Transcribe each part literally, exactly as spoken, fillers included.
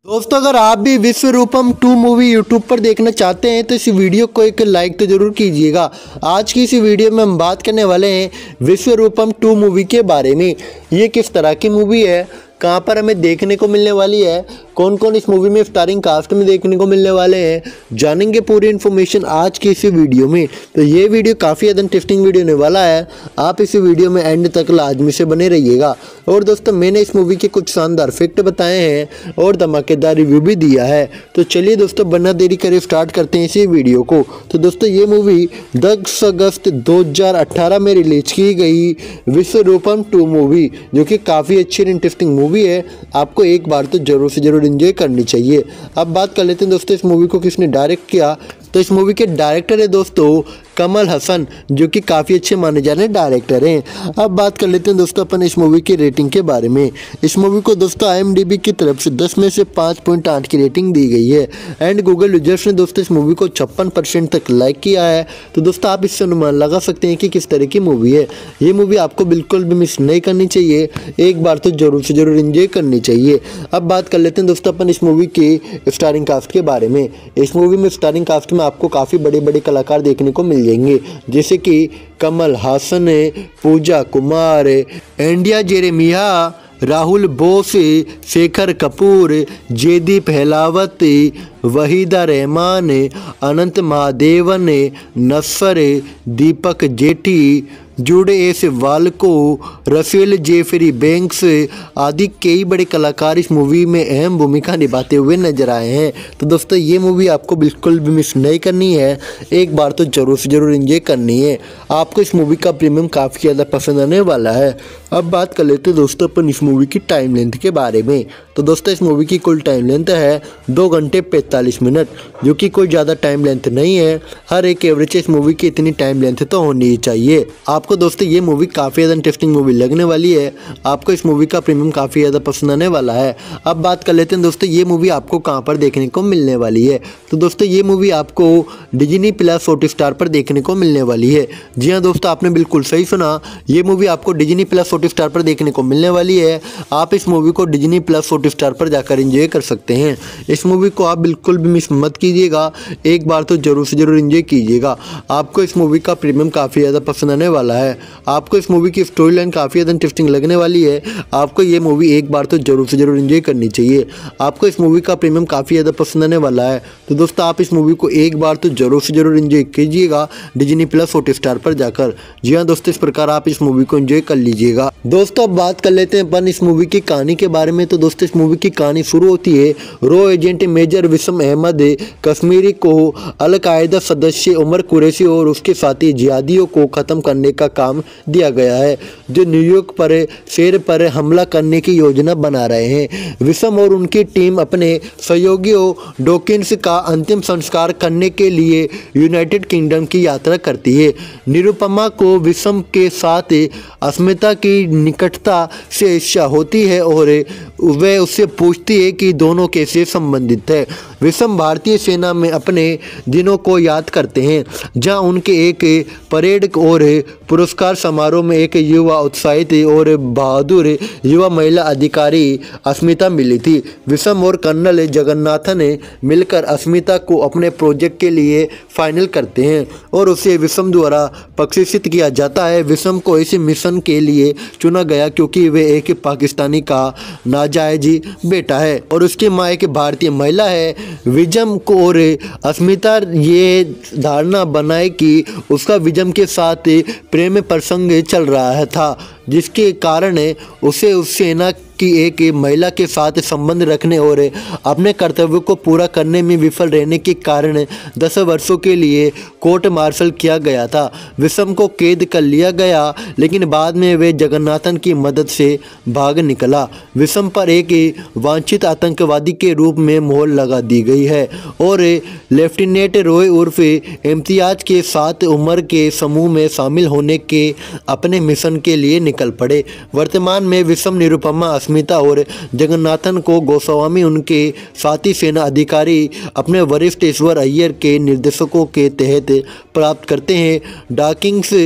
दोस्तों, अगर आप भी विश्वरूपम टू मूवी यूट्यूब पर देखना चाहते हैं तो इस वीडियो को एक लाइक तो जरूर कीजिएगा। आज की इस वीडियो में हम बात करने वाले हैं विश्वरूपम टू मूवी के बारे में। ये किस तरह की मूवी है, कहाँ पर हमें देखने को मिलने वाली है, कौन कौन इस मूवी में स्टारिंग कास्ट में देखने को मिलने वाले हैं, जानेंगे पूरी इन्फॉर्मेशन आज की इसी वीडियो में। तो ये वीडियो काफ़ी ज़्यादा इंटरेस्टिंग वीडियो होने वाला है, आप इस वीडियो में एंड तक लाजमी से बने रहिएगा। और दोस्तों, मैंने इस मूवी के कुछ शानदार फैक्ट बताए हैं और धमाकेदार रिव्यू भी दिया है। तो चलिए दोस्तों, बिना देरी करे स्टार्ट करते हैं इसी वीडियो को। तो दोस्तों, ये मूवी दस अगस्त दो हज़ार अठारह में रिलीज की गई विश्वरूपम टू मूवी, जो कि काफ़ी अच्छी और इंटरेस्टिंग मूवी है। आपको एक बार तो जरूर से जरूर एंजॉय करनी चाहिए। अब बात कर लेते हैं दोस्तों, इस मूवी को किसने डायरेक्ट किया। तो इस मूवी के डायरेक्टर है दोस्तों कमल हसन, जो कि काफ़ी अच्छे माने जाने डायरेक्टर हैं। अब बात कर लेते हैं दोस्तों अपन इस मूवी की रेटिंग के बारे में। इस मूवी को दोस्तों आई एम डी बी की तरफ से दस में से पाँच पॉइंट आठ की रेटिंग दी गई है। एंड गूगल यूजर्स ने दोस्तों इस मूवी को छप्पन परसेंट तक लाइक किया है। तो दोस्तों, आप इससे अनुमान लगा सकते हैं कि किस तरह की मूवी है। ये मूवी आपको बिल्कुल भी मिस नहीं करनी चाहिए, एक बार तो जरूर से जरूर एंजॉय करनी चाहिए। अब बात कर लेते हैं दोस्तों अपन इस मूवी की स्टारिंग कास्ट के बारे में। इस मूवी में स्टारिंग कास्ट में आपको काफ़ी बड़े बड़े कलाकार देखने को मिल जाएंगे, जैसे कि Kamal Haasan, Pooja Kumar, Andrea Jeremiah, Rahul Bose, Shekhar Kapur, Jaideep Ahlawat, Waheeda Rehman, Anant Mahadevan, Nassar, Deepak Jethi, Jude S Walko, Rafael Jeffrey Banks आदि कई बड़े कलाकार इस मूवी में अहम भूमिका निभाते हुए नजर आए हैं। तो दोस्तों, ये मूवी आपको बिल्कुल भी मिस नहीं करनी है, एक बार तो जरूर से जरूर एंजॉय करनी है। आपको इस मूवी का प्रीमियम काफ़ी ज़्यादा पसंद आने वाला है। अब बात कर लेते हैं दोस्तों अपन इस मूवी की टाइम लेंथ के बारे में। तो दोस्तों, इस मूवी की कुल टाइम लेंथ है दो घंटे पैंतालीस मिनट, जो कि कोई ज़्यादा टाइम लेंथ नहीं है। हर एक एवरेज इस मूवी की इतनी टाइम लेंथ तो होनी ही चाहिए। आपको दोस्तों ये मूवी काफ़ी ज़्यादा इंटरेस्टिंग मूवी लगने वाली है, आपको इस मूवी का प्रीमियम काफ़ी ज़्यादा पसंद आने वाला है। अब बात कर लेते हैं दोस्तों, ये मूवी आपको कहाँ पर देखने को मिलने वाली है। तो दोस्तों, ये मूवी आपको डिज्नी प्लस हॉटस्टार पर देखने को मिलने वाली है। जी हाँ दोस्तों, आपने बिल्कुल सही सुना, ये मूवी आपको डिज्नी प्लस हॉटस्टार पर देखने को मिलने वाली है। आप इस मूवी को डिज्नी प्लस हॉटस्टार पर जाकर एंजॉय कर सकते हैं। इस मूवी को आप बिल्कुल भी मिस मत कीजिएगा, एक बार तो जरूर से जरूर एंजॉय कीजिएगा। आपको इस मूवी का प्रीमियम काफ़ी ज़्यादा पसंद आने वाला है। आपको इस मूवी की स्टोरी लाइन काफ़ी ज़्यादा इंटरेस्टिंग लगने वाली है। आपको ये मूवी एक बार तो जरूर से जरूर एंजॉय करनी चाहिए। आपको इस मूवी का प्रीमियम काफ़ी ज़्यादा पसंद आने वाला है। तो दोस्तों, आप इस मूवी को एक बार तो जरूर से जरूर एंजॉय कीजिएगा डिज्नी प्लस हॉटस्टार पर जाकर। जी हाँ दोस्तों, इस प्रकार आप इस मूवी को एंजॉय कर लीजिएगा। दोस्तों, अब बात कर लेते हैं अपन इस मूवी की कहानी के बारे में। तो दोस्तों, इस मूवी की कहानी शुरू होती है रो एजेंट मेजर विसम अहमद कश्मीरी को अल-कायदा सदस्य उमर कुरैशी और उसके साथी जिहादियों को ख़त्म करने का काम दिया गया है, जो न्यूयॉर्क पर शेर पर हमला करने की योजना बना रहे हैं। विसम और उनकी टीम अपने सहयोगियों डॉकिंस का अंतिम संस्कार करने के लिए यूनाइटेड किंगडम की यात्रा करती है। निरुपमा को विसम के साथ अस्मिता की निकटता से ईर्ष्या होती है और वह उससे पूछती है कि दोनों कैसे संबंधित है। विसम भारतीय सेना में अपने दिनों को याद करते हैं, जहां उनके एक परेड और पुरस्कार समारोह में एक युवा उत्साहित और बहादुर युवा महिला अधिकारी अस्मिता मिली थी। विसम और कर्नल जगन्नाथन ने मिलकर अस्मिता को अपने प्रोजेक्ट के लिए फाइनल करते हैं और उसे विसम द्वारा प्रशिक्षित किया जाता है। विसम को इस मिशन के लिए चुना गया क्योंकि वे एक पाकिस्तानी का नाजायज बेटा है और उसकी माँ एक भारतीय महिला है। विजम को और अस्मिता ये धारणा बनाए कि उसका विजम के साथ प्रेम प्रसंग चल रहा था, जिसके कारण उसे उस सेना की एक महिला के साथ संबंध रखने और अपने कर्तव्य को पूरा करने में विफल रहने के कारण दस वर्षों के लिए कोर्ट मार्शल किया गया था। विसम को कैद कर लिया गया, लेकिन बाद में वे जगन्नाथन की मदद से भाग निकला। विसम पर एक वांछित आतंकवादी के रूप में मोहर लगा दी गई है और लेफ्टिनेंट रॉय उर्फ इम्तियाज के साथ उम्र के समूह में शामिल होने के अपने मिशन के लिए निकल पड़े। वर्तमान में विसम निरुपमा अस्मिता और जगन्नाथन को गोस्वामी उनके साथी सेना अधिकारी अपने वरिष्ठ ईश्वर अय्यर के निर्देशकों के तहत प्राप्त करते हैं। डॉकिंस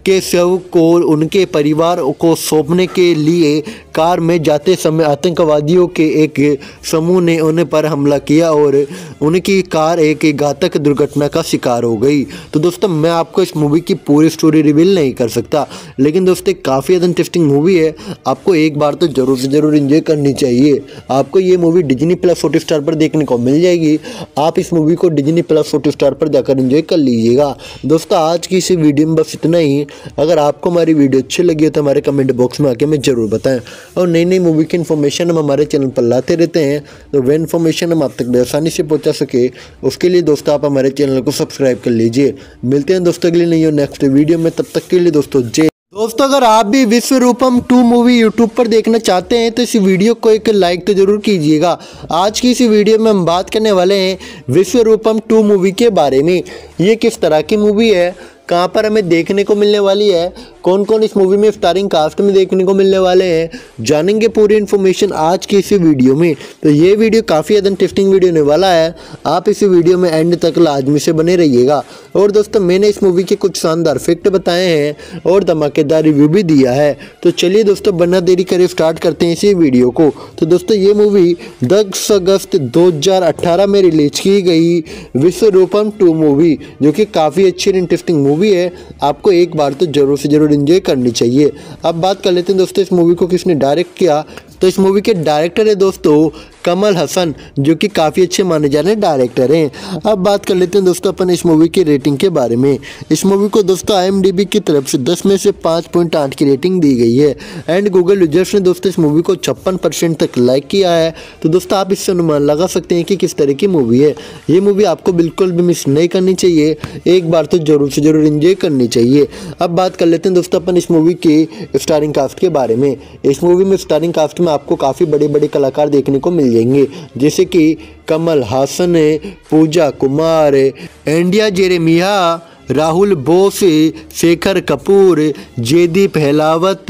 के शव को उनके परिवार को सौंपने के लिए कार में जाते समय आतंकवादियों के एक समूह ने उन पर हमला किया और उनकी कार एक घातक दुर्घटना का शिकार हो गई। तो दोस्तों मैं आपको इस मूवी की पूरी स्टोरी रिवील नहीं कर सकता, लेकिन दोस्तों काफ़ी ज़्यादा इंटरेस्टिंग मूवी है, आपको एक बार तो जरूर से जरूर एंजॉय करनी चाहिए। आपको ये मूवी डिज्नी प्लस हॉटस्टार पर देखने को मिल जाएगी। आप इस मूवी को डिज्नी प्लस हॉटस्टार पर जाकर एंजॉय कर लीजिएगा। दोस्तों आज की इस वीडियो में बस इतना ही। अगर आपको हमारी वीडियो अच्छी लगी हो तो हमारे कमेंट बॉक्स में आके हमें जरूर बताएं, और नई नई मूवी की इन्फॉर्मेशन हम हमारे चैनल पर लाते रहते हैं, तो वह इन्फॉर्मेशन हम आप तक आसानी से पहुंचा सके उसके लिए दोस्तों आप हमारे चैनल को सब्सक्राइब कर लीजिए। मिलते हैं दोस्तों अगली नई और नेक्स्ट वीडियो में, तब तक के लिए दोस्तों जय। दोस्तों अगर आप भी विश्वरूपम टू मूवी यूट्यूब पर देखना चाहते हैं तो इस वीडियो को एक लाइक तो जरूर कीजिएगा। आज की इस वीडियो में हम बात करने वाले हैं विश्वरूपम टू मूवी के बारे में। ये किस तरह की मूवी है, कहाँ पर हमें देखने को मिलने वाली है, कौन कौन इस मूवी में स्टारिंग कास्ट में देखने को मिलने वाले हैं, जानेंगे पूरी इन्फॉर्मेशन आज की इसी वीडियो में। तो ये वीडियो काफ़ी ज़्यादा इंटरेस्टिंग वीडियो होने वाला है, आप इस वीडियो में एंड तक लाजमी से बने रहिएगा। और दोस्तों मैंने इस मूवी के कुछ शानदार फैक्ट बताए हैं और धमाकेदार रिव्यू भी दिया है। तो चलिए दोस्तों बिना देरी करे स्टार्ट करते हैं इसी वीडियो को। तो दोस्तों ये मूवी दस अगस्त दो हज़ार अठारह में रिलीज की गई विश्वरूपम टू मूवी, जो कि काफ़ी अच्छी और इंटरेस्टिंग मूवी है, आपको एक बार तो जरूर से जरूर एंजॉय करनी चाहिए। अब बात कर लेते हैं दोस्तों इस मूवी को किसने डायरेक्ट किया। तो इस मूवी के डायरेक्टर है दोस्तों कमल हसन, जो कि काफ़ी अच्छे माने जाने डायरेक्टर हैं। अब बात कर लेते हैं दोस्तों अपन इस मूवी की रेटिंग के बारे में। इस मूवी को दोस्तों आई एम डी बी की तरफ से दस में से पाँच पॉइंट आठ की रेटिंग दी गई है, एंड गूगल यूजर्स ने दोस्तों इस मूवी को छप्पन परसेंट तक लाइक किया है। तो दोस्तों आप इससे अनुमान लगा सकते हैं कि किस तरह की मूवी है। ये मूवी आपको बिल्कुल भी मिस नहीं करनी चाहिए, एक बार तो जरूर से जरूर एंजॉय करनी चाहिए। अब बात कर लेते हैं दोस्तों अपन इस मूवी की स्टारिंग कास्ट के बारे में। इस मूवी में स्टारिंग कास्ट में आपको काफ़ी बड़े बड़े कलाकार देखने को मिल जाएंगे, जैसे कि Kamal Haasan, Pooja Kumar, Andrea Jeremiah, Rahul Bose, Shekhar Kapur, Jaideep Ahlawat,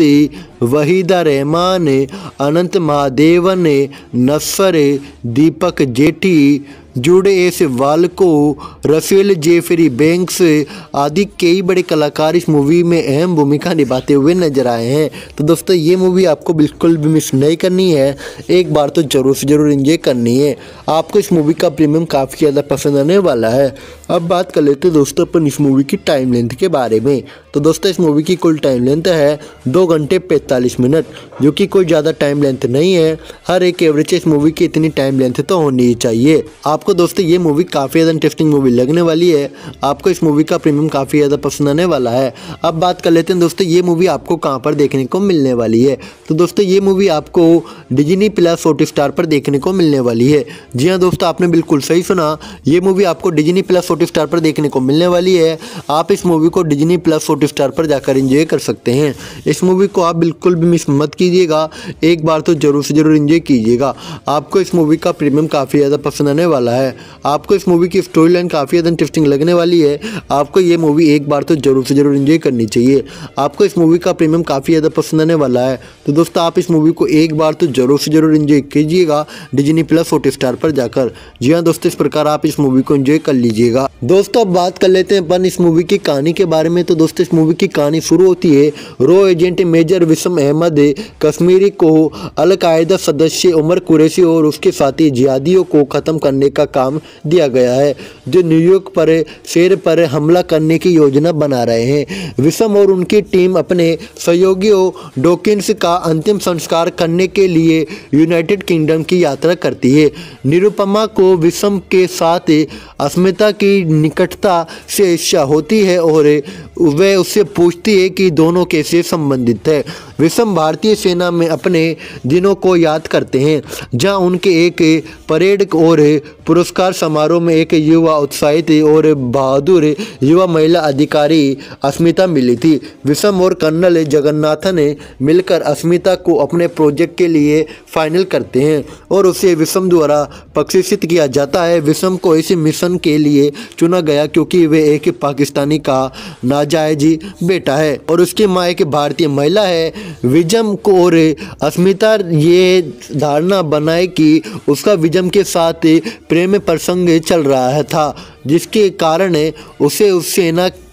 Waheeda Rehman, Anant Mahadevan, Nassar, Deepak Jethi, Jude S Walko, Rafael Jeffrey Banks आदि कई बड़े कलाकार इस मूवी में अहम भूमिका निभाते हुए नजर आए हैं। तो दोस्तों ये मूवी आपको बिल्कुल भी मिस नहीं करनी है, एक बार तो जरूर से जरूर एंजॉय करनी है। आपको इस मूवी का प्रीमियम काफ़ी ज़्यादा पसंद आने वाला है। अब बात कर लेते हैं दोस्तों अपन इस मूवी की टाइम लेंथ के बारे में। तो दोस्तों इस मूवी की कुल टाइम लेंथ है दो घंटे पैंतालीस मिनट, जो कि कोई ज़्यादा टाइम लेंथ नहीं है। हर एक एवरेज इस मूवी की इतनी टाइम लेंथ तो होनी ही चाहिए। आपको दोस्तों ये मूवी काफ़ी ज़्यादा इंटरेस्टिंग मूवी लगने वाली है, आपको इस मूवी का प्रीमियम काफ़ी ज़्यादा पसंद आने वाला है। अब बात कर लेते हैं दोस्तों ये मूवी आपको कहाँ पर देखने को मिलने वाली है। तो दोस्तों ये मूवी आपको डिज्नी प्लस हॉटस्टार पर देखने को मिलने वाली है। जी हाँ दोस्तों आपने बिल्कुल सही सुना, ये मूवी आपको डिज्नी प्लस हॉटस्टार पर देखने को मिलने वाली है। आप इस मूवी को डिज्नी प्लस हॉटस्टार पर जाकर एंजॉय कर सकते हैं। इस मूवी को आप बिल्कुल भी मिस मत कीजिएगा, एक बार तो जरूर से जरूर एंजॉय कीजिएगा। आपको इस मूवी का प्रीमियम काफ़ी ज़्यादा पसंद आने वाला है, आपको इस मूवी की स्टोरी लाइन काफ़ी ज़्यादा इंटरेस्टिंग लगने वाली है। आपको ये मूवी एक बार तो जरूर से जरूर एंजॉय करनी चाहिए। आपको इस मूवी का प्रीमियम काफ़ी ज़्यादा पसंद आने वाला है। तो दोस्तों आप इस मूवी को एक बार तो जरूर से जरूर एंजॉय कीजिएगा डिज्नी प्लस हॉटस्टार पर जाकर। जी हाँ दोस्तों इस प्रकार आप इस मूवी को एंजॉय कर लीजिएगा। दोस्तों अब बात कर लेते हैं अपन इस मूवी की कहानी के बारे में। तो दोस्तों इस मूवी की कहानी शुरू होती है रो एजेंट मेजर विसम अहमद कश्मीरी को अल-कायदा सदस्य उमर कुरैशी और उसके साथी जिहादियों को ख़त्म करने का काम दिया गया है, जो न्यूयॉर्क पर शहर पर हमला करने की योजना बना रहे हैं। विसम और उनकी टीम अपने सहयोगियों डॉकिंस का अंतिम संस्कार करने के लिए यूनाइटेड किंगडम की यात्रा करती है। निरुपमा को विसम के साथ अस्मिता की निकटता से ईर्ष्या होती है और वह उससे पूछती है कि दोनों कैसे संबंधित है। विसम भारतीय सेना में अपने दिनों को याद करते हैं, जहां उनके एक परेड और पुरस्कार समारोह में एक युवा उत्साहित और बहादुर युवा महिला अधिकारी अस्मिता मिली थी। विसम और कर्नल जगन्नाथन ने मिलकर अस्मिता को अपने प्रोजेक्ट के लिए फाइनल करते हैं और उसे विसम द्वारा प्रशिक्षित किया जाता है। विसम को इस मिशन के लिए चुना गया क्योंकि वे एक पाकिस्तानी का नाजायज बेटा है और उसकी माँ एक भारतीय महिला है। विजम को और अस्मिता ये धारणा बनाए कि उसका विजम के साथ प्रेम प्रसंग चल रहा है था, जिसके कारण उसे उस सेना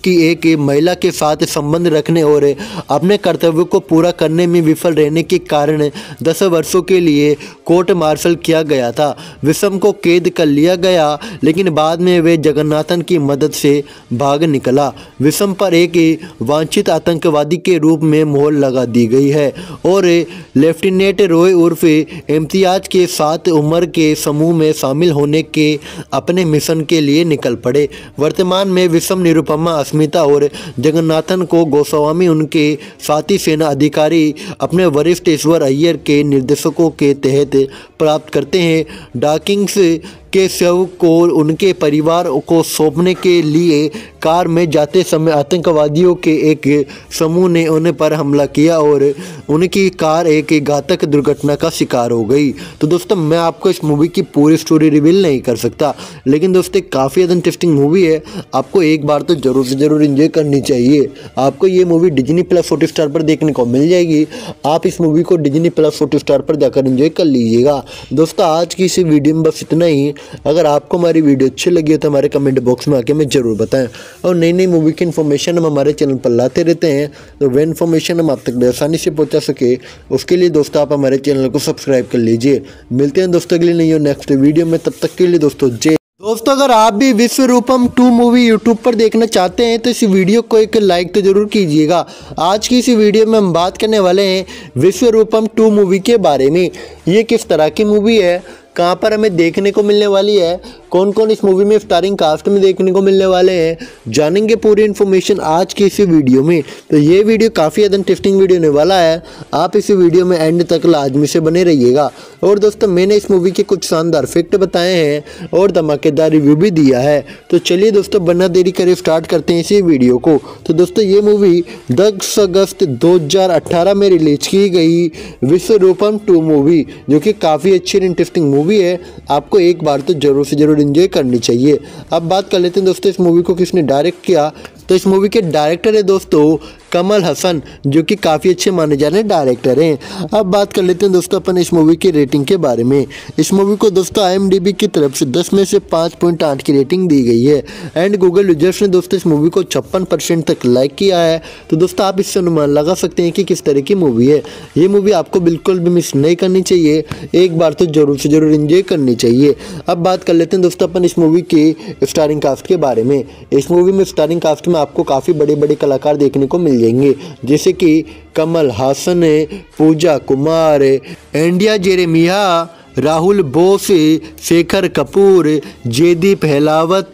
की एक महिला के साथ संबंध रखने और अपने कर्तव्यों को पूरा करने में विफल रहने के कारण दस वर्षों के लिए कोर्ट मार्शल किया गया था। विषम को कैद कर लिया गया, लेकिन बाद में वे जगन्नाथन की मदद से भाग निकला। विषम पर एक वांछित आतंकवादी के रूप में मोहर लगा दी गई है और लेफ्टिनेंट रॉय उर्फ इम्तियाज के साथ उम्र के समूह में शामिल होने के अपने मिशन के लिए निकल पड़े। वर्तमान में विषम निरुपमा, अस्मिता और जगन्नाथन को गोस्वामी उनके साथी सेना अधिकारी अपने वरिष्ठ ईश्वर अय्यर के निर्देशकों के तहत प्राप्त करते हैं। डॉकिंस के शव को उनके परिवार को सौंपने के लिए कार में जाते समय आतंकवादियों के एक समूह ने उन पर हमला किया और उनकी कार एक घातक दुर्घटना का शिकार हो गई। तो दोस्तों, मैं आपको इस मूवी की पूरी स्टोरी रिवील नहीं कर सकता, लेकिन दोस्तों काफ़ी ज़्यादा इंटरेस्टिंग मूवी है। आपको एक बार तो जरूर से जरूर एंजॉय करनी चाहिए। आपको ये मूवी डिज्नी प्लस हॉटस्टार पर देखने को मिल जाएगी। आप इस मूवी को डिज्नी प्लस हॉटस्टार पर जाकर एंजॉय कर लीजिएगा। दोस्तों, आज की इस वीडियो में बस इतना ही। अगर आपको हमारी वीडियो अच्छी लगी हो तो हमारे कमेंट बॉक्स में आके हमें जरूर बताएं, और नई नई मूवी की इन्फॉर्मेशन हम हमारे चैनल पर लाते रहते हैं, तो वह इन्फॉर्मेशन हम आप तक आसानी से पहुंचा सके उसके लिए दोस्तों आप हमारे चैनल को सब्सक्राइब कर लीजिए। मिलते हैं दोस्तों अगली नई और नेक्स्ट वीडियो में, तब तक के लिए दोस्तों जय। दोस्तों, अगर आप भी विश्वरूपम टू मूवी यूट्यूब पर देखना चाहते हैं तो इस वीडियो को एक लाइक तो जरूर कीजिएगा। आज की इस वीडियो में हम बात करने वाले हैं विश्वरूपम टू मूवी के बारे में। ये किस तरह की मूवी है, कहाँ पर हमें देखने को मिलने वाली है, कौन कौन इस मूवी में स्टारिंग कास्ट में देखने को मिलने वाले हैं, जानेंगे पूरी इन्फॉर्मेशन आज की इस वीडियो में। तो ये वीडियो काफ़ी ज़्यादा इंटरेस्टिंग वीडियो होने वाला है। आप इस वीडियो में एंड तक लाजमी से बने रहिएगा। और दोस्तों, मैंने इस मूवी के कुछ शानदार फैक्ट बताए हैं और धमाकेदार रिव्यू भी दिया है। तो चलिए दोस्तों, बिना देरी करे स्टार्ट करते हैं इसी वीडियो को। तो दोस्तों, ये मूवी दस अगस्त दो हज़ार अठारह में रिलीज की गई विश्वरूपम टू मूवी, जो कि काफ़ी अच्छी और इंटरेस्टिंग मूवी है। आपको एक बार तो जरूर से जरूर एंजॉय करनी चाहिए। अब बात कर लेते हैं दोस्तों इस मूवी को किसने डायरेक्ट किया। तो इस मूवी के डायरेक्टर है दोस्तों कमल हसन, जो कि काफ़ी अच्छे माने जाने डायरेक्टर हैं। अब बात कर लेते हैं दोस्तों अपन इस मूवी की रेटिंग के बारे में। इस मूवी को दोस्तों आई एम डी बी की तरफ से दस में से पाँच पॉइंट आठ की रेटिंग दी गई है। एंड गूगल यूजर्स ने दोस्तों इस मूवी को छप्पन परसेंट तक लाइक किया है। तो दोस्तों, आप इससे अनुमान लगा सकते हैं कि किस तरह की मूवी है। ये मूवी आपको बिल्कुल भी मिस नहीं करनी चाहिए, एक बार तो जरूर से जरूर एंजॉय करनी चाहिए। अब बात कर लेते हैं दोस्तों अपन इस मूवी की स्टारिंग कास्ट के बारे में। इस मूवी में स्टारिंग कास्ट में आपको काफ़ी बड़े बड़े कलाकार देखने को मिल जाएंगे, जैसे कि Kamal Haasan, Pooja Kumar, Andrea Jeremiah, Rahul Bose, Shekhar Kapur, Jaideep Ahlawat,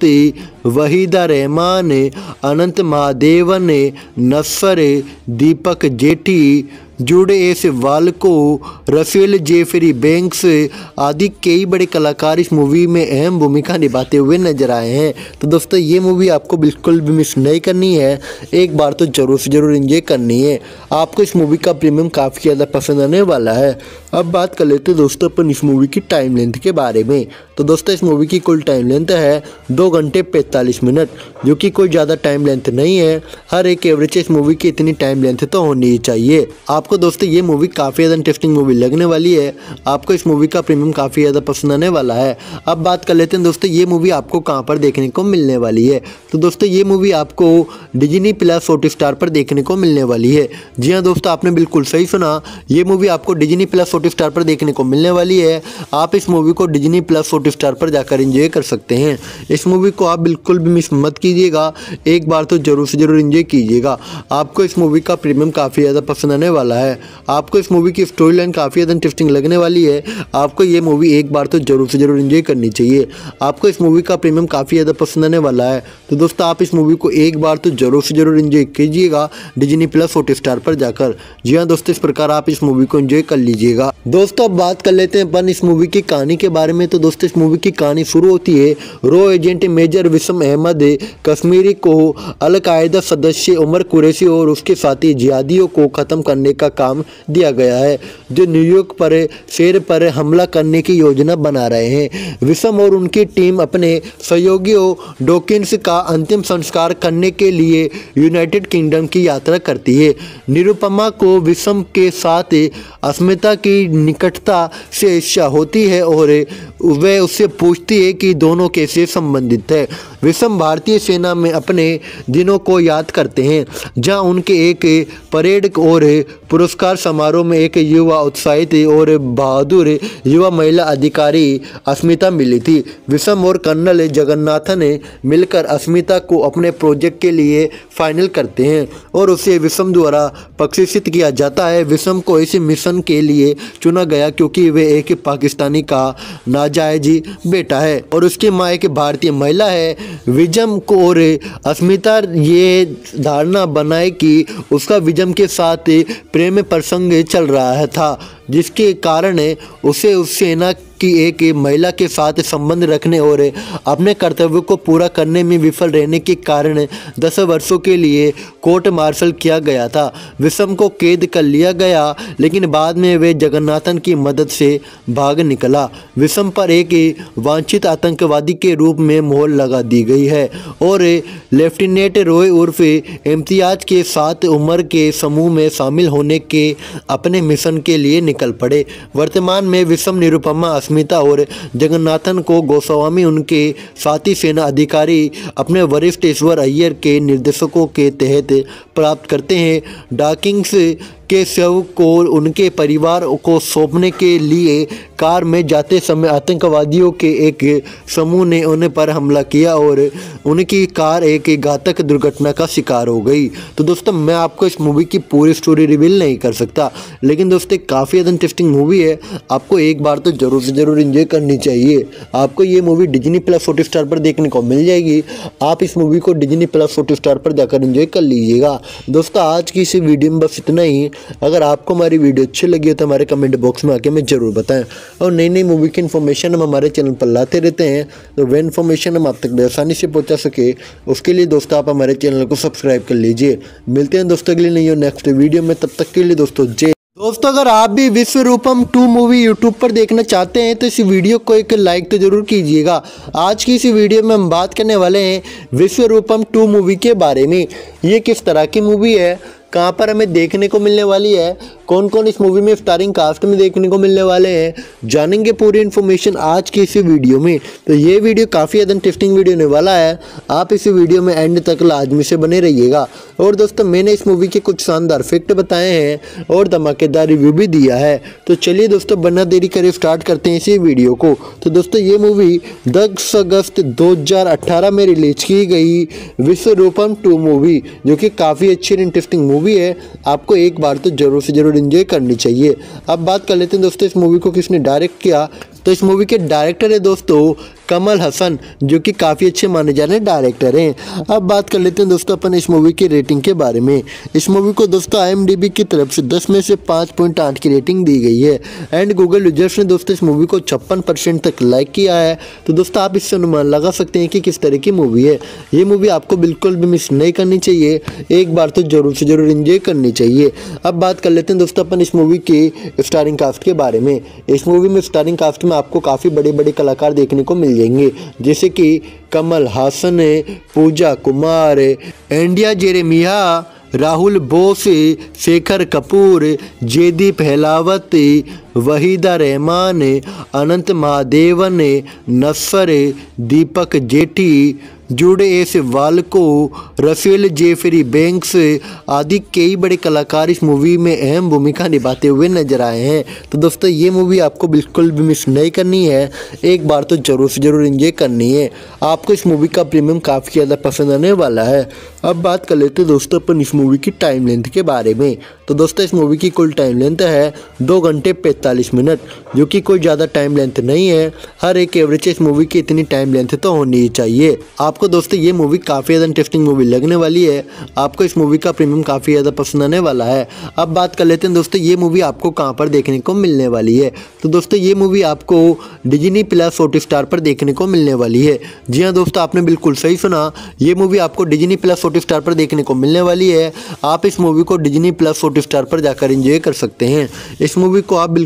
Waheeda Rehman, Anant Mahadevan, Nassar, Deepak Jethi, Jude S Walko, Rafael Jeffrey Banks आदि कई बड़े कलाकार इस मूवी में अहम भूमिका निभाते हुए नजर आए हैं। तो दोस्तों, ये मूवी आपको बिल्कुल भी मिस नहीं करनी है, एक बार तो जरूर से जरूर एंजॉय करनी है। आपको इस मूवी का प्रीमियम काफ़ी ज़्यादा पसंद आने वाला है। अब बात कर लेते हैं दोस्तों अपन इस मूवी की टाइम लेंथ के बारे में। तो दोस्तों, इस मूवी की कुल टाइम लेंथ है दो घंटे पैंतालीस मिनट, जो कि कोई ज़्यादा टाइम लेंथ नहीं है। हर एक एवरेज इस मूवी की इतनी टाइम लेंथ तो होनी ही चाहिए। आपको दोस्तों ये मूवी काफ़ी ज़्यादा इंटरेस्टिंग मूवी लगने वाली है। आपको इस मूवी का प्रीमियम काफ़ी ज़्यादा पसंद आने वाला है। अब बात कर लेते हैं दोस्तों ये मूवी आपको कहाँ पर देखने को मिलने वाली है। तो दोस्तों, ये मूवी आपको डिज्नी प्लस हॉटस्टार पर देखने को मिलने वाली है। जी हाँ दोस्तों, आपने बिल्कुल सही सुना, ये मूवी आपको डिज्नी प्लस हॉटस्टार पर देखने को मिलने वाली है। आप इस मूवी को डिज्नी प्लस हॉटस्टार पर जाकर एंजॉय कर सकते हैं। इस मूवी को आप बिल्कुल भी मिस मत कीजिएगा, एक बार तो जरूर से जरूर एंजॉय कीजिएगा। आपको इस मूवी का प्रीमियम काफ़ी ज़्यादा पसंद आने वाला है। आपको इस मूवी की स्टोरी लाइन काफ़ी ज़्यादा इंटरेस्टिंग लगने वाली है। आपको ये मूवी एक बार तो जरूर से जरूर एंजॉय करनी चाहिए। आपको इस मूवी का प्रीमियम काफ़ी ज़्यादा पसंद आने वाला है। तो दोस्तों, आप इस मूवी को एक बार तो जरूर से जरूर एंजॉय कीजिएगा डिज्नी प्लस हॉटस्टार पर जाकर। जी हाँ दोस्तों, इस प्रकार आप इस मूवी को एंजॉय कर लीजिएगा। दोस्तों, अब बात कर लेते हैं अपन इस मूवी की कहानी के बारे में। तो दोस्तों, इस मूवी की कहानी शुरू होती है रो एजेंट मेजर विसम अहमद कश्मीरी को अल-कायदा सदस्य उमर कुरैशी और उसके साथी जिहादियों को ख़त्म करने का काम दिया गया है, जो न्यूयॉर्क पर शहर पर हमला करने की योजना बना रहे हैं। विसम और उनकी टीम अपने सहयोगियों डॉकिंस का अंतिम संस्कार करने के लिए यूनाइटेड किंगडम की यात्रा करती है। निरुपमा को विसम के साथ अस्मिता की निकटता से ईर्ष्या होती है और वह उससे पूछती है कि दोनों कैसे संबंधित है। विषम भारतीय सेना में अपने दिनों को याद करते हैं, जहां उनके एक परेड और पुरस्कार समारोह में एक युवा उत्साहित और बहादुर युवा महिला अधिकारी अस्मिता मिली थी। विषम और कर्नल जगन्नाथन मिलकर अस्मिता को अपने प्रोजेक्ट के लिए फाइनल करते हैं और उसे विषम द्वारा प्रशिक्षित किया जाता है। विषम को इस मिशन के लिए चुना गया क्योंकि वे एक पाकिस्तानी का नाजायज बेटा है और उसकी माँ एक भारतीय महिला है। विजम को और अस्मिता ये धारणा बनाए कि उसका विजम के साथ प्रेम प्रसंग चल रहा था, जिसके कारण उसे उस सेना की एक महिला के साथ संबंध रखने और अपने कर्तव्य को पूरा करने में विफल रहने के कारण दस वर्षों के लिए कोर्ट मार्शल किया गया था। विषम को कैद कर लिया गया, लेकिन बाद में वे जगन्नाथन की मदद से भाग निकला। विषम पर एक वांछित आतंकवादी के रूप में मोहर लगा दी गई है और लेफ्टिनेंट रॉय उर्फ इम्तियाज के साथ उम्र के समूह में शामिल होने के अपने मिशन के लिए निकल पड़े। वर्तमान में विषम निरुपमा, अस्मिता और जगन्नाथन को गोस्वामी उनके साथी सेना अधिकारी अपने वरिष्ठ ईश्वर अय्यर के निर्देशकों के तहत प्राप्त करते हैं। डॉकिंस के शव को उनके परिवार को सौंपने के लिए कार में जाते समय आतंकवादियों के एक समूह ने उन पर हमला किया और उनकी कार एक घातक दुर्घटना का शिकार हो गई। तो दोस्तों, मैं आपको इस मूवी की पूरी स्टोरी रिवील नहीं कर सकता, लेकिन दोस्तों काफ़ी ज़्यादा इंटरेस्टिंग मूवी है। आपको एक बार तो जरूर से जरूर एंजॉय करनी चाहिए। आपको ये मूवी डिज्नी प्लस हॉटस्टार पर देखने को मिल जाएगी। आप इस मूवी को डिज्नी प्लस हॉटस्टार पर जाकर एंजॉय कर लीजिएगा। दोस्तों, आज की इस वीडियो में बस इतना ही। अगर आपको हमारी वीडियो अच्छी लगी हो तो हमारे कमेंट बॉक्स में आके हमें जरूर बताएं और नई नई मूवी की इन्फॉर्मेशन हम हमारे चैनल पर लाते रहते हैं, तो वह इन्फॉर्मेशन हम आप तक आसानी से पहुंचा सके उसके लिए दोस्तों आप हमारे चैनल को सब्सक्राइब कर लीजिए। मिलते हैं दोस्तों अगली नई और नेक्स्ट वीडियो में, तब तक के लिए दोस्तों जय। दोस्तों, अगर आप भी विश्वरूपम टू मूवी यूट्यूब पर देखना चाहते हैं तो इस वीडियो को एक लाइक तो जरूर कीजिएगा। आज की इस वीडियो में हम बात करने वाले हैं विश्वरूपम टू मूवी के बारे में। ये किस तरह की मूवी है, कहाँ पर हमें देखने को मिलने वाली है, कौन कौन इस मूवी में स्टारिंग कास्ट में देखने को मिलने वाले हैं, जानेंगे पूरी इन्फॉर्मेशन आज की इस वीडियो में। तो ये वीडियो काफ़ी ज़्यादा इंटरेस्टिंग वीडियो होने वाला है। आप इस वीडियो में एंड तक लाजमी से बने रहिएगा। और दोस्तों, मैंने इस मूवी के कुछ शानदार फैक्ट बताए हैं और धमाकेदार रिव्यू भी दिया है। तो चलिए दोस्तों, बिना देरी करे स्टार्ट करते हैं इसी वीडियो को। तो दोस्तों, ये मूवी दस अगस्त दो हज़ार अठारह में रिलीज की गई विश्वरूपम टू मूवी, जो कि काफ़ी अच्छी और इंटरेस्टिंग मूवी है। आपको एक बार तो जरूर से जरूर एंजॉय करनी चाहिए। अब बात कर लेते हैं दोस्तों इस मूवी को किसने डायरेक्ट किया। तो इस मूवी के डायरेक्टर है दोस्तों कमल हसन, जो कि काफ़ी अच्छे माने जाने डायरेक्टर हैं। अब बात कर लेते हैं दोस्तों अपन इस मूवी की रेटिंग के बारे में। इस मूवी को दोस्तों आई एम डी बी की तरफ से दस में से पाँच पॉइंट आठ की रेटिंग दी गई है एंड गूगल यूजर्स ने दोस्तों इस मूवी को छप्पन परसेंट तक लाइक किया है। तो दोस्तों, आप इससे अनुमान लगा सकते हैं कि किस तरह की मूवी है। ये मूवी आपको बिल्कुल भी मिस नहीं करनी चाहिए, एक बार तो जरूर से जरूर एंजॉय करनी चाहिए। अब बात कर लेते हैं दोस्तों अपन इस मूवी के स्टारिंग कास्ट के बारे में। इस मूवी में स्टारिंग कास्ट में आपको काफ़ी बड़े बड़े कलाकार देखने को मिल जाएंगे, जैसे कि Kamal Haasan, Pooja Kumar, Andrea Jeremiah, Rahul Bose, Shekhar Kapur, Jaideep Ahlawat, Waheeda Rehman, Anant Mahadevan, Nassar, Deepak Jethi, Jude S Walko, Rafael Jeffrey Banks आदि कई बड़े कलाकार इस मूवी में अहम भूमिका निभाते हुए नजर आए हैं। तो दोस्तों, ये मूवी आपको बिल्कुल भी मिस नहीं करनी है, एक बार तो जरूर से जरूर एंजॉय करनी है। आपको इस मूवी का प्रीमियम काफ़ी ज़्यादा पसंद आने वाला है। अब बात कर लेते हैं दोस्तों अपन इस मूवी की टाइम लेंथ के बारे में। तो दोस्तों, इस मूवी की कुल टाइम लेंथ है दो घंटे पैंतालीस मिनट, जो कि कोई ज़्यादा टाइम लेंथ नहीं है। हर एक एवरेज इस मूवी की इतनी टाइम लेंथ तो होनी ही चाहिए। आपको दोस्तों ये मूवी काफ़ी ज़्यादा इंटरेस्टिंग मूवी लगने वाली है। आपको इस मूवी का प्रीमियम काफ़ी ज़्यादा पसंद आने वाला है। अब बात कर लेते हैं दोस्तों ये मूवी आपको कहाँ पर देखने को मिलने वाली है। तो दोस्तों, ये मूवी आपको डिज्नी प्लस हॉटस्टार पर देखने को मिलने वाली है। जी हाँ दोस्तों, आपने बिल्कुल सही सुना, ये मूवी आपको डिज्नी प्लस हॉटस्टार पर देखने को मिलने वाली है। आप इस मूवी को डिज्नी प्लस हॉटस्टार पर जाकर एंजॉय कर सकते हैं। इस मूवी को आप बिल्कुल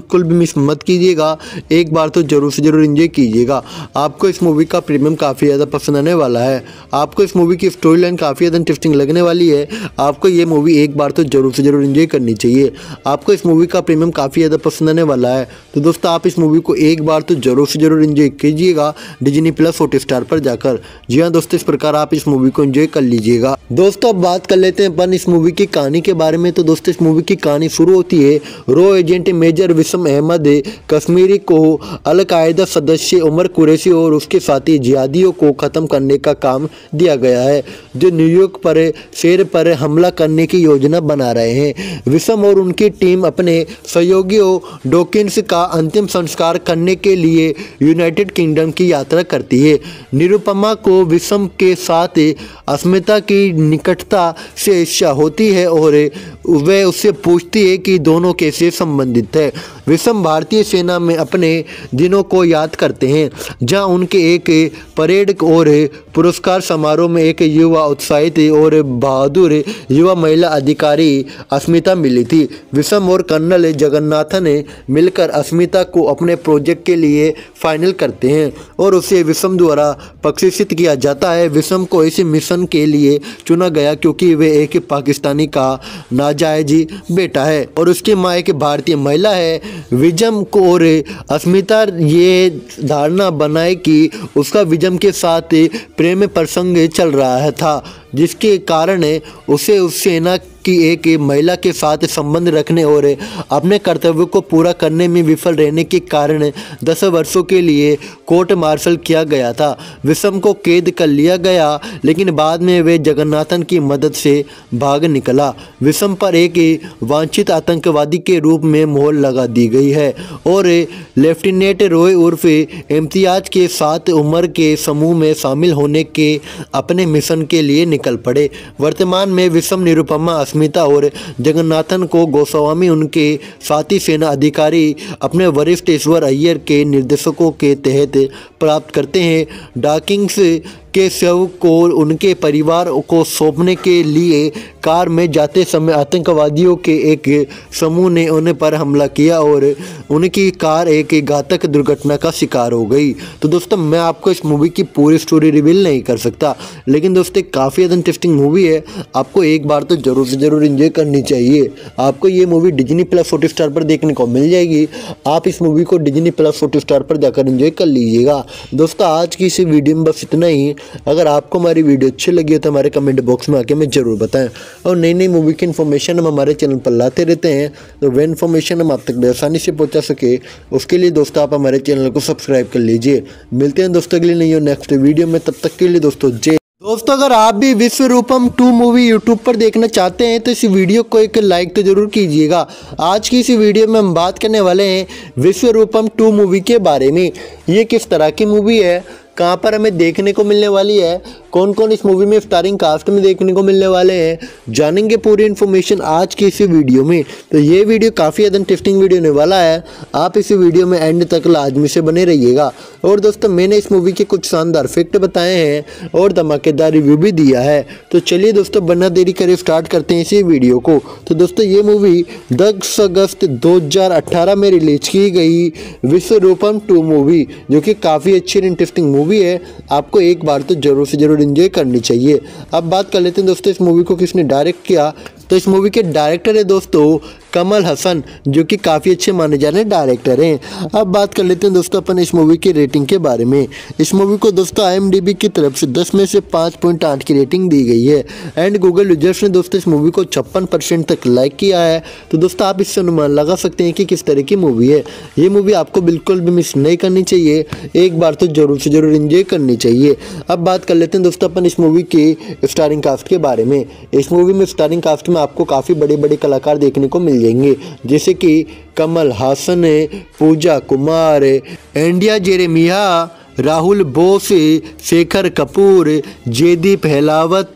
बिल्कुल भी मिस मत कीजिएगा, एक बार तो जरूर से जरूर एंजॉय कीजिएगा। आपको इस मूवी का प्रीमियम काफ़ी ज़्यादा पसंद आने वाला है। आपको इस मूवी की स्टोरी लाइन काफ़ी ज़्यादा इंटरेस्टिंग लगने वाली है। आपको ये मूवी एक बार तो जरूर से जरूर एंजॉय करनी चाहिए। आपको इस मूवी का प्रीमियम काफ़ी ज़्यादा पसंद आने वाला है, तो दोस्तों आप इस मूवी को एक बार तो जरूर से जरूर एंजॉय कीजिएगा डिज्नी प्लस हॉटस्टार पर जाकर। जी हाँ दोस्तों, इस प्रकार आप इस मूवी को एंजॉय कर लीजिएगा। दोस्तों अब बात कर लेते हैं अपन इस मूवी की कहानी के बारे में। तो दोस्तों इस मूवी की कहानी शुरू होती है रो एजेंट मेजर विसम अहमद कश्मीरी को अल-कायदा सदस्य उमर कुरैशी और उसके साथी जिहादियों को ख़त्म करने का काम दिया गया है, जो न्यूयॉर्क पर शहर पर हमला करने की योजना बना रहे हैं। विसम और उनकी टीम अपने सहयोगियों डॉकिंस का अंतिम संस्कार करने के लिए यूनाइटेड किंगडम की यात्रा करती है। निरुपमा को विसम के साथ अस्मिता की निकटता से ईर्ष्या होती है और वह उससे पूछती है कि दोनों कैसे संबंधित है। विसम भारतीय सेना में अपने दिनों को याद करते हैं, जहां उनके एक परेड और पुरस्कार समारोह में एक युवा उत्साहित और बहादुर युवा महिला अधिकारी अस्मिता मिली थी। विसम और कर्नल जगन्नाथन ने मिलकर अस्मिता को अपने प्रोजेक्ट के लिए फाइनल करते हैं और उसे विसम द्वारा प्रशिक्षित किया जाता है। विसम को इस मिशन के लिए चुना गया क्योंकि वे एक पाकिस्तानी का नाजायज बेटा है और उसकी माँ एक भारतीय महिला है। विजम को और अस्मिता ये धारणा बनाए कि उसका विजम के साथ प्रेम प्रसंग चल रहा था, जिसके कारण उसे उस सेना की एक महिला के साथ संबंध रखने और अपने कर्तव्य को पूरा करने में विफल रहने के कारण दस वर्षों के लिए कोर्ट मार्शल किया गया था। विसम को कैद कर लिया गया, लेकिन बाद में वे जगन्नाथन की मदद से भाग निकला। विसम पर एक वांछित आतंकवादी के रूप में मोहर लगा दी गई है और लेफ्टिनेंट रॉय उर्फ इम्तियाज के साथ उम्र के समूह में शामिल होने के अपने मिशन के लिए निकल पड़े। वर्तमान में विसम निरुपमा अस्मिता और जगन्नाथन को गोस्वामी उनके साथी सेना अधिकारी अपने वरिष्ठ ईश्वर अय्यर के निर्देशकों के तहत प्राप्त करते हैं। डॉकिंस के शव को उनके परिवार को सौंपने के लिए कार में जाते समय आतंकवादियों के एक समूह ने उन पर हमला किया और उनकी कार एक घातक दुर्घटना का शिकार हो गई। तो दोस्तों मैं आपको इस मूवी की पूरी स्टोरी रिवील नहीं कर सकता, लेकिन दोस्तों काफ़ी ज़्यादा इंटरेस्टिंग मूवी है, आपको एक बार तो जरूर से जरूर एंजॉय करनी चाहिए। आपको ये मूवी डिज्नी प्लस हॉटस्टार पर देखने को मिल जाएगी। आप इस मूवी को डिज्नी प्लस हॉटस्टार पर जाकर एंजॉय कर लीजिएगा। दोस्तों आज की इस वीडियो में बस इतना ही। अगर आपको हमारी वीडियो अच्छी लगी हो तो हमारे कमेंट बॉक्स में आके हमें जरूर बताएं और नई नई मूवी की इन्फॉर्मेशन हम हमारे चैनल पर लाते रहते हैं, तो वह इन्फॉर्मेशन हम आप तक आसानी से पहुंचा सके उसके लिए दोस्तों आप हमारे चैनल को सब्सक्राइब कर लीजिए। मिलते हैं दोस्तों अगली नई और नेक्स्ट वीडियो में, तब तक के लिए दोस्तों जय। दोस्तों अगर आप भी विश्वरूपम टू मूवी यूट्यूब पर देखना चाहते हैं तो इस वीडियो को एक लाइक तो जरूर कीजिएगा। आज की इस वीडियो में हम बात करने वाले हैं विश्वरूपम टू मूवी के बारे में। ये किस तरह की मूवी है, कहाँ पर हमें देखने को मिलने वाली है, कौन कौन इस मूवी में स्टारिंग कास्ट में देखने को मिलने वाले हैं, जानेंगे पूरी इन्फॉर्मेशन आज की इस वीडियो में। तो ये वीडियो काफ़ी ज़्यादा इंटरेस्टिंग वीडियो होने वाला है, आप इस वीडियो में एंड तक लाजमी से बने रहिएगा। और दोस्तों मैंने इस मूवी के कुछ शानदार फैक्ट बताए हैं और धमाकेदार रिव्यू भी दिया है। तो चलिए दोस्तों बिना देरी करे स्टार्ट करते हैं इसी वीडियो को। तो दोस्तों ये मूवी दस अगस्त दो हज़ार अठारह में रिलीज की गई विश्वरूपम टू मूवी, जो कि काफ़ी अच्छी और इंटरेस्टिंग मूवी है, आपको एक बार तो जरूर से जरूर एंजॉय करनी चाहिए। अब बात कर लेते हैं दोस्तों इस मूवी को किसने डायरेक्ट किया। तो इस मूवी के डायरेक्टर है दोस्तों कमल हसन, जो कि काफ़ी अच्छे माने जाने डायरेक्टर हैं। अब बात कर लेते हैं दोस्तों अपन इस मूवी की रेटिंग के बारे में। इस मूवी को दोस्तों आई एम डी बी की तरफ से दस में से पाँच पॉइंट आठ की रेटिंग दी गई है एंड गूगल यूजर्स ने दोस्तों इस मूवी को छप्पन परसेंट तक लाइक किया है। तो दोस्तों आप इससे अनुमान लगा सकते हैं कि किस तरह की मूवी है। ये मूवी आपको बिल्कुल भी मिस नहीं करनी चाहिए, एक बार तो जरूर से जरूर एंजॉय करनी चाहिए। अब बात कर लेते हैं दोस्तों अपन इस मूवी की स्टारिंग कास्ट के बारे में। इस मूवी में स्टारिंग कास्ट में आपको काफ़ी बड़े बड़े कलाकार देखने को मिल जाएंगे, जैसे कि Kamal Haasan, Pooja Kumar, Andrea Jeremiah, Rahul Bose, Shekhar Kapur, Jaideep Ahlawat,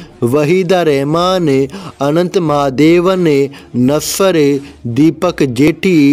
Waheeda Rehman, Anant Mahadevan, Nassar, Deepak Jethi,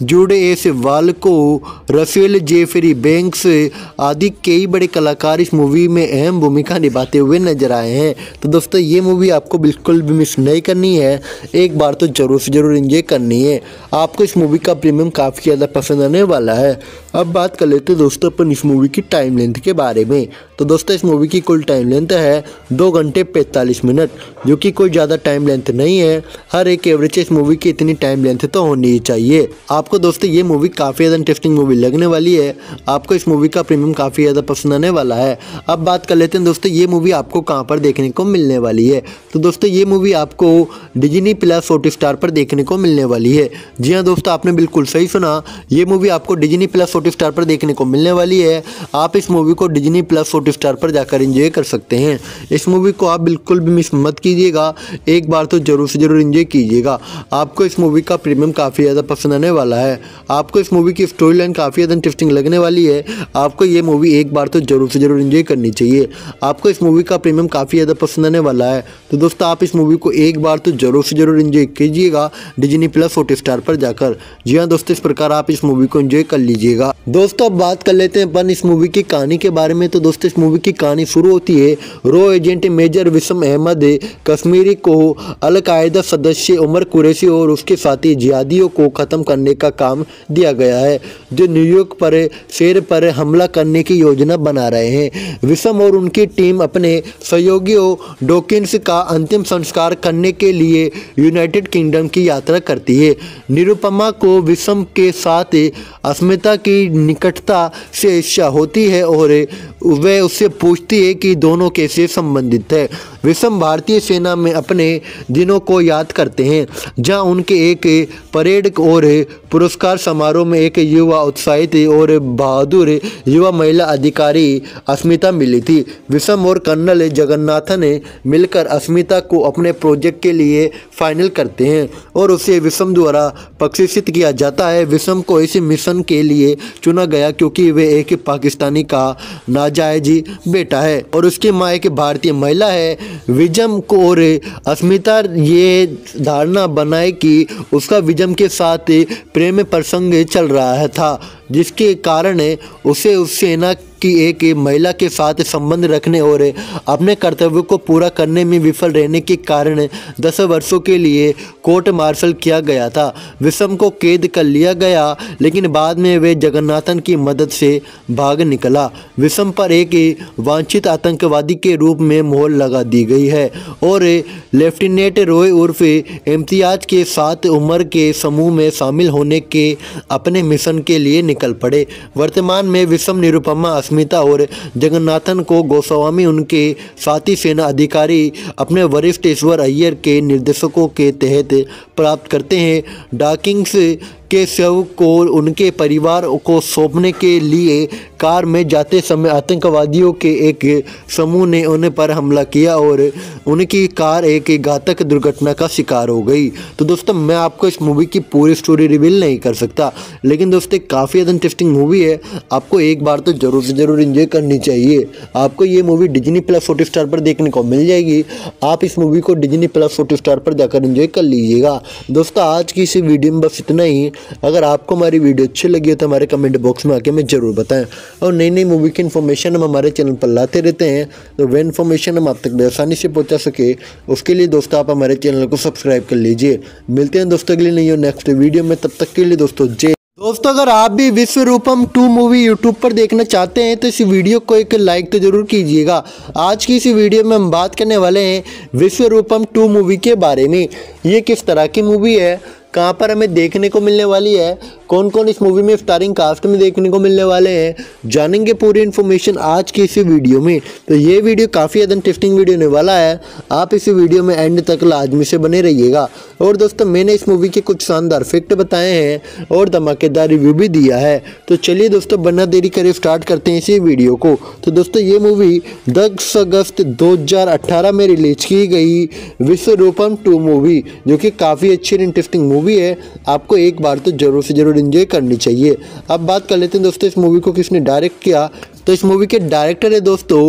Jude S Walko, Rafael Jeffrey Banks आदि कई बड़े कलाकार इस मूवी में अहम भूमिका निभाते हुए नजर आए हैं। तो दोस्तों ये मूवी आपको बिल्कुल भी मिस नहीं करनी है, एक बार तो जरूर से जरूर एंजॉय करनी है। आपको इस मूवी का प्रीमियम काफ़ी ज़्यादा पसंद आने वाला है। अब बात कर लेते हैं दोस्तों अपन इस मूवी की टाइम लेंथ के बारे में। तो दोस्तों इस मूवी की कुल टाइम लेंथ है दो घंटे पैंतालीस मिनट, जो कि कोई ज़्यादा टाइम लेंथ नहीं है। हर एक एवरेज इस मूवी की इतनी टाइम लेंथ तो होनी ही चाहिए। आपको दोस्तों ये मूवी काफ़ी ज़्यादा इंटरेस्टिंग मूवी लगने वाली है। आपको इस मूवी का प्रीमियम काफ़ी ज़्यादा पसंद आने वाला है। अब बात कर लेते हैं दोस्तों ये मूवी आपको कहाँ पर देखने को मिलने वाली है। तो दोस्तों ये मूवी आपको डिज्नी प्लस हॉटस्टार पर देखने को मिलने वाली है। जी हाँ दोस्तों, आपने बिल्कुल सही सुना, ये मूवी आपको डिज्नी प्लस हॉटस्टार पर देखने को मिलने वाली है। आप इस मूवी को डिज्नी प्लस हॉटस्टार पर जाकर एंजॉय कर सकते हैं। इस मूवी को आप बिल्कुल भी मिस मत कीजिएगा, एक बार तो जरूर से जरूर एंजॉय कीजिएगा। आपको इस मूवी का प्रीमियम काफ़ी ज़्यादा पसंद आने वाला है। आपको इस मूवी की स्टोरी लाइन काफ़ी ज़्यादा इंटरेस्टिंग लगने वाली है। आपको ये मूवी एक बार तो जरूर से जरूर एंजॉय करनी चाहिए। आपको इस मूवी का प्रीमियम काफ़ी ज़्यादा पसंद आने वाला है। तो दोस्तों आप इस मूवी को एक बार तो जरूर से जरूर एंजॉय कीजिएगा डिज्नी प्लस हॉटस्टार पर जाकर। जी हाँ दोस्तों, इस प्रकार आप इस मूवी को एंजॉय कर लीजिएगा। दोस्तों अब बात कर लेते हैं अपन इस मूवी की कहानी के बारे में। तो दोस्तों इस मूवी की कहानी शुरू होती है रो एजेंट मेजर विसम अहमद कश्मीरी को अल-कायदा सदस्य उमर कुरैशी और उसके साथी जिहादियों को ख़त्म करने का काम दिया गया है, जो न्यूयॉर्क पर शहर पर हमला करने की योजना बना रहे हैं। विसम और उनकी टीम अपने सहयोगियों डॉकिंस का अंतिम संस्कार करने के लिए यूनाइटेड किंगडम की यात्रा करती है। निरुपमा को विसम के साथ अस्मिता की निकटता से ईर्ष्या होती है और वह उससे पूछती है कि दोनों कैसे संबंधित है। विसम भारतीय सेना में अपने दिनों को याद करते हैं, जहां उनके एक परेड और पुरस्कार समारोह में एक युवा उत्साहित और बहादुर युवा महिला अधिकारी अस्मिता मिली थी। विसम और कर्नल जगन्नाथन ने मिलकर अस्मिता को अपने प्रोजेक्ट के लिए फाइनल करते हैं और उसे विसम द्वारा प्रशिक्षित किया जाता है। विसम को इस मिशन के लिए चुना गया क्योंकि वे एक पाकिस्तानी का नाजायज बेटा है और उसकी माँ एक भारतीय महिला है। विजम को और अस्मिता ये धारणा बनाए कि उसका विजम के साथ प्रेम प्रसंग चल रहा था, जिसके कारण उसे उस सेना की एक महिला के साथ संबंध रखने और अपने कर्तव्य को पूरा करने में विफल रहने के कारण दस वर्षों के लिए कोर्ट मार्शल किया गया था। विसम को कैद कर लिया गया, लेकिन बाद में वे जगन्नाथन की मदद से भाग निकला। विसम पर एक वांछित आतंकवादी के रूप में मोहर लगा दी गई है और लेफ्टिनेंट रॉय उर्फ इम्तियाज के साथ उम्र के समूह में शामिल होने के अपने मिशन के लिए निकल पड़े। वर्तमान में विसम निरुपमा अस्मिता और जगन्नाथन को गोस्वामी उनके साथी सेना अधिकारी अपने वरिष्ठ ईश्वर अय्यर के निर्देशकों के तहत प्राप्त करते हैं। डॉकिंस के शव को उनके परिवार को सौंपने के लिए कार में जाते समय आतंकवादियों के एक समूह ने उन पर हमला किया और उनकी कार एक घातक दुर्घटना का शिकार हो गई। तो दोस्तों मैं आपको इस मूवी की पूरी स्टोरी रिवील नहीं कर सकता, लेकिन दोस्तों काफ़ी ज़्यादा इंटरेस्टिंग मूवी है। आपको एक बार तो जरूर से जरूर एंजॉय करनी चाहिए। आपको ये मूवी डिज्नी प्लस हॉटस्टार पर देखने को मिल जाएगी। आप इस मूवी को डिज्नी प्लस हॉटस्टार पर जाकर एंजॉय कर लीजिएगा। दोस्तों आज की इस वीडियो में बस इतना ही। अगर आपको हमारी वीडियो अच्छी लगी हो तो हमारे कमेंट बॉक्स में आके हमें जरूर बताएं और नई नई मूवी की इन्फॉर्मेशन हम हमारे चैनल पर लाते रहते हैं, तो वह इन्फॉर्मेशन हम आप तक आसानी से पहुंचा सके उसके लिए दोस्तों आप हमारे चैनल को सब्सक्राइब कर लीजिए। मिलते हैं दोस्तों अगली नई और नेक्स्ट वीडियो में, तब तक के लिए दोस्तों जय। दोस्तों अगर आप भी विश्वरूपम टू मूवी यूट्यूब पर देखना चाहते हैं तो इस वीडियो को एक लाइक तो जरूर कीजिएगा। आज की इस वीडियो में हम बात करने वाले हैं विश्वरूपम टू मूवी के बारे में। ये किस तरह की मूवी है, कहाँ पर हमें देखने को मिलने वाली है, कौन कौन इस मूवी में स्टारिंग कास्ट में देखने को मिलने वाले हैं, जानेंगे पूरी इन्फॉर्मेशन आज की इस वीडियो में। तो ये वीडियो काफ़ी ज़्यादा इंटरेस्टिंग वीडियो होने वाला है। आप इस वीडियो में एंड तक लाजमी से बने रहिएगा। और दोस्तों मैंने इस मूवी के कुछ शानदार फैक्ट बताए हैं और धमाकेदार रिव्यू भी दिया है। तो चलिए दोस्तों बिना देरी करे स्टार्ट करते हैं इसी वीडियो को। तो दोस्तों ये मूवी दस अगस्त दो हज़ार अठारह में रिलीज की गई विश्वरूपम टू मूवी, जो कि काफ़ी अच्छी और इंटरेस्टिंग मूवी है। आपको एक बार तो जरूर से जरूर एंजॉय करनी चाहिए। अब बात कर लेते हैं दोस्तों इस मूवी को किसने डायरेक्ट किया। तो इस मूवी के डायरेक्टर है दोस्तों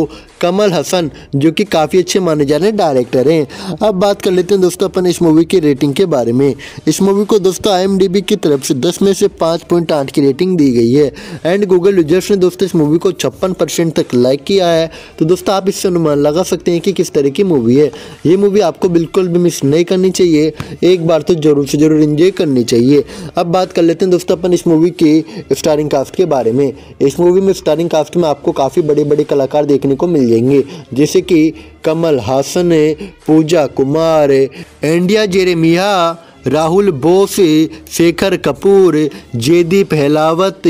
कमल हसन, जो कि काफ़ी अच्छे माने जाने डायरेक्टर हैं। अब बात कर लेते हैं दोस्तों अपन इस मूवी की रेटिंग के बारे में। इस मूवी को दोस्तों आई एम डी बी की तरफ से दस में से पाँच पॉइंट आठ की रेटिंग दी गई है एंड गूगल यूजर्स ने दोस्तों इस मूवी को छप्पन परसेंट तक लाइक किया है। तो दोस्तों आप इससे अनुमान लगा सकते हैं कि किस तरह की मूवी है। ये मूवी आपको बिल्कुल भी मिस नहीं करनी चाहिए, एक बार तो जरूर से जरूर एंजॉय करनी चाहिए। अब बात कर लेते हैं दोस्तों अपन इस मूवी की स्टारिंग कास्ट के बारे में। इस मूवी में स्टारिंग कास्ट में आपको काफ़ी बड़े बड़े कलाकार देखने को मिल जाएंगे, जैसे कि Kamal Haasan, Pooja Kumar, Andrea Jeremiah, Rahul Bose, Shekhar Kapur, Jaideep Ahlawat,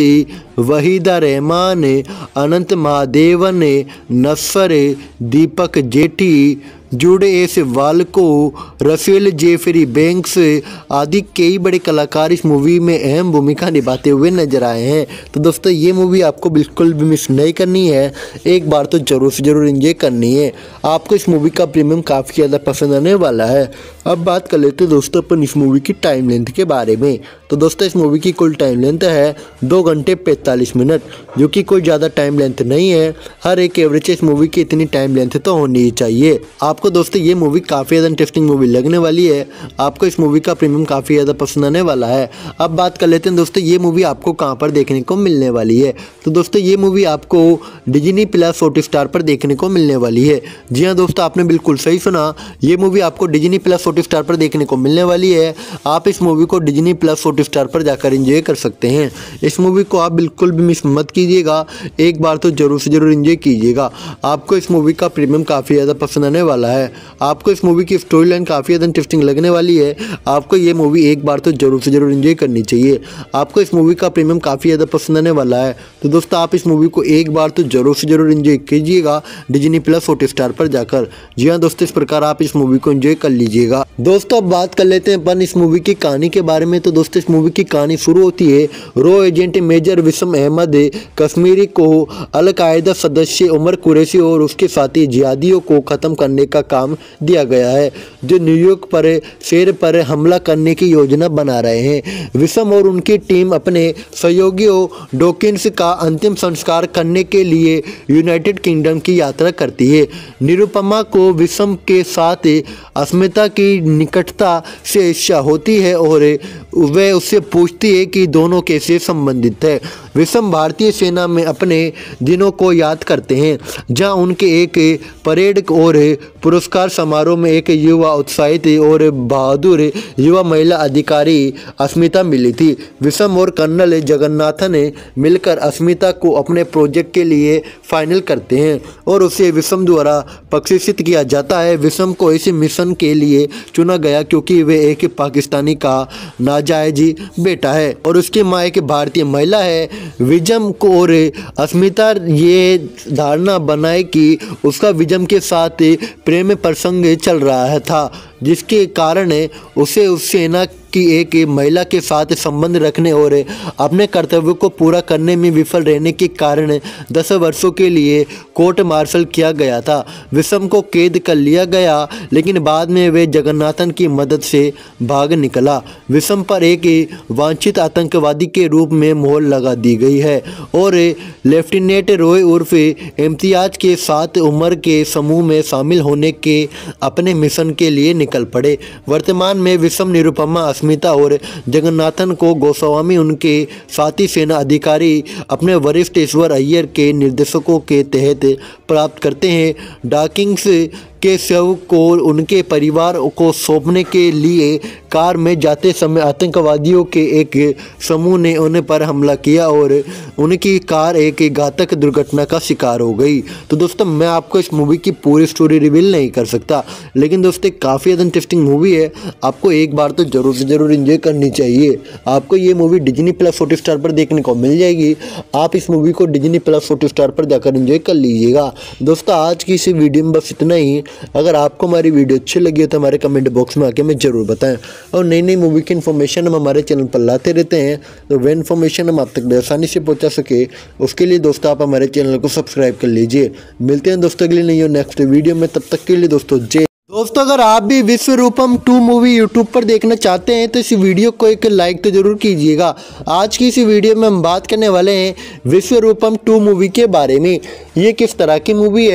Waheeda Rehman, Anant Mahadevan, Nassar, Deepak Jethi, Jude S Walko, Rafael Jeffrey Banks आदि कई बड़े कलाकार इस मूवी में अहम भूमिका निभाते हुए नजर आए हैं। तो दोस्तों ये मूवी आपको बिल्कुल भी मिस नहीं करनी है, एक बार तो जरूर से जरूर एंजॉय करनी है। आपको इस मूवी का प्रीमियम काफ़ी ज़्यादा पसंद आने वाला है। अब बात कर लेते हैं दोस्तों अपन इस मूवी की टाइम लेंथ के बारे में। तो दोस्तों इस मूवी की कुल टाइम लेंथ है दो घंटे पैंतालीस मिनट, जो कि कोई ज़्यादा टाइम लेंथ नहीं है। हर एक एवरेज इस मूवी की इतनी टाइम लेंथ तो होनी ही चाहिए। आपको दोस्तों ये मूवी काफ़ी ज़्यादा इंटरेस्टिंग मूवी लगने वाली है, आपको इस मूवी का प्रीमियम काफ़ी ज़्यादा पसंद आने वाला है। अब बात कर लेते हैं दोस्तों ये मूवी आपको कहाँ पर देखने को मिलने वाली है। तो दोस्तों ये मूवी आपको डिज्नी प्लस हॉटस्टार पर देखने को मिलने वाली है। जी हाँ दोस्तों, आपने बिल्कुल सही सुना, ये मूवी आपको डिज्नी प्लस हॉटस्टार पर देखने को मिलने वाली है। आप इस मूवी को डिज्नी प्लस हॉटस्टार पर जाकर एंजॉय कर सकते हैं। इस मूवी को आप बिल्कुल भी मिस मत कीजिएगा, एक बार तो जरूर से जरूर एंजॉय कीजिएगा। आपको इस मूवी का प्रीमियम काफ़ी ज़्यादा पसंद आने वाला है। आपको इस मूवी की स्टोरी लाइन काफ़ी ज़्यादा इंटरेस्टिंग लगने वाली है। आपको ये मूवी एक बार तो जरूर से जरूर एंजॉय करनी चाहिए। आपको इस मूवी का प्रीमियम काफ़ी ज़्यादा पसंद आने वाला है। तो दोस्तों आप इस मूवी को एक बार तो जरूर से जरूर एंजॉय कीजिएगा डिज्नी प्लस हॉटस्टार पर जाकर। जी हाँ दोस्तों, इस प्रकार आप इस मूवी को एंजॉय कर लीजिएगा। दोस्तों अब बात कर लेते हैं अपन इस मूवी की कहानी के बारे में। तो दोस्तों इस मूवी की कहानी शुरू होती है रो एजेंट मेजर विसम अहमद कश्मीरी को अल-कायदा सदस्य उमर कुरैशी और उसके साथी जिहादियों को ख़त्म करने का काम दिया गया है, जो न्यूयॉर्क पर शेर पर हमला करने की योजना बना रहे हैं। विसम और उनकी टीम अपने सहयोगियों डॉकिंस का अंतिम संस्कार करने के लिए यूनाइटेड किंगडम की यात्रा करती है। निरुपमा को विसम के साथ अस्मिता की निकटता से इच्छा होती है और वह उससे पूछती है कि दोनों कैसे संबंधित है। विसम भारतीय सेना में अपने दिनों को याद करते हैं, जहां उनके एक परेड और पुरस्कार समारोह में एक युवा उत्साहित और बहादुर युवा महिला अधिकारी अस्मिता मिली थी। विसम और कर्नल जगन्नाथन मिलकर अस्मिता को अपने प्रोजेक्ट के लिए फाइनल करते हैं और उसे विसम द्वारा प्रशिक्षित किया जाता है। विसम को इस मिशन के लिए चुना गया क्योंकि वे एक पाकिस्तानी का नाजायज बेटा है और उसकी माँ एक भारतीय महिला है। विजम को और अस्मिता ये धारणा बनाए कि उसका विजम के साथ प्रेम प्रसंग चल रहा था, जिसके कारण उसे उस सेना की एक महिला के साथ संबंध रखने और अपने कर्तव्य को पूरा करने में विफल रहने के कारण दस वर्षों के लिए कोर्ट मार्शल किया गया था। विसम को कैद कर लिया गया, लेकिन बाद में वे जगन्नाथन की मदद से भाग निकला। विसम पर एक वांछित आतंकवादी के रूप में मोहर लगा दी गई है और लेफ्टिनेंट रॉय उर्फ इम्तियाज के साथ उम्र के समूह में शामिल होने के अपने मिशन के लिए निकल पड़े। वर्तमान में विसम निरुपमा अस्मिता और जगन्नाथन को गोस्वामी उनके साथी सेना अधिकारी अपने वरिष्ठ ईश्वर अय्यर के निर्देशकों के तहत प्राप्त करते हैं। डॉकिंस के शव को उनके परिवार को सौंपने के लिए कार में जाते समय आतंकवादियों के एक समूह ने उन पर हमला किया और उनकी कार एक घातक दुर्घटना का शिकार हो गई। तो दोस्तों मैं आपको इस मूवी की पूरी स्टोरी रिवील नहीं कर सकता, लेकिन दोस्तों काफ़ी ज़्यादा इंटरेस्टिंग मूवी है, आपको एक बार तो जरूर से जरूर एंजॉय करनी चाहिए। आपको ये मूवी डिज्नी प्लस हॉटस्टार पर देखने को मिल जाएगी। आप इस मूवी को डिज्नी प्लस हॉटस्टार पर जाकर एंजॉय कर लीजिएगा। दोस्तों आज की इस वीडियो में बस इतना ही। अगर आपको हमारी वीडियो अच्छी लगी हो तो हमारे कमेंट बॉक्स में आके हमें जरूर बताएं और नई नई मूवी की इन्फॉर्मेशन हम हमारे चैनल पर लाते रहते हैं, तो वह इन्फॉर्मेशन हम आप तक आसानी से पहुंचा सके उसके लिए दोस्तों आप हमारे चैनल को सब्सक्राइब कर लीजिए। मिलते हैं दोस्तों अगली नई और नेक्स्ट वीडियो में, तब तक के लिए दोस्तों जय। दोस्तों अगर आप भी विश्वरूपम टू मूवी यूट्यूब पर देखना चाहते हैं तो इस वीडियो को एक लाइक तो जरूर कीजिएगा। आज की इस वीडियो में हम बात करने वाले हैं विश्वरूपम टू मूवी के बारे में। ये किस तरह की मूवी है,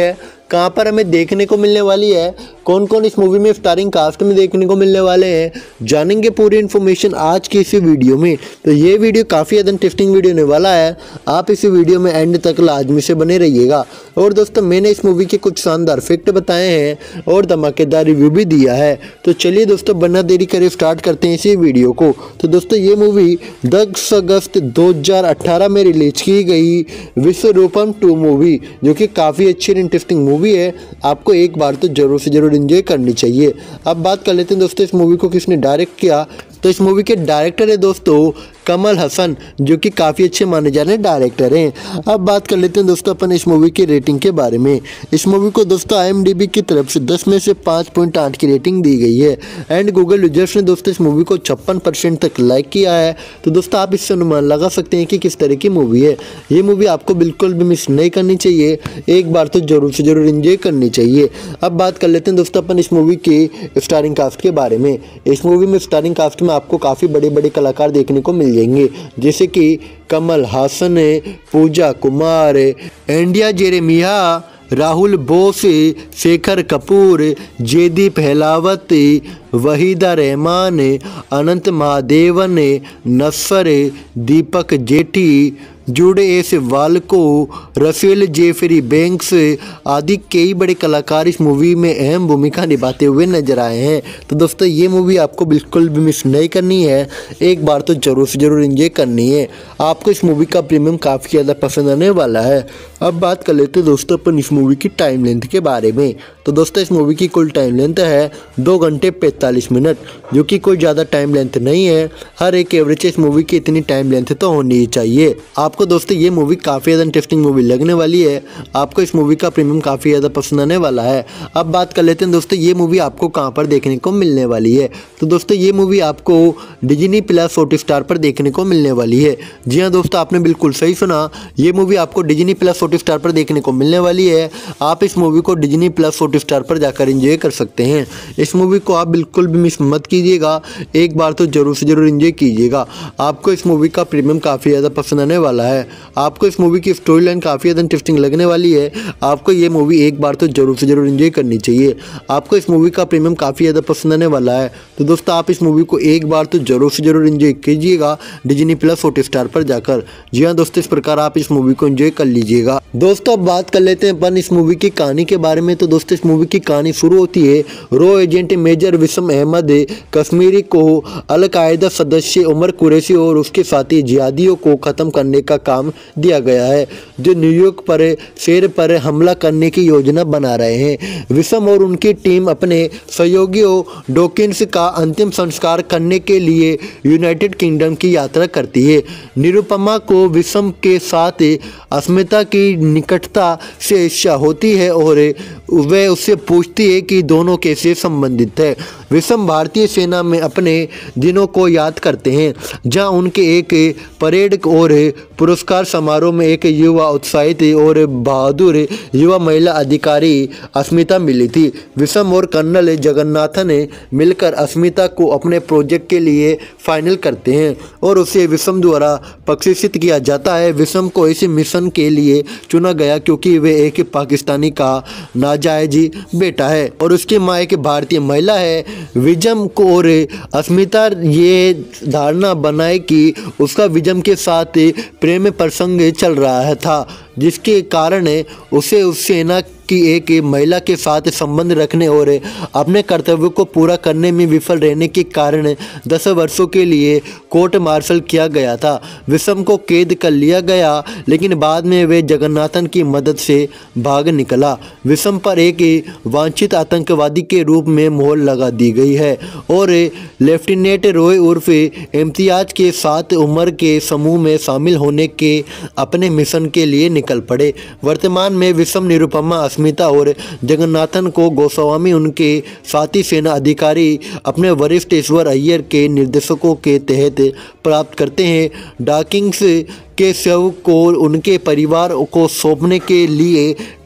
कहाँ पर हमें देखने को मिलने वाली है, कौन कौन इस मूवी में स्टारिंग कास्ट में देखने को मिलने वाले हैं, जानेंगे पूरी इन्फॉर्मेशन आज की इसी वीडियो में। तो ये वीडियो काफ़ी ज़्यादा इंटरेस्टिंग वीडियो होने वाला है, आप इसी वीडियो में एंड तक लाजमी से बने रहिएगा। और दोस्तों मैंने इस मूवी के कुछ शानदार फैक्ट बताए हैं और धमाकेदार रिव्यू भी दिया है। तो चलिए दोस्तों बिना देरी करे स्टार्ट करते हैं इसी वीडियो को। तो दोस्तों ये मूवी दस अगस्त दो हज़ार अठारह में रिलीज की गई विश्वरूपम टू मूवी, जो कि काफ़ी अच्छी और इंटरेस्टिंग मूवी है, आपको एक बार तो जरूर से जरूर एंजॉय करनी चाहिए। अब बात कर लेते हैं दोस्तों इस मूवी को किसने डायरेक्ट किया। तो इस मूवी के डायरेक्टर है दोस्तों कमल हसन, जो कि काफ़ी अच्छे माने जाने डायरेक्टर हैं। अब बात कर लेते हैं दोस्तों अपन इस मूवी की रेटिंग के बारे में। इस मूवी को दोस्तों आई एम डी बी की तरफ से दस में से पाँच पॉइंट आठ की रेटिंग दी गई है एंड गूगल यूजर्स ने दोस्तों इस मूवी को छप्पन परसेंट तक लाइक किया है। तो दोस्तों आप इससे अनुमान लगा सकते हैं कि किस तरह की मूवी है। ये मूवी आपको बिल्कुल भी मिस नहीं करनी चाहिए, एक बार तो जरूर से जरूर एंजॉय करनी चाहिए। अब बात कर लेते हैं दोस्तों अपन इस मूवी की स्टारिंग कास्ट के बारे में। इस मूवी में स्टारिंग कास्ट में आपको काफ़ी बड़े बड़े कलाकार देखने को मिल जाएंगे, जैसे कि Kamal Haasan, Pooja Kumar, Andrea Jeremiah, Rahul Bose, Shekhar Kapur, Jaideep Ahlawat, Waheeda Rehman, Anant Mahadevan, Nassar, Deepak Jethi, Jude S Walko, Rafael Jeffrey Banks आदि कई बड़े कलाकार इस मूवी में अहम भूमिका निभाते हुए नजर आए हैं। तो दोस्तों ये मूवी आपको बिल्कुल भी मिस नहीं करनी है, एक बार तो जरूर से जरूर एंजॉय करनी है, आपको इस मूवी का प्रीमियम काफ़ी ज़्यादा पसंद आने वाला है। अब बात कर लेते हैं दोस्तों अपन इस मूवी की टाइम लेंथ के बारे में। तो दोस्तों इस मूवी की कुल टाइम लेंथ है दो घंटे पैंतालीस मिनट, जो कि कोई ज़्यादा टाइम लेंथ नहीं है। हर एक एवरेज इस मूवी की इतनी टाइम लेंथ तो होनी ही चाहिए। आपको दोस्तों ये मूवी काफ़ी ज़्यादा इंटरेस्टिंग मूवी लगने वाली है, आपको इस मूवी का प्रीमियम काफ़ी ज़्यादा पसंद आने वाला है। अब बात कर लेते हैं दोस्तों ये मूवी आपको कहाँ पर देखने को मिलने वाली है। तो दोस्तों ये मूवी आपको डिज्नी प्लस हॉटस्टार पर देखने को मिलने वाली है। जी हाँ दोस्तों आपने बिल्कुल सही सुना, ये मूवी आपको डिज्नी प्लस हॉटस्टार पर देखने को मिलने वाली है। आप इस मूवी को डिज्नी प्लस हॉटस्टार पर जाकर एंजॉय कर सकते हैं। इस मूवी को आप बिल्कुल भी मिस मत कीजिएगा, एक बार तो जरूर से जरूर एंजॉय कीजिएगा, आपको इस मूवी का प्रीमियम काफ़ी ज़्यादा पसंद आने वाला है। आपको इस मूवी की स्टोरी लाइन काफ़ी ज़्यादा इंटरेस्टिंग लगने वाली है, आपको ये मूवी एक बार तो जरूर से जरूर एंजॉय करनी चाहिए, आपको इस मूवी का प्रीमियम काफ़ी ज़्यादा पसंद आने वाला है। तो दोस्तों आप इस मूवी को एक बार तो जरूर से जरूर एंजॉय कीजिएगा डिज्नी प्लस हॉटस्टार पर जाकर। जी हाँ दोस्तों इस प्रकार आप इस मूवी को एंजॉय कर लीजिएगा। दोस्तों अब बात कर लेते हैं अपन इस मूवी की कहानी के बारे में। तो दोस्तों इस मूवी की कहानी शुरू होती है रो एजेंट मेजर विसम अहमद कश्मीरी को अल-कायदा सदस्य उमर कुरैशी और उसके साथी जिहादियों को ख़त्म करने का काम दिया गया है, जो न्यूयॉर्क पर शेर पर हमला करने की योजना बना रहे हैं। विसम और उनकी टीम अपने सहयोगियों डॉकिंस का अंतिम संस्कार करने के लिए यूनाइटेड किंगडम की यात्रा करती है। निरुपमा को विसम के साथ अस्मिता की निकटता से इच्छा होती है और वह उससे पूछती है कि दोनों कैसे संबंधित है। विसम भारतीय सेना में अपने दिनों को याद करते हैं, जहां उनके एक परेड और पुरस्कार समारोह में एक युवा उत्साहित और बहादुर युवा महिला अधिकारी अस्मिता मिली थी। विसम और कर्नल जगन्नाथन ने मिलकर अस्मिता को अपने प्रोजेक्ट के लिए फाइनल करते हैं और उसे विसम द्वारा प्रशिक्षित किया जाता है। विसम को इस मिशन के लिए चुना गया क्योंकि वे एक पाकिस्तानी का नाजायज बेटा है और उसकी माँ एक भारतीय महिला है। विजम को और अस्मिता ये धारणा बनाए कि उसका विजम के साथ प्रेम प्रसंग चल रहा था, जिसके कारण उसे उस सेना की एक महिला के साथ संबंध रखने और अपने कर्तव्य को पूरा करने में विफल रहने के कारण दस वर्षों के लिए कोर्ट मार्शल किया गया था। विसम को कैद कर लिया गया, लेकिन बाद में वे जगन्नाथन की मदद से भाग निकला। विसम पर एक वांछित आतंकवादी के रूप में मोहर लगा दी गई है और लेफ्टिनेंट रॉय उर्फ इम्तियाज के साथ उम्र के समूह में शामिल होने के अपने मिशन के लिए निकल पड़े। वर्तमान में विसम निरुपमा अस्मिता और जगन्नाथन को गोस्वामी उनके साथी सेना अधिकारी अपने वरिष्ठ ईश्वर अय्यर के निर्देशकों के तहत प्राप्त करते हैं। डॉकिंस के शव को उनके परिवार को सौंपने के लिए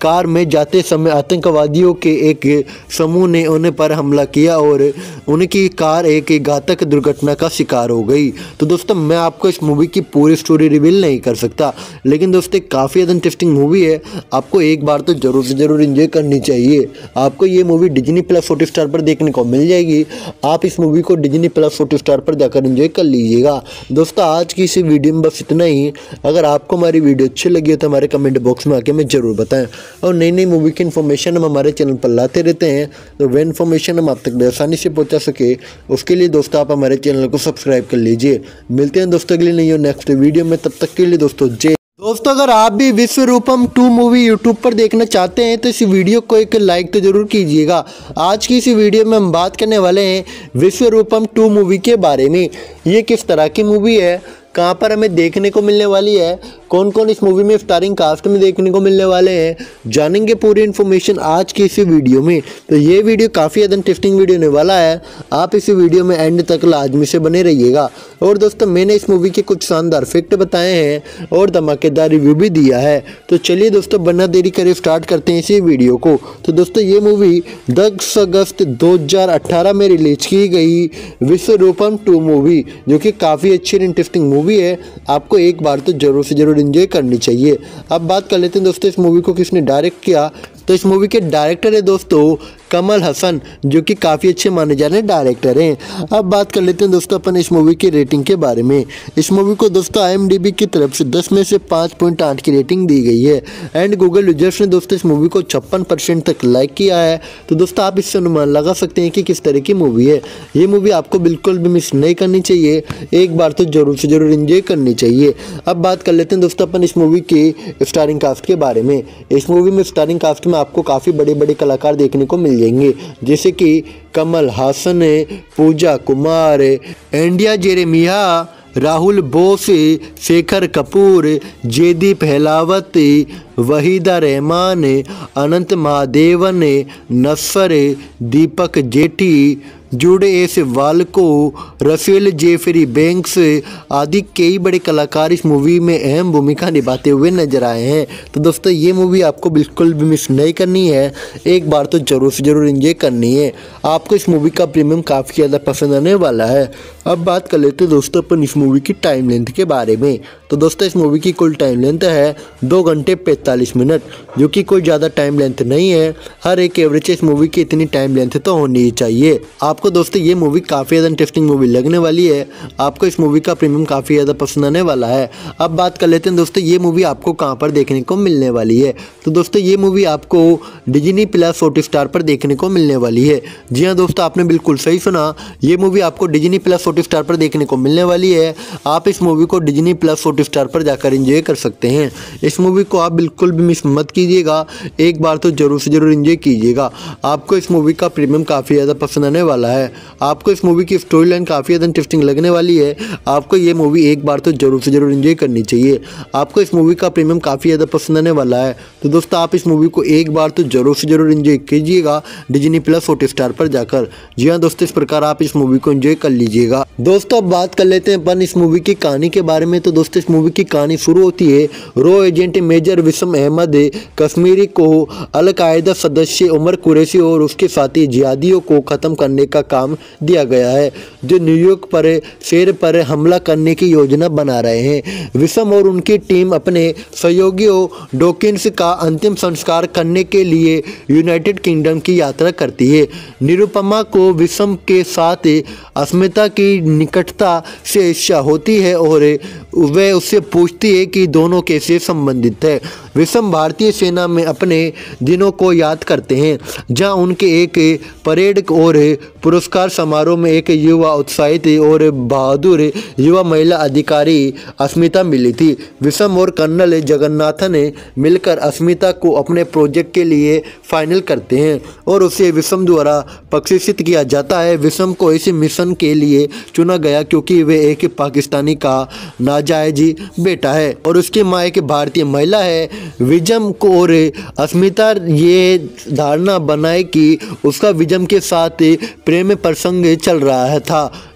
कार में जाते समय आतंकवादियों के एक समूह ने उन्हें पर हमला किया और उनकी कार एक घातक दुर्घटना का शिकार हो गई। तो दोस्तों मैं आपको इस मूवी की पूरी स्टोरी रिवील नहीं कर सकता, लेकिन दोस्तों काफ़ी ज़्यादा इंटरेस्टिंग मूवी है, आपको एक बार तो जरूर से जरूर एंजॉय करनी चाहिए। आपको ये मूवी डिज्नी प्लस हॉटस्टार पर देखने को मिल जाएगी। आप इस मूवी को डिज्नी प्लस हॉटस्टार पर जाकर एंजॉय कर लीजिएगा। दोस्तों आज की इस वीडियो में बस इतना ही। अगर आपको हमारी वीडियो अच्छी लगी हो तो हमारे कमेंट बॉक्स में आके हमें जरूर बताएं, और नई नई मूवी की इन्फॉर्मेशन हम हमारे चैनल पर लाते रहते हैं, तो वह इन्फॉर्मेशन हम आप तक आसानी से पहुंचा सके उसके लिए दोस्तों आप हमारे चैनल को सब्सक्राइब कर लीजिए। मिलते हैं दोस्तों अगली नई और नेक्स्ट वीडियो में, तब तक के लिए दोस्तों जय। दोस्तों अगर आप भी विश्वरूपम टू मूवी यूट्यूब पर देखना चाहते हैं तो इस वीडियो को एक लाइक तो जरूर कीजिएगा। आज की इस वीडियो में हम बात करने वाले हैं विश्वरूपम टू मूवी के बारे में। ये किस तरह की मूवी है, कहाँ पर हमें देखने को मिलने वाली है, कौन कौन इस मूवी में स्टारिंग कास्ट में देखने को मिलने वाले हैं, जानेंगे पूरी इन्फॉर्मेशन आज की इस वीडियो में। तो ये वीडियो काफ़ी ज़्यादा इंटरेस्टिंग वीडियो होने वाला है, आप इस वीडियो में एंड तक लाजमी से बने रहिएगा। और दोस्तों मैंने इस मूवी के कुछ शानदार फैक्ट बताए हैं और धमाकेदार रिव्यू भी दिया है। तो चलिए दोस्तों बिना देरी करे स्टार्ट करते हैं इसी वीडियो को। तो दोस्तों ये मूवी दस अगस्त दो हज़ार अठारह में रिलीज की गई विश्वरूपम टू मूवी, जो कि काफ़ी अच्छी और इंटरेस्टिंग मूवी है, आपको एक बार तो जरूर से जरूर एंजॉय करनी चाहिए। अब बात कर लेते हैं दोस्तों इस मूवी को किसने डायरेक्ट किया। तो इस मूवी के डायरेक्टर है दोस्तों कमल हसन, जो कि काफ़ी अच्छे माने जाने डायरेक्टर हैं। अब बात कर लेते हैं दोस्तों अपन इस मूवी की रेटिंग के बारे में। इस मूवी को दोस्तों आई एम डी बी की तरफ से दस में से पाँच पॉइंट आठ की रेटिंग दी गई है, एंड गूगल यूजर्स ने दोस्तों इस मूवी को छप्पन परसेंट तक लाइक किया है। तो दोस्तों आप इससे अनुमान लगा सकते हैं कि किस तरह की मूवी है। ये मूवी आपको बिल्कुल भी मिस नहीं करनी चाहिए, एक बार तो जरूर से जरूर एंजॉय करनी चाहिए। अब बात कर लेते हैं दोस्तों अपन इस मूवी की स्टारिंग कास्ट के बारे में। इस मूवी में स्टारिंग कास्ट में आपको काफ़ी बड़े बड़े कलाकार देखने को मिल जाएंगे, जैसे कि Kamal Haasan, Pooja Kumar, Andrea Jeremiah, Rahul Bose, Shekhar Kapur, Jaideep Ahlawat, Waheeda Rehman, Anant Mahadevan, Nassar, Deepak Jethi, Jude S Walko, Rafael Jeffrey Banks आदि कई बड़े कलाकार इस मूवी में अहम भूमिका निभाते हुए नजर आए हैं। तो दोस्तों ये मूवी आपको बिल्कुल भी मिस नहीं करनी है, एक बार तो जरूर से जरूर एंजॉय करनी है। आपको इस मूवी का प्रीमियम काफ़ी ज़्यादा पसंद आने वाला है। अब बात कर लेते हैं दोस्तों अपन इस मूवी की टाइम लेंथ के बारे में। तो दोस्तों इस मूवी की कुल टाइम लेंथ है दो घंटे पैंतालीस मिनट, जो कि कोई ज़्यादा टाइम लेंथ नहीं है। हर एक एवरेज इस मूवी की इतनी टाइम लेंथ तो होनी ही चाहिए। आपको दोस्तों ये मूवी काफ़ी ज़्यादा इंटरेस्टिंग मूवी लगने वाली है, आपको इस मूवी का प्रीमियम काफ़ी ज़्यादा पसंद आने वाला है। अब बात कर लेते हैं दोस्तों ये मूवी आपको कहाँ पर देखने को मिलने वाली है। तो दोस्तों ये मूवी आपको डिज्नी प्लस हॉटस्टार पर देखने को मिलने वाली है। जी हाँ दोस्तों आपने बिल्कुल सही सुना, ये मूवी आपको डिज्नी प्लस हॉटस्टार पर देखने को मिलने वाली है। आप इस मूवी को डिज्नी प्लस हॉटस्टार पर जाकर एंजॉय कर सकते हैं। इस मूवी को आप बिल्कुल भी मिस मत कीजिएगा, एक बार तो जरूर से जरूर एंजॉय कीजिएगा। आपको इस मूवी का प्रीमियम काफ़ी ज़्यादा पसंद आने वाला है, आपको इस मूवी की स्टोरी लाइन काफ़ी ज़्यादा इंटरेस्टिंग लगने वाली है। आपको ये मूवी एक बार तो जरूर से जरूर एंजॉय करनी चाहिए। आपको इस मूवी का प्रीमियम काफ़ी ज़्यादा पसंद आने वाला है। तो दोस्तों आप इस मूवी को एक बार तो जरूर से जरूर एंजॉय कीजिएगा डिज्नी प्लस हॉटस्टार पर जाकर। जी हाँ दोस्तों इस प्रकार आप इस मूवी को एंजॉय कर लीजिएगा। दोस्तों अब बात कर लेते हैं अपन इस मूवी की कहानी के बारे में। तो दोस्तों इस मूवी की कहानी शुरू होती है रो एजेंट मेजर विसम अहमद कश्मीरी को अल-कायदा सदस्य उमर कुरैशी और उसके साथी जिहादियों को ख़त्म करने का काम दिया गया है, जो न्यूयॉर्क पर शहर पर हमला करने की योजना बना रहे हैं। विसम और उनकी टीम अपने सहयोगियों डॉकिंस का अंतिम संस्कार करने के लिए यूनाइटेड किंगडम की यात्रा करती है। निरुपमा को विसम के साथ अस्मिता की निकटता से ईर्ष्या होती है और वह उससे पूछती है कि दोनों कैसे संबंधित है। विसम भारतीय सेना में अपने दिनों को याद करते हैं, जहां उनके एक परेड और पुरस्कार समारोह में एक युवा उत्साहित और बहादुर युवा महिला अधिकारी अस्मिता मिली थी। विसम और कर्नल जगन्नाथन ने मिलकर अस्मिता को अपने प्रोजेक्ट के लिए फाइनल करते हैं और उसे विसम द्वारा प्रशिक्षित किया जाता है। विसम को इस मिशन के लिए चुना गया क्योंकि वे एक पाकिस्तानी का नाजायज बेटा है और उसकी माँ एक भारतीय महिला है। विजम को और अस्मिता ये धारणा बनाए कि उसका विजम के साथ प्रेम प्रसंग चल रहा है था,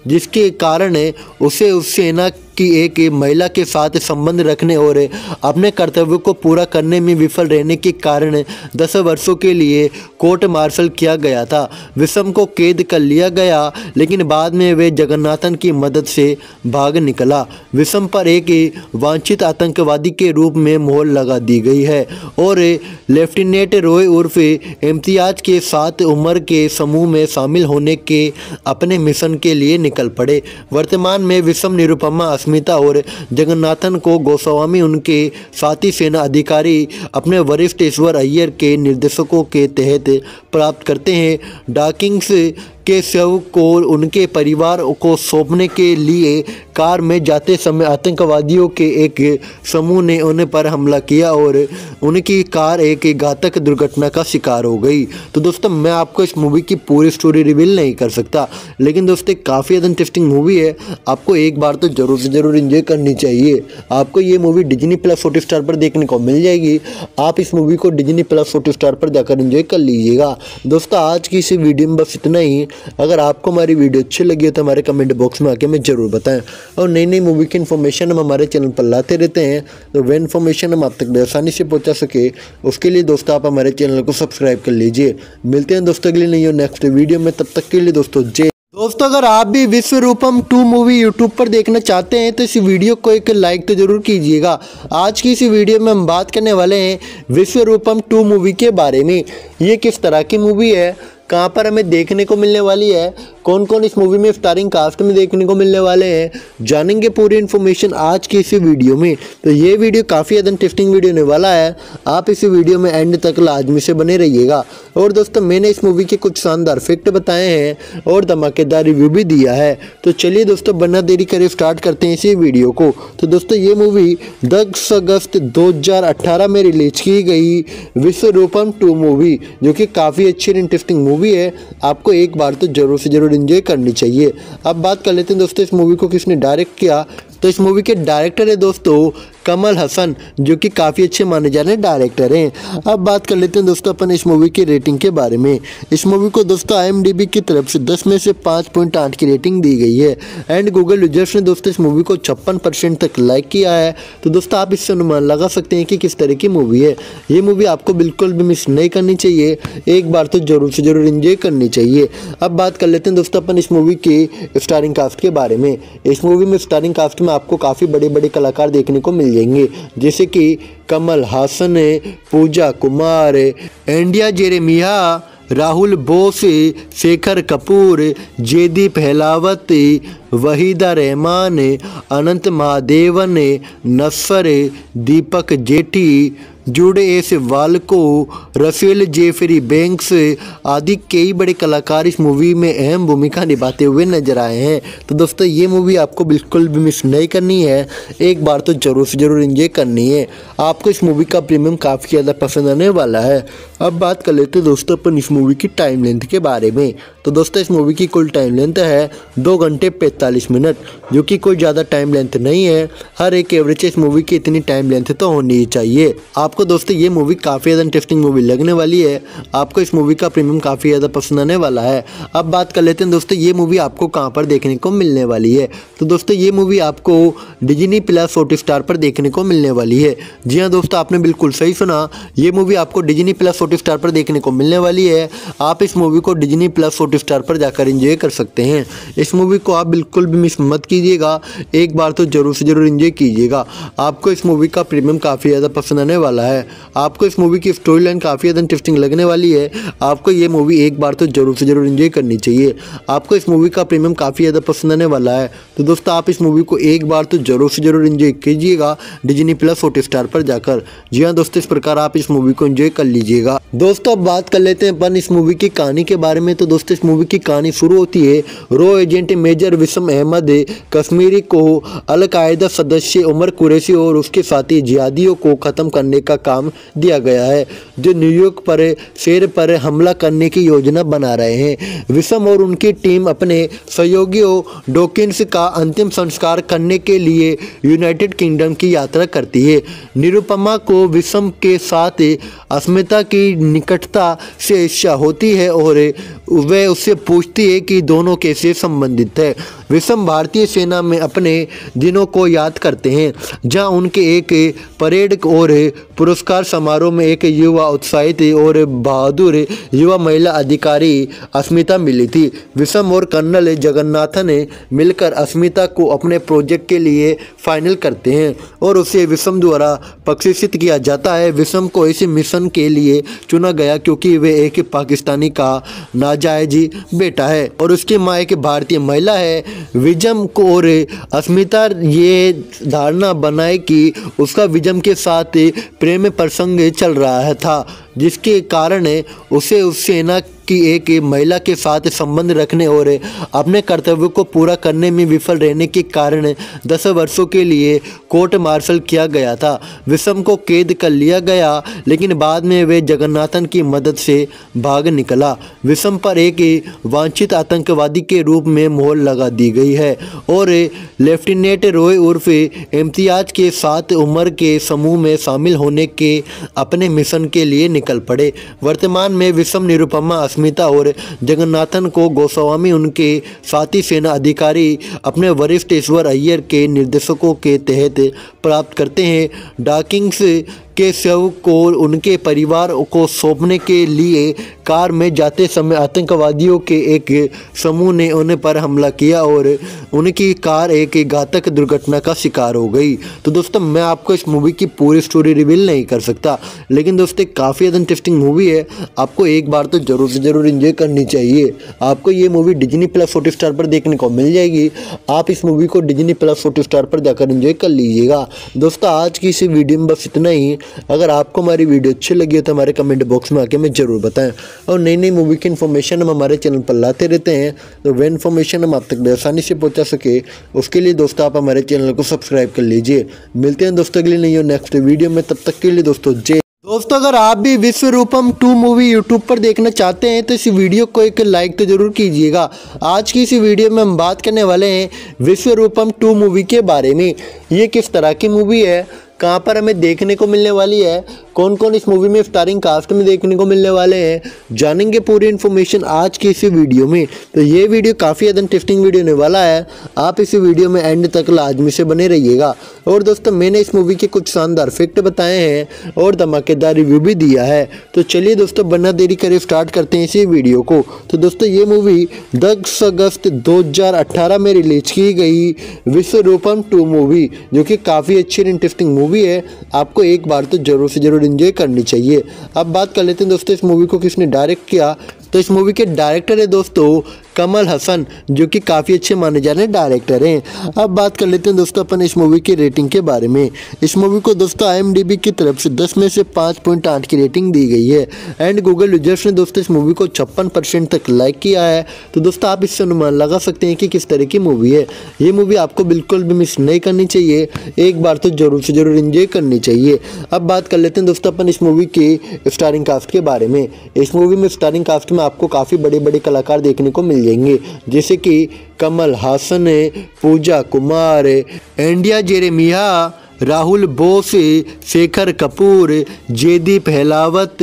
जिसके कारण उसे उस सेना कि एक महिला के साथ संबंध रखने और अपने कर्तव्य को पूरा करने में विफल रहने के कारण दस वर्षों के लिए कोर्ट मार्शल किया गया था। विषम को कैद कर लिया गया, लेकिन बाद में वे जगन्नाथन की मदद से भाग निकला। विषम पर एक वांछित आतंकवादी के रूप में मोहर लगा दी गई है और लेफ्टिनेंट रॉय उर्फ इम्तियाज के साथ उम्र के समूह में शामिल होने के अपने मिशन के लिए निकल पड़े। वर्तमान में विषम निरुपमा अस्मिता और जगन्नाथन को गोस्वामी उनके साथी सेना अधिकारी अपने वरिष्ठ ईश्वर अय्यर के निर्देशकों के तहत प्राप्त करते हैं। डॉकिंस के शव को उनके परिवार को सौंपने के लिए कार में जाते समय आतंकवादियों के एक समूह ने उन पर हमला किया और उनकी कार एक घातक दुर्घटना का शिकार हो गई। तो दोस्तों मैं आपको इस मूवी की पूरी स्टोरी रिवील नहीं कर सकता, लेकिन दोस्तों काफ़ी ज़्यादा इंटरेस्टिंग मूवी है, आपको एक बार तो जरूर से जरूर एंजॉय करनी चाहिए। आपको ये मूवी डिज्नी प्लस हॉटस्टार पर देखने को मिल जाएगी। आप इस मूवी को डिज्नी प्लस हॉटस्टार पर जाकर एंजॉय कर लीजिएगा। दोस्तों आज की इस वीडियो में बस इतना ही। अगर आपको हमारी वीडियो अच्छी लगी हो तो हमारे कमेंट बॉक्स में आके हमें जरूर बताएं, और नई नई मूवी की इन्फॉर्मेशन हम हमारे चैनल पर लाते रहते हैं, तो वह इन्फॉर्मेशन हम आप तक आसानी से पहुंचा सके उसके लिए दोस्तों आप हमारे चैनल को सब्सक्राइब कर लीजिए। मिलते हैं दोस्तों अगली नई और नेक्स्ट वीडियो में, तब तक के लिए दोस्तों जय। दोस्तों अगर आप भी विश्वरूपम टू मूवी यूट्यूब पर देखना चाहते हैं तो इस वीडियो को एक लाइक तो जरूर कीजिएगा। आज की इस वीडियो में हम बात करने वाले हैं विश्वरूपम टू मूवी के बारे में। ये किस तरह की मूवी है, कहाँ पर हमें देखने को मिलने वाली है, कौन कौन इस मूवी में स्टारिंग कास्ट में देखने को मिलने वाले हैं, जानेंगे पूरी इन्फॉर्मेशन आज की इस वीडियो में। तो ये वीडियो काफ़ी ज़्यादा इंटरेस्टिंग वीडियो होने वाला है, आप इस वीडियो में एंड तक लाजमी से बने रहिएगा। और दोस्तों मैंने इस मूवी के कुछ शानदार फैक्ट बताए हैं और धमाकेदार रिव्यू भी दिया है। तो चलिए दोस्तों बिना देरी करे स्टार्ट करते हैं इसी वीडियो को। तो दोस्तों ये मूवी दस अगस्त दो हज़ार अठारह में रिलीज की गई विश्वरूपम टू मूवी, जो कि काफ़ी अच्छी और इंटरेस्टिंग मूवी है, आपको एक बार तो जरूर से जरूर एंजॉय करनी चाहिए। अब बात कर लेते हैं दोस्तों इस मूवी को किसने डायरेक्ट किया। तो इस मूवी के डायरेक्टर है दोस्तों कमल हसन, जो कि काफ़ी अच्छे माने जाने डायरेक्टर हैं। अब बात कर लेते हैं दोस्तों अपन इस मूवी की रेटिंग के बारे में। इस मूवी को दोस्तों आई एम डी बी की तरफ से दस में से पाँच पॉइंट आठ की रेटिंग दी गई है एंड गूगल यूजर्स ने दोस्तों इस मूवी को छप्पन परसेंट तक लाइक किया है। तो दोस्तों आप इससे अनुमान लगा सकते हैं कि किस तरह की मूवी है। ये मूवी आपको बिल्कुल भी मिस नहीं करनी चाहिए, एक बार तो जरूर से जरूर एंजॉय करनी चाहिए। अब बात कर लेते हैं दोस्तों अपन इस मूवी के स्टारिंग कास्ट के बारे में। इस मूवी में स्टारिंग कास्ट में आपको काफ़ी बड़े बड़े कलाकार देखने को मिल जाएंगे, जैसे कि Kamal Haasan, Pooja Kumar, Andrea Jeremiah, Rahul Bose, Shekhar Kapur, Jaideep Ahlawat, Waheeda Rehman, Anant Mahadevan, Nassar, Deepak Jethi, Jude S Walko, Rafael Jeffrey Banks आदि कई बड़े कलाकार इस मूवी में अहम भूमिका निभाते हुए नजर आए हैं। तो दोस्तों ये मूवी आपको बिल्कुल भी मिस नहीं करनी है, एक बार तो जरूर से जरूर एंजॉय करनी है। आपको इस मूवी का प्रीमियम काफ़ी ज़्यादा पसंद आने वाला है। अब बात कर लेते हैं दोस्तों अपन इस मूवी की टाइम लेंथ के बारे में। तो दोस्तों इस मूवी की कुल टाइम लेंथ है दो घंटे पैंतालीस मिनट, जो कि कोई ज़्यादा टाइम लेंथ नहीं है। हर एक एवरेज इस मूवी की इतनी टाइम लेंथ तो होनी ही चाहिए। आपको दोस्तों ये मूवी काफ़ी ज़्यादा इंटरेस्टिंग मूवी लगने वाली है, आपको इस मूवी का प्रीमियम काफ़ी ज़्यादा पसंद आने वाला है। अब बात कर लेते हैं दोस्तों ये मूवी आपको कहाँ पर देखने को मिलने वाली है। तो दोस्तों ये मूवी आपको डिज्नी प्लस हॉटस्टार पर देखने को मिलने वाली है। जी हाँ दोस्तों आपने बिल्कुल सही सुना, ये मूवी आपको डिज्नी प्लस हॉटस्टार पर देखने को मिलने वाली है। आप इस मूवी को डिज्नी प्लस हॉटस्टार पर जाकर एंजॉय कर सकते हैं। इस मूवी को आप बिल्कुल भी मिस मत कीजिएगा, एक बार तो जरूर से जरूर एंजॉय कीजिएगा। आपको इस मूवी का प्रीमियम काफ़ी ज़्यादा पसंद आने वाला है, आपको इस मूवी की स्टोरी लाइन काफ़ी ज़्यादा इंटरेस्टिंग लगने वाली है। आपको ये मूवी एक बार तो जरूर से जरूर एंजॉय करनी चाहिए। आपको इस मूवी का प्रीमियम काफ़ी ज़्यादा पसंद आने वाला है। तो दोस्तों आप इस मूवी को एक बार तो जरूर से जरूर एंजॉय कीजिएगा डिज्नी प्लस हॉटस्टार पर जाकर। जी हाँ दोस्तों इस प्रकार आप इस मूवी को एंजॉय कर लीजिएगा। दोस्तों अब बात कर लेते हैं अपन इस मूवी की कहानी के बारे में। तो दोस्तों इस मूवी की कहानी शुरू होती है रॉ एजेंट मेजर विसम अहमद कश्मीरी को अल-कायदा सदस्य उमर कुरैशी और उसके साथी जिहादियों को ख़त्म करने का काम दिया गया है, जो न्यूयॉर्क पर शहर पर हमला करने की योजना बना रहे हैं। विसम और उनकी टीम अपने सहयोगियों डॉकिंस का अंतिम संस्कार करने के लिए यूनाइटेड किंगडम की यात्रा करती है। निरुपमा को विसम के साथ अस्मिता की निकटता से इच्छा होती है और वह उससे पूछती है कि दोनों कैसे संबंधित है। विषम भारतीय सेना में अपने दिनों को याद करते हैं, जहां उनके एक परेड और पुरस्कार समारोह में एक युवा उत्साहित और बहादुर युवा महिला अधिकारी अस्मिता मिली थी। विषम और कर्नल जगन्नाथन मिलकर अस्मिता को अपने प्रोजेक्ट के लिए फाइनल करते हैं और उसे विषम द्वारा प्रशिक्षित किया जाता है। विषम को इस मिशन के लिए चुना गया क्योंकि वे एक पाकिस्तानी का नाजायज बेटा है और उसकी माँ एक भारतीय महिला है। विजम को और अस्मिता ये धारणा बनाए कि उसका विजम के साथ प्रेम प्रसंग चल रहा था, जिसके कारण उसे उस सेना की एक महिला के साथ संबंध रखने और अपने कर्तव्य को पूरा करने में विफल रहने के कारण दस वर्षों के लिए कोर्ट मार्शल किया गया था। विषम को कैद कर लिया गया, लेकिन बाद में वे जगन्नाथन की मदद से भाग निकला। विषम पर एक वांछित आतंकवादी के रूप में मोहर लगा दी गई है और लेफ्टिनेंट रॉय उर्फ इम्तियाज के साथ उम्र के समूह में शामिल होने के अपने मिशन के लिए निकल पड़े। वर्तमान में विषम निरुपमा, अस्मिता और जगन्नाथन को गोस्वामी उनके साथी सेना अधिकारी अपने वरिष्ठ ईश्वर अय्यर के निर्देशकों के तहत प्राप्त करते हैं। डॉकिंस के शव को उनके परिवार को सौंपने के लिए कार में जाते समय आतंकवादियों के एक समूह ने उन पर हमला किया और उनकी कार एक घातक दुर्घटना का शिकार हो गई। तो दोस्तों, मैं आपको इस मूवी की पूरी स्टोरी रिवील नहीं कर सकता, लेकिन दोस्तों काफ़ी ज़्यादा इंटरेस्टिंग मूवी है। आपको एक बार तो जरूर से जरूर एंजॉय करनी चाहिए। आपको ये मूवी डिज्नी प्लस हॉटस्टार पर देखने को मिल जाएगी। आप इस मूवी को डिज्नी प्लस हॉटस्टार पर जाकर एंजॉय कर लीजिएगा। दोस्तों, आज की इस वीडियो में बस इतना ही। अगर आपको हमारी वीडियो अच्छी लगी हो तो हमारे कमेंट बॉक्स में आके हमें जरूर बताएं और नई नई मूवी की इन्फॉर्मेशन हम हमारे चैनल पर लाते रहते हैं, तो वह इन्फॉर्मेशन हम आप तक आसानी से पहुंचा सके उसके लिए दोस्तों आप हमारे चैनल को सब्सक्राइब कर लीजिए। मिलते हैं दोस्तों अगली नई और नेक्स्ट वीडियो में, तब तक के लिए दोस्तों जय। दोस्तों, अगर आप भी विश्वरूपम टू मूवी यूट्यूब पर देखना चाहते हैं तो इस वीडियो को एक लाइक तो जरूर कीजिएगा। आज की इस वीडियो में हम बात करने वाले हैं विश्वरूपम टू मूवी के बारे में। ये किस तरह की मूवी है, कहाँ पर हमें देखने को मिलने वाली है, कौन कौन इस मूवी में स्टारिंग कास्ट में देखने को मिलने वाले हैं, जानेंगे पूरी इन्फॉर्मेशन आज की इस वीडियो में। तो ये वीडियो काफ़ी ज़्यादा इंटरेस्टिंग वीडियो होने वाला है। आप इस वीडियो में एंड तक लाजमी से बने रहिएगा। और दोस्तों, मैंने इस मूवी के कुछ शानदार फैक्ट बताए हैं और धमाकेदार रिव्यू भी दिया है। तो चलिए दोस्तों, बिना देरी करे स्टार्ट करते हैं इसी वीडियो को। तो दोस्तों, ये मूवी दस अगस्त दो हज़ार अठारह में रिलीज की गई विश्वरूपम टू मूवी, जो कि काफ़ी अच्छी और इंटरेस्टिंग मूवी है। आपको एक बार तो जरूर से जरूर एंजॉय करनी चाहिए। अब बात कर लेते हैं दोस्तों इस मूवी को किसने डायरेक्ट किया। तो इस मूवी के डायरेक्टर है दोस्तों कमल हसन, जो कि काफ़ी अच्छे माने जाने डायरेक्टर हैं। अब बात कर लेते हैं दोस्तों अपन इस मूवी की रेटिंग के बारे में। इस मूवी को दोस्तों आई एम डी बी की तरफ से दस में से पाँच पॉइंट आठ की रेटिंग दी गई है एंड गूगल यूजर्स ने दोस्तों इस मूवी को छप्पन परसेंट तक लाइक किया है। तो दोस्तों, आप इससे अनुमान लगा सकते हैं कि किस तरह की मूवी है। ये मूवी आपको बिल्कुल भी मिस नहीं करनी चाहिए, एक बार तो जरूर से जरूर एंजॉय करनी चाहिए। अब बात कर लेते हैं दोस्तों अपन इस मूवी की स्टारिंग कास्ट के बारे में। इस मूवी में स्टारिंग कास्ट में आपको काफ़ी बड़े बड़े कलाकार देखने को मिल जाएंगे, जैसे कि Kamal Haasan, Pooja Kumar, Andrea Jeremiah, Rahul Bose, Shekhar Kapur, Jaideep Ahlawat,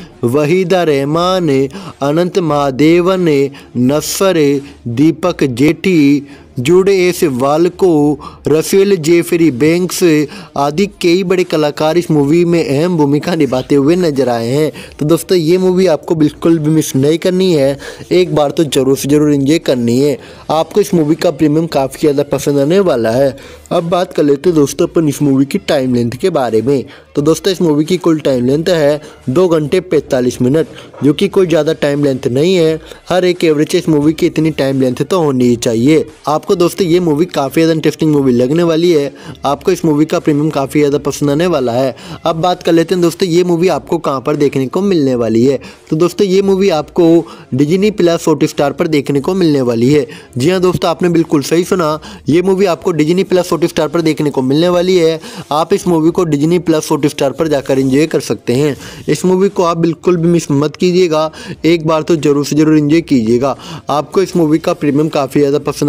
Waheeda Rehman, Anant Mahadevan, Nassar, Deepak Jethi, Jude S Walko, Rafael Jeffrey Banks आदि कई बड़े कलाकार इस मूवी में अहम भूमिका निभाते हुए नजर आए हैं। तो दोस्तों, ये मूवी आपको बिल्कुल भी मिस नहीं करनी है, एक बार तो जरूर से जरूर एंजॉय करनी है। आपको इस मूवी का प्रीमियम काफ़ी ज़्यादा पसंद आने वाला है। अब बात कर लेते हैं दोस्तों अपन इस मूवी की टाइम लेंथ के बारे में। तो दोस्तों, इस मूवी की कुल टाइम लेंथ है दो घंटे पैंतालीस मिनट, जो कि कोई ज़्यादा टाइम लेंथ नहीं है। हर एक एवरेज इस मूवी की इतनी टाइम लेंथ तो होनी ही चाहिए। आपको दोस्तों ये मूवी काफ़ी ज़्यादा इंटरेस्टिंग मूवी लगने वाली है। आपको इस मूवी का प्रीमियम काफ़ी ज़्यादा पसंद आने वाला है। अब बात कर लेते हैं दोस्तों ये मूवी आपको कहाँ पर देखने को मिलने वाली है। तो दोस्तों, ये मूवी आपको डिज्नी प्लस हॉटस्टार पर देखने को मिलने वाली है। जी हाँ दोस्तों, आपने बिल्कुल सही सुना, ये मूवी आपको डिज्नी प्लस हॉटस्टार पर देखने को मिलने वाली है। आप इस मूवी को डिज्नी प्लस हॉटस्टार पर जाकर एंजॉय कर सकते हैं। इस मूवी को आप बिल्कुल भी मिस मत कीजिएगा, एक बार तो जरूर से जरूर एंजॉय कीजिएगा। आपको इस मूवी का प्रीमियम काफ़ी ज़्यादा पसंद आने वाला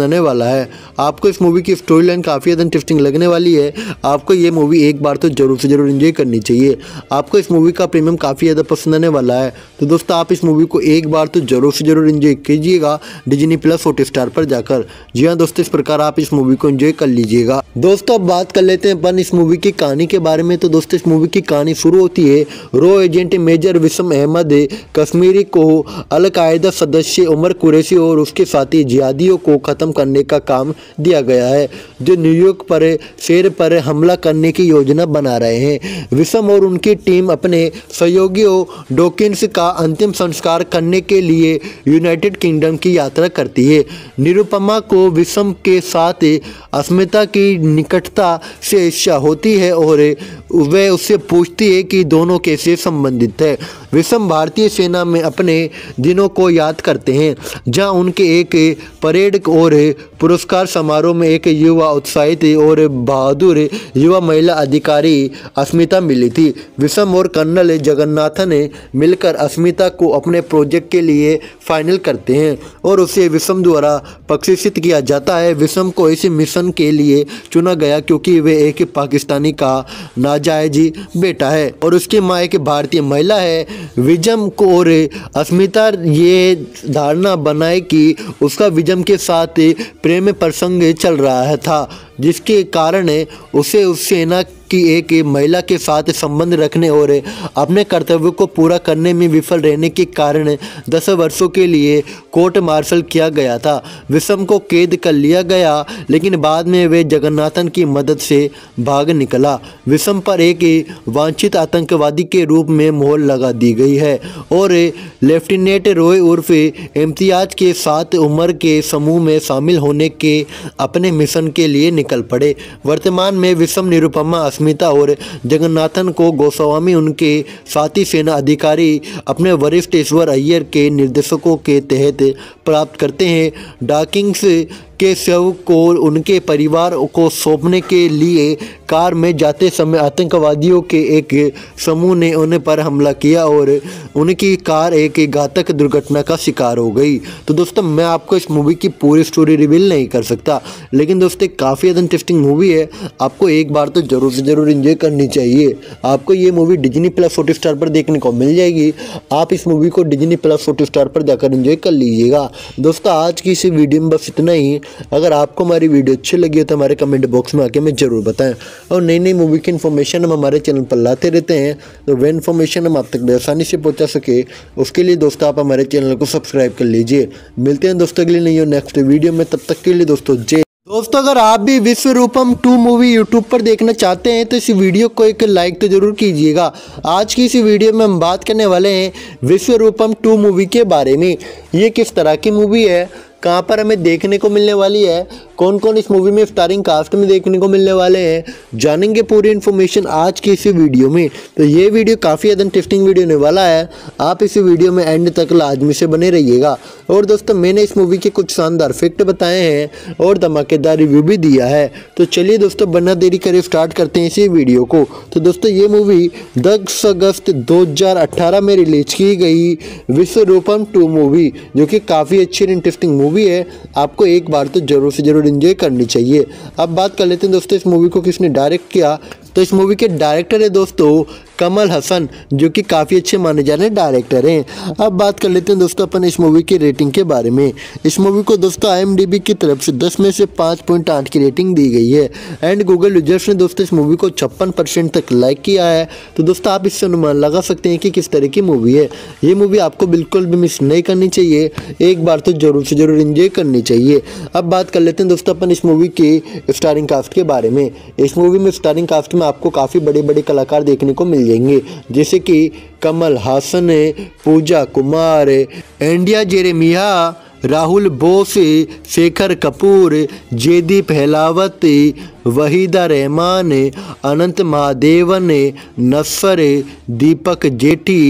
है। आपको इस मूवी की स्टोरी लाइन काफ़ी ज़्यादा इंटरेस्टिंग लगने वाली है। आपको ये मूवी एक बार तो जरूर से जरूर एंजॉय करनी चाहिए। आपको इस मूवी का प्रीमियम काफ़ी ज़्यादा पसंद आने वाला है। तो दोस्तों आप इस मूवी को एक बार तो जरूर से जरूर एंजॉय कीजिएगा डिज्नी प्लस हॉटस्टार पर जाकर। जी हाँ दोस्तों, इस प्रकार आप इस मूवी को एंजॉय कर लीजिएगा। दोस्तों अब बात कर लेते हैं अपन इस मूवी की कहानी के बारे में। तो दोस्तों इस मूवी की कहानी शुरू होती है रॉ एजेंट मेजर विसम अहमद कश्मीरी को अल-कायदा सदस्य उमर कुरैशी और उसके साथी जिहादियों को ख़त्म करने का काम दिया गया है, जो न्यूयॉर्क पर शेर पर हमला करने की योजना बना रहे हैं। विसम और उनकी टीम अपने सहयोगियों डॉकिंस का अंतिम संस्कार करने के लिए यूनाइटेड किंगडम की यात्रा करती है। निरुपमा को विसम के साथ अस्मिता की निकटता से ईर्ष्या होती है और वह उससे पूछती है कि दोनों कैसे संबंधित है। विसम भारतीय सेना में अपने दिनों को याद करते हैं, जहां उनके एक परेड और पुरस्कार समारोह में एक युवा उत्साहित और बहादुर युवा महिला अधिकारी अस्मिता मिली थी। विसम और कर्नल जगन्नाथन ने मिलकर अस्मिता को अपने प्रोजेक्ट के लिए फाइनल करते हैं और उसे विसम द्वारा प्रशिक्षित किया जाता है। विसम को इस मिशन के लिए चुना गया क्योंकि वे एक पाकिस्तानी का नाजायज बेटा है और उसकी माँ एक भारतीय महिला है। विजम को और अस्मिता ये धारणा बनाए कि उसका विजम के साथ प्रेम प्रसंग चल रहा था, जिसके कारण उसे उस सेना की एक महिला के साथ संबंध रखने और अपने कर्तव्य को पूरा करने में विफल रहने के कारण दस वर्षों के लिए कोर्ट मार्शल किया गया था। विसम को कैद कर लिया गया, लेकिन बाद में वे जगन्नाथन की मदद से भाग निकला। विसम पर एक वांछित आतंकवादी के रूप में मोहर लगा दी गई है और लेफ्टिनेंट रॉय उर्फ इम्तियाज के साथ उमर के समूह में शामिल होने के अपने मिशन के लिए निकल पड़े। वर्तमान में विसम निरुपमा अस्मिता और जगन्नाथन को गोस्वामी उनके साथी सेना अधिकारी अपने वरिष्ठ ईश्वर अय्यर के निर्देशकों के तहत प्राप्त करते हैं। डॉकिंस के शव को उनके परिवार को सौंपने के लिए कार में जाते समय आतंकवादियों के एक समूह ने उन पर हमला किया और उनकी कार एक घातक दुर्घटना का शिकार हो गई। तो दोस्तों मैं आपको इस मूवी की पूरी स्टोरी रिवील नहीं कर सकता, लेकिन दोस्तों काफ़ी ज़्यादा इंटरेस्टिंग मूवी है। आपको एक बार तो जरूर से जरूर एंजॉय करनी चाहिए। आपको ये मूवी डिज्नी प्लस हॉटस्टार पर देखने को मिल जाएगी। आप इस मूवी को डिज्नी प्लस हॉटस्टार पर जाकर एंजॉय कर लीजिएगा। दोस्तों आज की इस वीडियो में बस इतना ही। अगर आपको हमारी वीडियो अच्छी लगी हो तो हमारे कमेंट बॉक्स में आके हमें जरूर बताएं और नई नई मूवी की इन्फॉर्मेशन हम हमारे चैनल पर लाते रहते हैं, तो वह इन्फॉर्मेशन हम आप तक आसानी से पहुंचा सके उसके लिए दोस्तों आप हमारे चैनल को सब्सक्राइब कर लीजिए। मिलते हैं दोस्तों अगली नई और नेक्स्ट वीडियो में, तब तक के लिए दोस्तों जय। दोस्तों अगर आप भी विश्व रूपम टू मूवी यूट्यूब पर देखना चाहते हैं तो इस वीडियो को एक लाइक तो जरूर कीजिएगा। आज की इस वीडियो में हम बात करने वाले हैं विश्व रूपम टू मूवी के बारे में। ये किस तरह की मूवी है, कहाँ पर हमें देखने को मिलने वाली है, कौन कौन इस मूवी में स्टारिंग कास्ट में देखने को मिलने वाले हैं, जानेंगे पूरी इन्फॉर्मेशन आज की इस वीडियो में। तो ये वीडियो काफ़ी ज़्यादा इंटरेस्टिंग वीडियो होने वाला है। आप इस वीडियो में एंड तक लाजमी से बने रहिएगा। और दोस्तों मैंने इस मूवी के कुछ शानदार फैक्ट बताए हैं और धमाकेदार रिव्यू भी दिया है। तो चलिए दोस्तों बिना देरी करे स्टार्ट करते हैं इसी वीडियो को। तो दोस्तों ये मूवी दस अगस्त दो हज़ार अठारह में रिलीज की गई विश्व रूपम टू मूवी, जो कि काफ़ी अच्छी और इंटरेस्टिंग मूवी है। आपको एक बार तो जरूर से जरूर एंजॉय करनी चाहिए। अब बात कर लेते हैं दोस्तों इस मूवी को किसने डायरेक्ट किया। तो इस मूवी के डायरेक्टर है दोस्तों कमल हसन, जो कि काफ़ी अच्छे माने जाने डायरेक्टर हैं। अब बात कर लेते हैं दोस्तों अपन इस मूवी की रेटिंग के बारे में। इस मूवी को दोस्तों आई एम डी बी की तरफ से दस में से पाँच पॉइंट आठ की रेटिंग दी गई है एंड गूगल यूजर्स ने दोस्तों इस मूवी को छप्पन परसेंट तक लाइक किया है। तो दोस्तों आप इससे अनुमान लगा सकते हैं कि किस तरह की मूवी है। ये मूवी आपको बिल्कुल भी मिस नहीं करनी चाहिए, एक बार तो जरूर से जरूर एंजॉय करनी चाहिए। अब बात कर लेते हैं दोस्तों अपन इस मूवी की स्टारिंग कास्ट के बारे में। इस मूवी में स्टारिंग कास्ट में आपको काफ़ी बड़े बड़े कलाकार देखने को मिल जाएंगे, जैसे कि Kamal Haasan, Pooja Kumar, Andrea Jeremiah, Rahul Bose, Shekhar Kapur, Jaideep Ahlawat, Waheeda Rehman, Anant Mahadevan, Nassar, Deepak Jethi,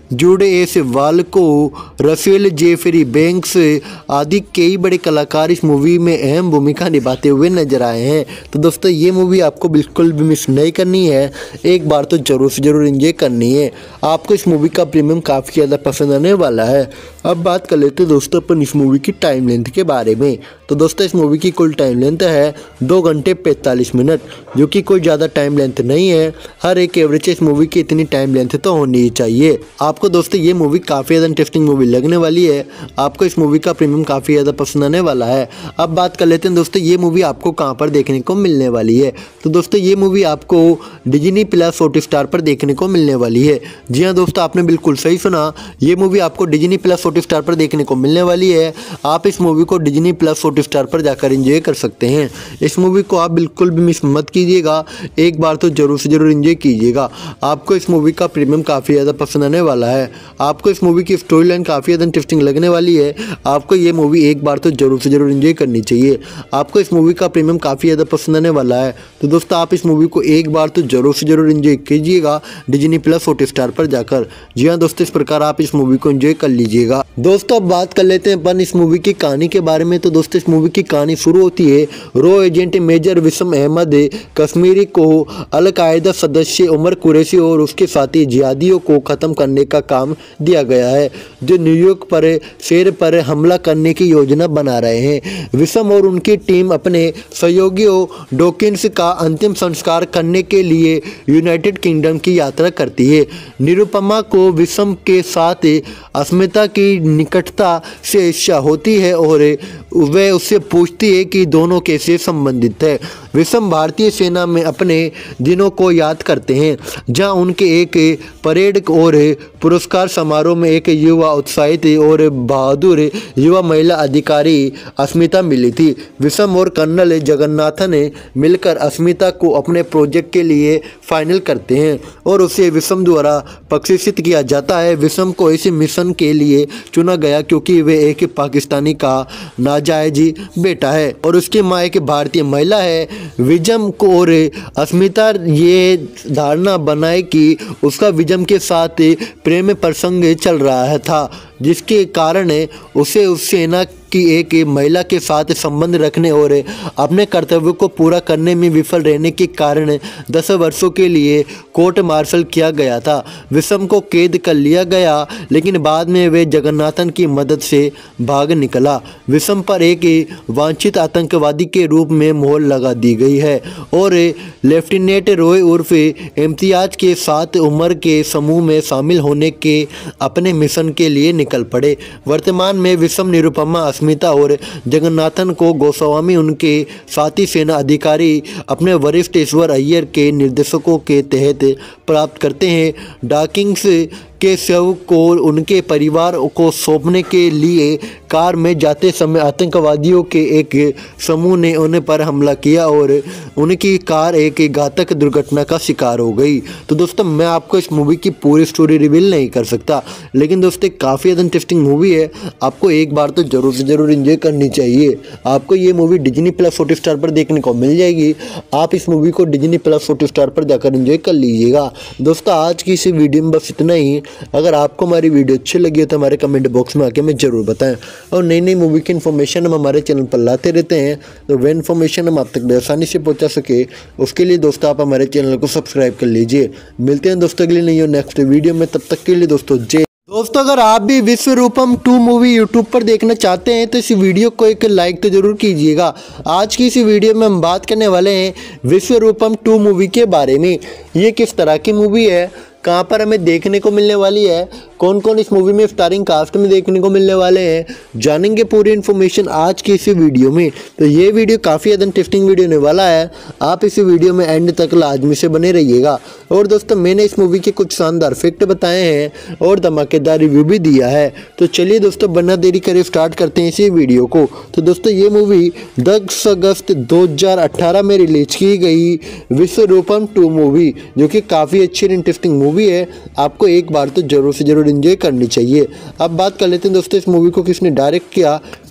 Jude S Walko, Rafael Jeffrey Banks आदि कई बड़े कलाकार इस मूवी में अहम भूमिका निभाते हुए नजर आए हैं। तो दोस्तों ये मूवी आपको बिल्कुल भी मिस नहीं करनी है, एक बार तो जरूर से जरूर एंजॉय करनी है। आपको इस मूवी का प्रीमियम काफ़ी ज़्यादा पसंद आने वाला है। अब बात कर लेते हैं दोस्तों अपन इस मूवी की टाइम लेंथ के बारे में। तो दोस्तों इस मूवी की कुल टाइम लेंथ है दो घंटे पैंतालीस मिनट, जो कि कोई ज़्यादा टाइम लेंथ नहीं है। हर एक एवरेज इस मूवी की इतनी टाइम लेंथ तो होनी ही चाहिए। आपको दोस्तों ये मूवी काफ़ी ज़्यादा इंटरेस्टिंग मूवी लगने वाली है। आपको इस मूवी का प्रीमियम काफ़ी ज़्यादा पसंद आने वाला है। अब बात कर लेते हैं दोस्तों ये मूवी आपको कहाँ पर देखने को मिलने वाली है। तो दोस्तों ये मूवी आपको डिज्नी प्लस हॉटस्टार पर देखने को मिलने वाली है। जी हाँ दोस्तों, आपने बिल्कुल सही सुना, ये मूवी आपको डिज्नी प्लस हॉटस्टार पर देखने को मिलने वाली है। आप इस मूवी को डिज्नी प्लस हॉटस्टार पर जाकर एंजॉय कर सकते हैं। इस मूवी को आप बिल्कुल भी मिस मत कीजिएगा, एक बार तो जरूर से जरूर एंजॉय कीजिएगा। आपको इस मूवी का प्रीमियम काफ़ी ज़्यादा पसंद आने वाला है। आपको इस मूवी की स्टोरी लाइन काफ़ी ज़्यादा इंटरेस्टिंग लगने वाली है। आपको ये मूवी एक बार तो जरूर से जरूर एंजॉय करनी चाहिए। आपको इस मूवी का प्रीमियम काफ़ी ज़्यादा पसंद आने वाला है। तो दोस्तों आप इस मूवी को एक बार तो जरूर से जरूर एंजॉय कीजिएगा डिज्नी प्लस हॉटस्टार पर जाकर। जी हाँ दोस्तों, इस प्रकार आप इस मूवी को एंजॉय कर लीजिएगा। दोस्तों अब बात कर लेते हैं अपन इस मूवी की कहानी के बारे में। तो दोस्तों इस मूवी की कहानी शुरू होती है रॉ एजेंट मेजर विसम अहमद कश्मीरी को अल-कायदा सदस्य उमर कुरैशी और उसके साथी जिहादियों को ख़त्म करने का काम दिया गया है, जो न्यूयॉर्क पर शहर पर हमला करने की योजना बना रहे हैं। विसम और उनकी टीम अपने सहयोगियों डॉकिंस का अंतिम संस्कार करने के लिए यूनाइटेड किंगडम की यात्रा करती है। निरुपमा को विसम के साथ अस्मिता की निकटता से ईर्ष्या होती है और वह उससे पूछती है कि दोनों कैसे संबंधित है। विसम भारतीय सेना में अपने दिनों को याद करते हैं, जहां उनके एक परेड और पुरस्कार समारोह में एक युवा उत्साहित और बहादुर युवा महिला अधिकारी अस्मिता मिली थी। विसम और कर्नल जगन्नाथन ने मिलकर अस्मिता को अपने प्रोजेक्ट के लिए फाइनल करते हैं और उसे विसम द्वारा प्रशिक्षित किया जाता है। विसम को इस मिशन के लिए चुना गया क्योंकि वे एक पाकिस्तानी का नाजायज बेटा है और उसकी माँ एक भारतीय महिला है। विजम को और अस्मिता ये धारणा बनाए कि उसका विजम के साथ प्रेम प्रसंग चल रहा था, जिसके कारण उसे उस सेना की एक महिला के साथ संबंध रखने और अपने कर्तव्य को पूरा करने में विफल रहने के कारण दस वर्षों के लिए कोर्ट मार्शल किया गया था। विसम को कैद कर लिया गया, लेकिन बाद में वे जगन्नाथन की मदद से भाग निकला। विसम पर एक वांछित आतंकवादी के रूप में मोहर लगा दी गई है और लेफ्टिनेंट रॉय उर्फ इम्तियाज के साथ उमर के समूह में शामिल होने के अपने मिशन के लिए निकल पड़े। वर्तमान में विसम निरुपमा अस्मिता और जगन्नाथन को गोस्वामी उनके साथी सेना अधिकारी अपने वरिष्ठ ईश्वर अय्यर के निर्देशकों के तहत प्राप्त करते हैं। डॉकिंस के शव को उनके परिवार को सौंपने के लिए कार में जाते समय आतंकवादियों के एक समूह ने उन पर हमला किया और उनकी कार एक घातक दुर्घटना का शिकार हो गई। तो दोस्तों मैं आपको इस मूवी की पूरी स्टोरी रिवील नहीं कर सकता, लेकिन दोस्तों काफ़ी ज़्यादा इंटरेस्टिंग मूवी है। आपको एक बार तो जरूर से जरूर एंजॉय करनी चाहिए। आपको ये मूवी डिज्नी प्लस हॉटस्टार पर देखने को मिल जाएगी। आप इस मूवी को डिज्नी प्लस हॉटस्टार पर जाकर एंजॉय कर लीजिएगा। दोस्तों आज की इस वीडियो में बस इतना ही। अगर आपको हमारी वीडियो अच्छी लगी हो तो हमारे कमेंट बॉक्स में आके हमें ज़रूर बताएं और नई नई मूवी की इन्फॉर्मेशन हम हमारे चैनल पर लाते रहते हैं, तो वह इन्फॉर्मेशन हम आप तक आसानी से पहुंचा सके उसके लिए दोस्तों आप हमारे चैनल को सब्सक्राइब कर लीजिए। मिलते हैं दोस्तों अगली नई और नेक्स्ट वीडियो में, तब तक के लिए दोस्तों जय। दोस्तों अगर आप भी विश्व रूपम टू मूवी यूट्यूब पर देखना चाहते हैं तो इस वीडियो को एक लाइक तो जरूर कीजिएगा। आज की इस वीडियो में हम बात करने वाले हैं विश्व रूपम टू मूवी के बारे में। ये किस तरह की मूवी है, कहाँ पर हमें देखने को मिलने वाली है, कौन कौन इस मूवी में स्टारिंग कास्ट में देखने को मिलने वाले हैं, जानेंगे पूरी इन्फॉर्मेशन आज की इस वीडियो में। तो ये वीडियो काफ़ी ज़्यादा इंटरेस्टिंग वीडियो होने वाला है। आप इस वीडियो में एंड तक लाजमी से बने रहिएगा। और दोस्तों मैंने इस मूवी के कुछ शानदार फैक्ट बताए हैं और धमाकेदार रिव्यू भी दिया है। तो चलिए दोस्तों बिना देरी करे स्टार्ट करते हैं इसी वीडियो को। तो दोस्तों ये मूवी दस अगस्त दो हज़ार अठारह में रिलीज की गई विश्व रूपम टू मूवी, जो कि काफ़ी अच्छी और इंटरेस्टिंग मूवी है। आपको एक बार तो जरूर से जरूर एंजॉय करनी चाहिए। अब बात कर लेते हैं दोस्तों इस मूवी को किसने डायरेक्ट किया।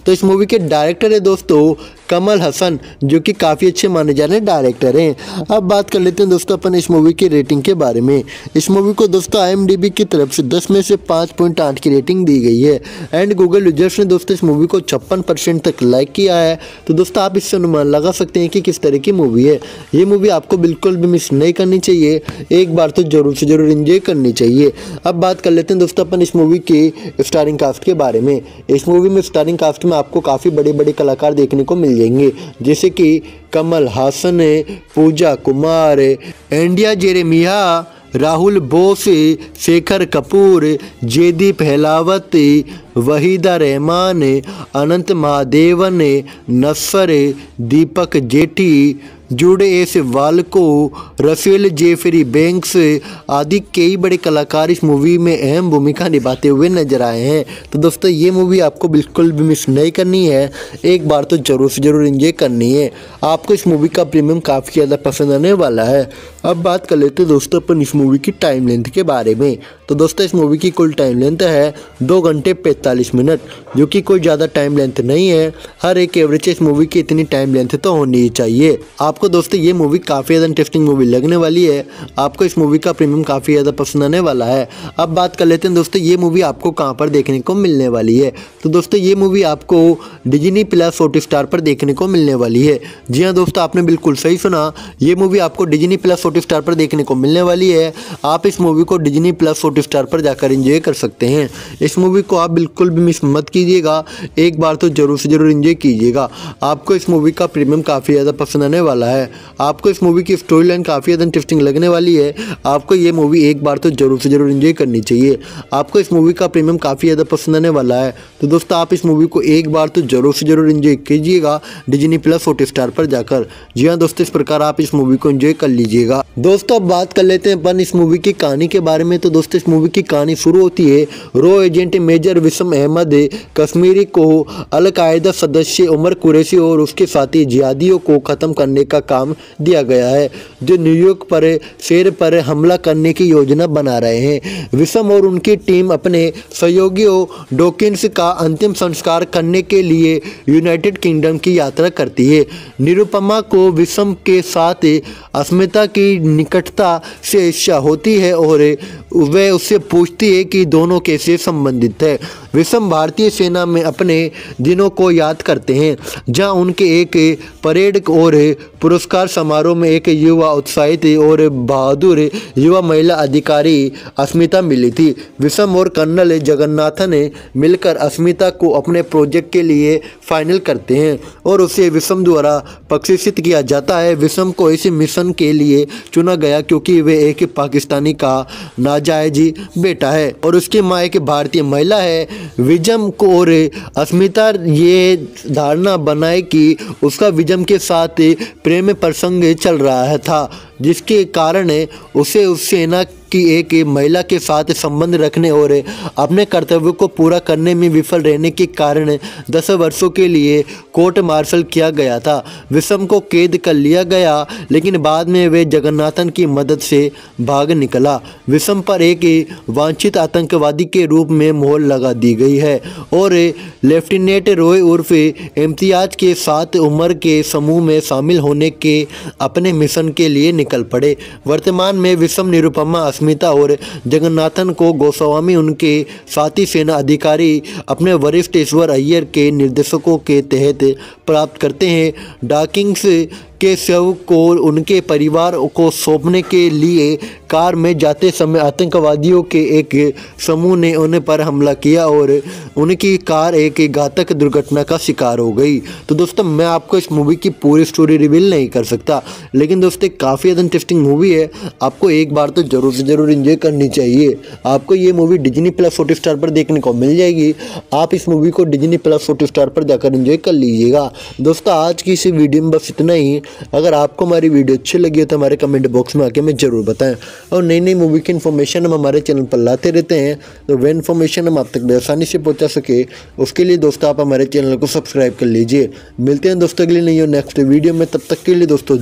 तो इस मूवी के डायरेक्टर है दोस्तों कमल हसन, जो कि काफ़ी अच्छे माने जाने वाले डायरेक्टर हैं। अब बात कर लेते हैं दोस्तों अपन इस मूवी की रेटिंग के बारे में। इस मूवी को दोस्तों आई एम डी बी की तरफ से दस में से पाँच पॉइंट आठ की रेटिंग दी गई है एंड गूगल यूजर्स ने दोस्तों इस मूवी को छप्पन परसेंट तक लाइक किया है। तो दोस्तों आप इससे अनुमान लगा सकते हैं कि किस तरह की मूवी है। ये मूवी आपको बिल्कुल भी मिस नहीं करनी चाहिए, एक बार तो जरूर से जरूर एंजॉय करनी चाहिए। अब बात कर लेते हैं दोस्तों अपन इस मूवी की स्टारिंग कास्ट के बारे में। इस मूवी में स्टारिंग कास्ट में आपको काफ़ी बड़े बड़े कलाकार देखने को मिल जाएंगे, जैसे कि Kamal Haasan, Pooja Kumar, Andrea Jeremiah, Rahul Bose, Shekhar Kapur, Jaideep Ahlawat, Waheeda Rehman, Anant Mahadevan, Nassar, Deepak Jethi, Jude S Walko, Rafael Jeffrey Banks आदि कई बड़े कलाकार इस मूवी में अहम भूमिका निभाते हुए नजर आए हैं। तो दोस्तों ये मूवी आपको बिल्कुल भी मिस नहीं करनी है, एक बार तो जरूर से जरूर एंजॉय करनी है। आपको इस मूवी का प्रीमियम काफ़ी ज़्यादा पसंद आने वाला है। अब बात कर लेते हैं दोस्तों अपन इस मूवी की टाइम लेंथ के बारे में। तो दोस्तों इस मूवी की कुल टाइम लेंथ है दो घंटे पैंतालीस मिनट, जो कि कोई ज़्यादा टाइम लेंथ नहीं है। हर एक एवरेज इस मूवी की इतनी टाइम लेंथ तो होनी ही चाहिए। आपको दोस्तों ये मूवी काफ़ी ज़्यादा इंटरेस्टिंग मूवी लगने वाली है, आपको इस मूवी का प्रीमियम काफ़ी ज़्यादा पसंद आने वाला है। अब बात कर लेते हैं दोस्तों ये मूवी आपको कहाँ पर देखने को मिलने वाली है। तो दोस्तों ये मूवी आपको डिज्नी प्लस हॉटस्टार पर देखने को मिलने वाली है। जी हाँ दोस्तों, आपने बिल्कुल सही सुना, ये मूवी आपको डिज्नी प्लस हॉटस्टार पर देखने को मिलने वाली है। आप इस मूवी को डिज्नी प्लस हॉटस्टार पर जाकर एंजॉय कर सकते हैं। इस मूवी को आप बिल्कुल भी मिस मत कीजिएगा, एक बार तो जरूर से जरूर एंजॉय कीजिएगा। आपको इस मूवी का प्रीमियम काफ़ी ज़्यादा पसंद आने वाला है। आपको इस मूवी की स्टोरी लाइन काफ़ी ज़्यादा इंटरेस्टिंग लगने वाली है। आपको ये मूवी एक बार तो जरूर से जरूर एंजॉय करनी चाहिए। आपको इस मूवी का प्रीमियम काफ़ी ज़्यादा पसंद आने वाला है। तो दोस्तों आप इस मूवी को एक बार तो जरूर से जरूर एंजॉय कीजिएगा डिज्नी प्लस हॉटस्टार पर जाकर। जी हाँ दोस्तों, इस प्रकार आप इस मूवी को एंजॉय कर लीजिएगा। दोस्तों अब बात कर लेते हैं अपन इस मूवी की कहानी के बारे में। तो दोस्तों इस मूवी की कहानी शुरू होती है रॉ एजेंट मेजर विसम अहमद कश्मीरी को अल-कायदा सदस्य उमर कुरैशी और उसके साथी जिहादियों को ख़त्म करने का काम दिया गया है, जो न्यूयॉर्क पर शेर पर हमला करने की योजना बना रहे हैं। विसम और उनकी टीम अपने सहयोगियों डॉकिंस का अंतिम संस्कार करने के लिए यूनाइटेड किंगडम की यात्रा करती है। निरुपमा को विसम के साथ अस्मिता की निकटता से ईर्ष्या होती है और वह उससे पूछती है कि दोनों कैसे संबंधित है। विसम भारतीय सेना में अपने दिनों को याद करते हैं, जहां उनके एक परेड और पुरस्कार समारोह में एक युवा उत्साहित और बहादुर युवा महिला अधिकारी अस्मिता मिली थी। विसम और कर्नल जगन्नाथन ने मिलकर अस्मिता को अपने प्रोजेक्ट के लिए फाइनल करते हैं और उसे विसम द्वारा प्रशिक्षित किया जाता है। विसम को इस मिशन के लिए चुना गया क्योंकि वे एक पाकिस्तानी का नाजायज बेटा है और उसकी माँ एक भारतीय महिला है। विजम को और अस्मिता ये धारणा बनाए कि उसका विजम के साथ प्रेम प्रसंग चल रहा था, जिसके कारण उसे उस सेना की एक महिला के साथ संबंध रखने और अपने कर्तव्य को पूरा करने में विफल रहने के कारण दस वर्षों के लिए कोर्ट मार्शल किया गया था। विसम को कैद कर लिया गया, लेकिन बाद में वे जगन्नाथन की मदद से भाग निकला। विसम पर एक वांछित आतंकवादी के रूप में मोहर लगा दी गई है और लेफ्टिनेंट रॉय उर्फ इम्तियाज के साथ उम्र के समूह में शामिल होने के अपने मिशन के लिए निकल पड़े। वर्तमान में विसम निरुपमा अस्मिता और जगन्नाथन को गोस्वामी उनके साथी सेना अधिकारी अपने वरिष्ठ ईश्वर अय्यर के निर्देशकों के तहत प्राप्त करते हैं। डॉकिंस के शव को उनके परिवार को सौंपने के लिए कार में जाते समय आतंकवादियों के एक समूह ने उन पर हमला किया और उनकी कार एक घातक दुर्घटना का शिकार हो गई। तो दोस्तों मैं आपको इस मूवी की पूरी स्टोरी रिवील नहीं कर सकता, लेकिन दोस्तों काफ़ी ज़्यादा इंटरेस्टिंग मूवी है, आपको एक बार तो जरूर से जरूर एंजॉय करनी चाहिए। आपको ये मूवी डिज्नी प्लस हॉटस्टार पर देखने को मिल जाएगी। आप इस मूवी को डिज्नी प्लस हॉटस्टार पर जाकर एंजॉय कर लीजिएगा। दोस्तों आज की इस वीडियो में बस इतना ही। अगर आपको हमारी वीडियो अच्छी लगी हो तो हमारे कमेंट बॉक्स में आके हमें जरूर बताएं और नई नई मूवी की इन्फॉर्मेशन हम हमारे चैनल पर लाते रहते हैं, तो वह इन्फॉर्मेशन हम आप तक आसानी से पहुंचा सके उसके लिए दोस्तों आप हमारे चैनल को सब्सक्राइब कर लीजिए। मिलते हैं दोस्तों अगली नई और नेक्स्ट वीडियो में, तब तक के लिए दोस्तों जय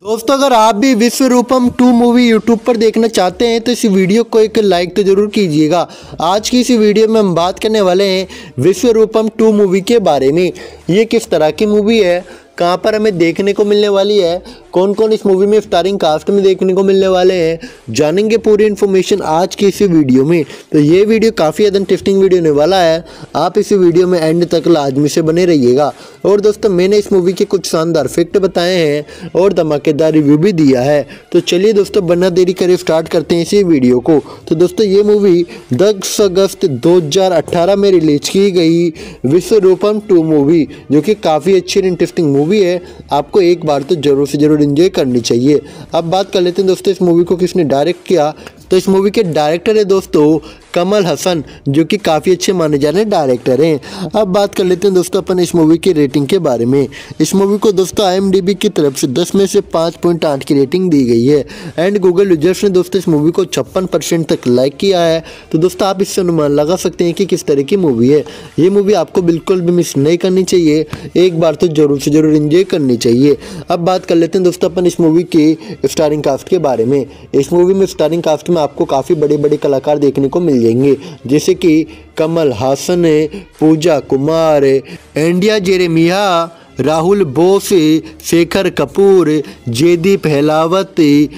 दोस्तों अगर आप भी विश्वरूपम टू मूवी यूट्यूब पर देखना चाहते हैं तो इस वीडियो को एक लाइक तो जरूर कीजिएगा। आज की इस वीडियो में हम बात करने वाले हैं विश्वरूपम टू मूवी के बारे में। ये किस तरह की मूवी है, कहाँ पर हमें देखने को मिलने वाली है, कौन कौन इस मूवी में स्टारिंग कास्ट में देखने को मिलने वाले हैं, जानेंगे पूरी इन्फॉर्मेशन आज की इस वीडियो में। तो ये वीडियो काफ़ी ज़्यादा इंटरेस्टिंग वीडियो होने वाला है, आप इस वीडियो में एंड तक लाजमी से बने रहिएगा। और दोस्तों मैंने इस मूवी के कुछ शानदार फैक्ट बताए हैं और धमाकेदार रिव्यू भी दिया है। तो चलिए दोस्तों बिना देरी करे स्टार्ट करते हैं इसी वीडियो को। तो दोस्तों ये मूवी दस अगस्त दो हज़ार अठारह में रिलीज की गई विश्वरूपम टू मूवी, जो कि काफ़ी अच्छी और इंटरेस्टिंग मूवी है, आपको एक बार तो जरूर से जरूर एंजॉय करनी चाहिए। अब बात कर लेते हैं दोस्तों इस मूवी को किसने डायरेक्ट किया। तो इस मूवी के डायरेक्टर है दोस्तों कमल हसन, जो कि काफ़ी अच्छे माने जाने डायरेक्टर हैं। अब बात कर लेते हैं दोस्तों अपन इस मूवी की रेटिंग के बारे में। इस मूवी को दोस्तों आई एम डी बी की तरफ से दस में से पाँच पॉइंट आठ की रेटिंग दी गई है एंड गूगल यूजर्स ने दोस्तों इस मूवी को छप्पन परसेंट तक लाइक किया है। तो दोस्तों आप इससे अनुमान लगा सकते हैं कि किस तरह की मूवी है। ये मूवी आपको बिल्कुल भी मिस नहीं करनी चाहिए, एक बार तो जरूर से जरूर एंजॉय करनी चाहिए। अब बात कर लेते हैं दोस्तों अपन इस मूवी की स्टारिंग कास्ट के बारे में। इस मूवी में स्टारिंग कास्ट में आपको काफ़ी बड़े बड़े कलाकार देखने को मिल जाएंगे, जैसे कि Kamal Haasan, Pooja Kumar, Andrea Jeremiah, Rahul Bose, Shekhar Kapur, Jaideep Ahlawat,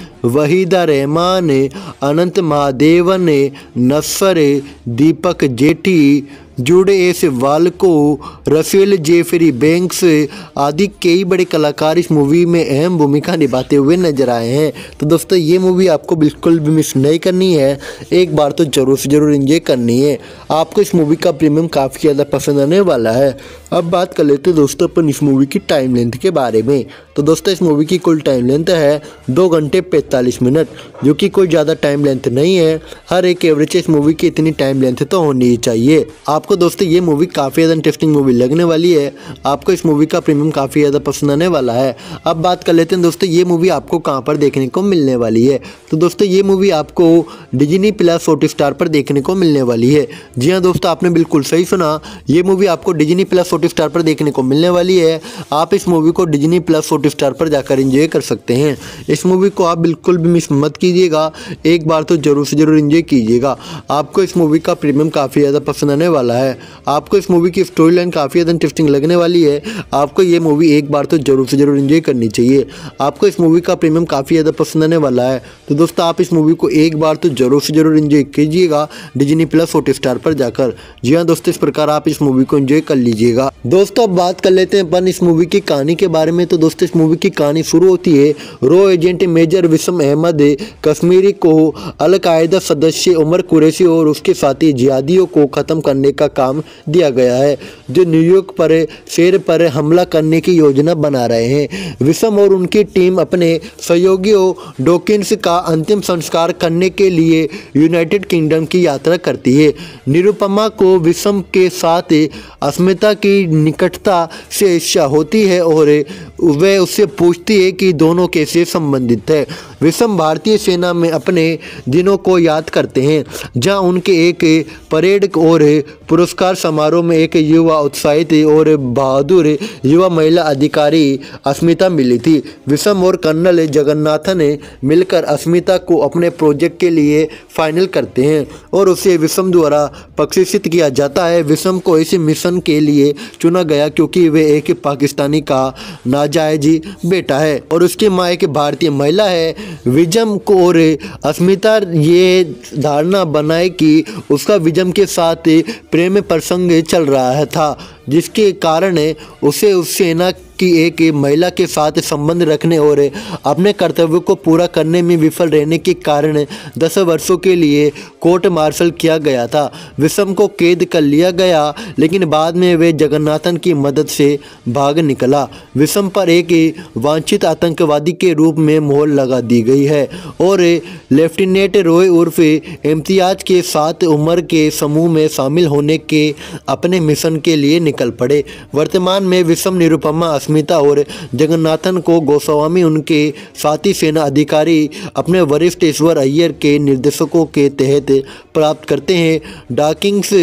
Waheeda Rehman, Anant Mahadevan, Nassar, Deepak Jethi, Jude S Walko, Rafael Jeffrey Banks आदि कई बड़े कलाकार इस मूवी में अहम भूमिका निभाते हुए नजर आए हैं। तो दोस्तों ये मूवी आपको बिल्कुल भी मिस नहीं करनी है, एक बार तो जरूर से जरूर एंजॉय करनी है। आपको इस मूवी का प्रीमियम काफ़ी ज़्यादा पसंद आने वाला है। अब बात कर लेते हैं दोस्तों अपन इस मूवी की टाइम लेंथ के बारे में। तो दोस्तों इस मूवी की कुल टाइम लेंथ है दो घंटे पैंतालीस मिनट, जो कि कोई ज़्यादा टाइम लेंथ नहीं है। हर एक एवरेज इस मूवी की इतनी टाइम लेंथ तो होनी ही चाहिए। आपको दोस्तों ये मूवी काफ़ी ज़्यादा इंटरेस्टिंग मूवी लगने वाली है, आपको इस मूवी का प्रीमियम काफ़ी ज़्यादा पसंद आने वाला है। अब बात कर लेते हैं दोस्तों ये मूवी आपको कहाँ पर देखने को मिलने वाली है। तो दोस्तों ये मूवी आपको डिज्नी प्लस हॉटस्टार पर देखने को मिलने वाली है। जी हाँ दोस्तों आपने बिल्कुल सही सुना, ये मूवी आपको डिज्नी प्लस हॉटस्टार पर देखने को मिलने वाली है। आप इस मूवी को डिज्नी प्लस हॉटस्टार पर जाकर एंजॉय कर सकते हैं। इस मूवी को आप बिल्कुल भी मिस मत कीजिएगा, एक बार तो जरूर से जरूर एंजॉय कीजिएगा। आपको इस मूवी का प्रीमियम काफ़ी ज़्यादा पसंद आने वाला है, आपको इस मूवी की स्टोरी लाइन काफ़ी ज़्यादा इंटरेस्टिंग लगने वाली है। आपको ये मूवी एक बार तो जरूर से जरूर एंजॉय करनी चाहिए। आपको इस मूवी का प्रीमियम काफ़ी ज़्यादा पसंद आने वाला है। तो दोस्तों आप इस मूवी को एक बार तो जरूर से जरूर एंजॉय कीजिएगा डिज्नी प्लस हॉटस्टार पर जाकर। जी हाँ दोस्तों इस प्रकार आप इस मूवी को एंजॉय कर लीजिएगा। दोस्तों अब बात कर लेते हैं अपन इस मूवी की कहानी के बारे में। तो दोस्तों इस मूवी की कहानी शुरू होती है रो एजेंट मेजर विसम अहमद कश्मीरी को अल-कायदा सदस्य उमर कुरैशी और उसके साथी जिहादियों को ख़त्म करने का काम दिया गया है, जो न्यूयॉर्क पर शेर पर हमला करने की योजना बना रहे हैं। विसम और उनकी टीम अपने सहयोगियों डॉकिंस का अंतिम संस्कार करने के लिए यूनाइटेड किंगडम की यात्रा करती है। निरुपमा को विसम के साथ अस्मिता की निकटता से ईर्ष्या होती है और वह उससे पूछती है कि दोनों कैसे संबंधित है। विसम भारतीय सेना में अपने दिनों को याद करते हैं, जहां उनके एक परेड और पुरस्कार समारोह में एक युवा उत्साहित और बहादुर युवा महिला अधिकारी अस्मिता मिली थी। विसम और कर्नल जगन्नाथन ने मिलकर अस्मिता को अपने प्रोजेक्ट के लिए फाइनल करते हैं और उसे विसम द्वारा प्रशिक्षित किया जाता है। विसम को इस मिशन के लिए चुना गया क्योंकि वे एक पाकिस्तानी का नाजायज बेटा है और उसकी माँ एक भारतीय महिला है। विजम को और अस्मिता ये धारणा बनाए कि उसका विजम के साथ प्रेम प्रसंग चल रहा था, जिसके कारण उसे उस सेना की एक महिला के साथ संबंध रखने और अपने कर्तव्य को पूरा करने में विफल रहने के कारण दस वर्षों के लिए कोर्ट मार्शल किया गया था। विसम को कैद कर लिया गया, लेकिन बाद में वे जगन्नाथन की मदद से भाग निकला। विसम पर एक वांछित आतंकवादी के रूप में मोहर लगा दी गई है और लेफ्टिनेंट रॉय उर्फ इम्तियाज के साथ उमर के समूह में शामिल होने के अपने मिशन के लिए निकल पड़े। वर्तमान में विसम निरुपमा अस्मिता और जगन्नाथन को गोस्वामी उनके साथी सेना अधिकारी अपने वरिष्ठ ईश्वर अय्यर के निर्देशकों के तहत प्राप्त करते हैं। डॉकिंस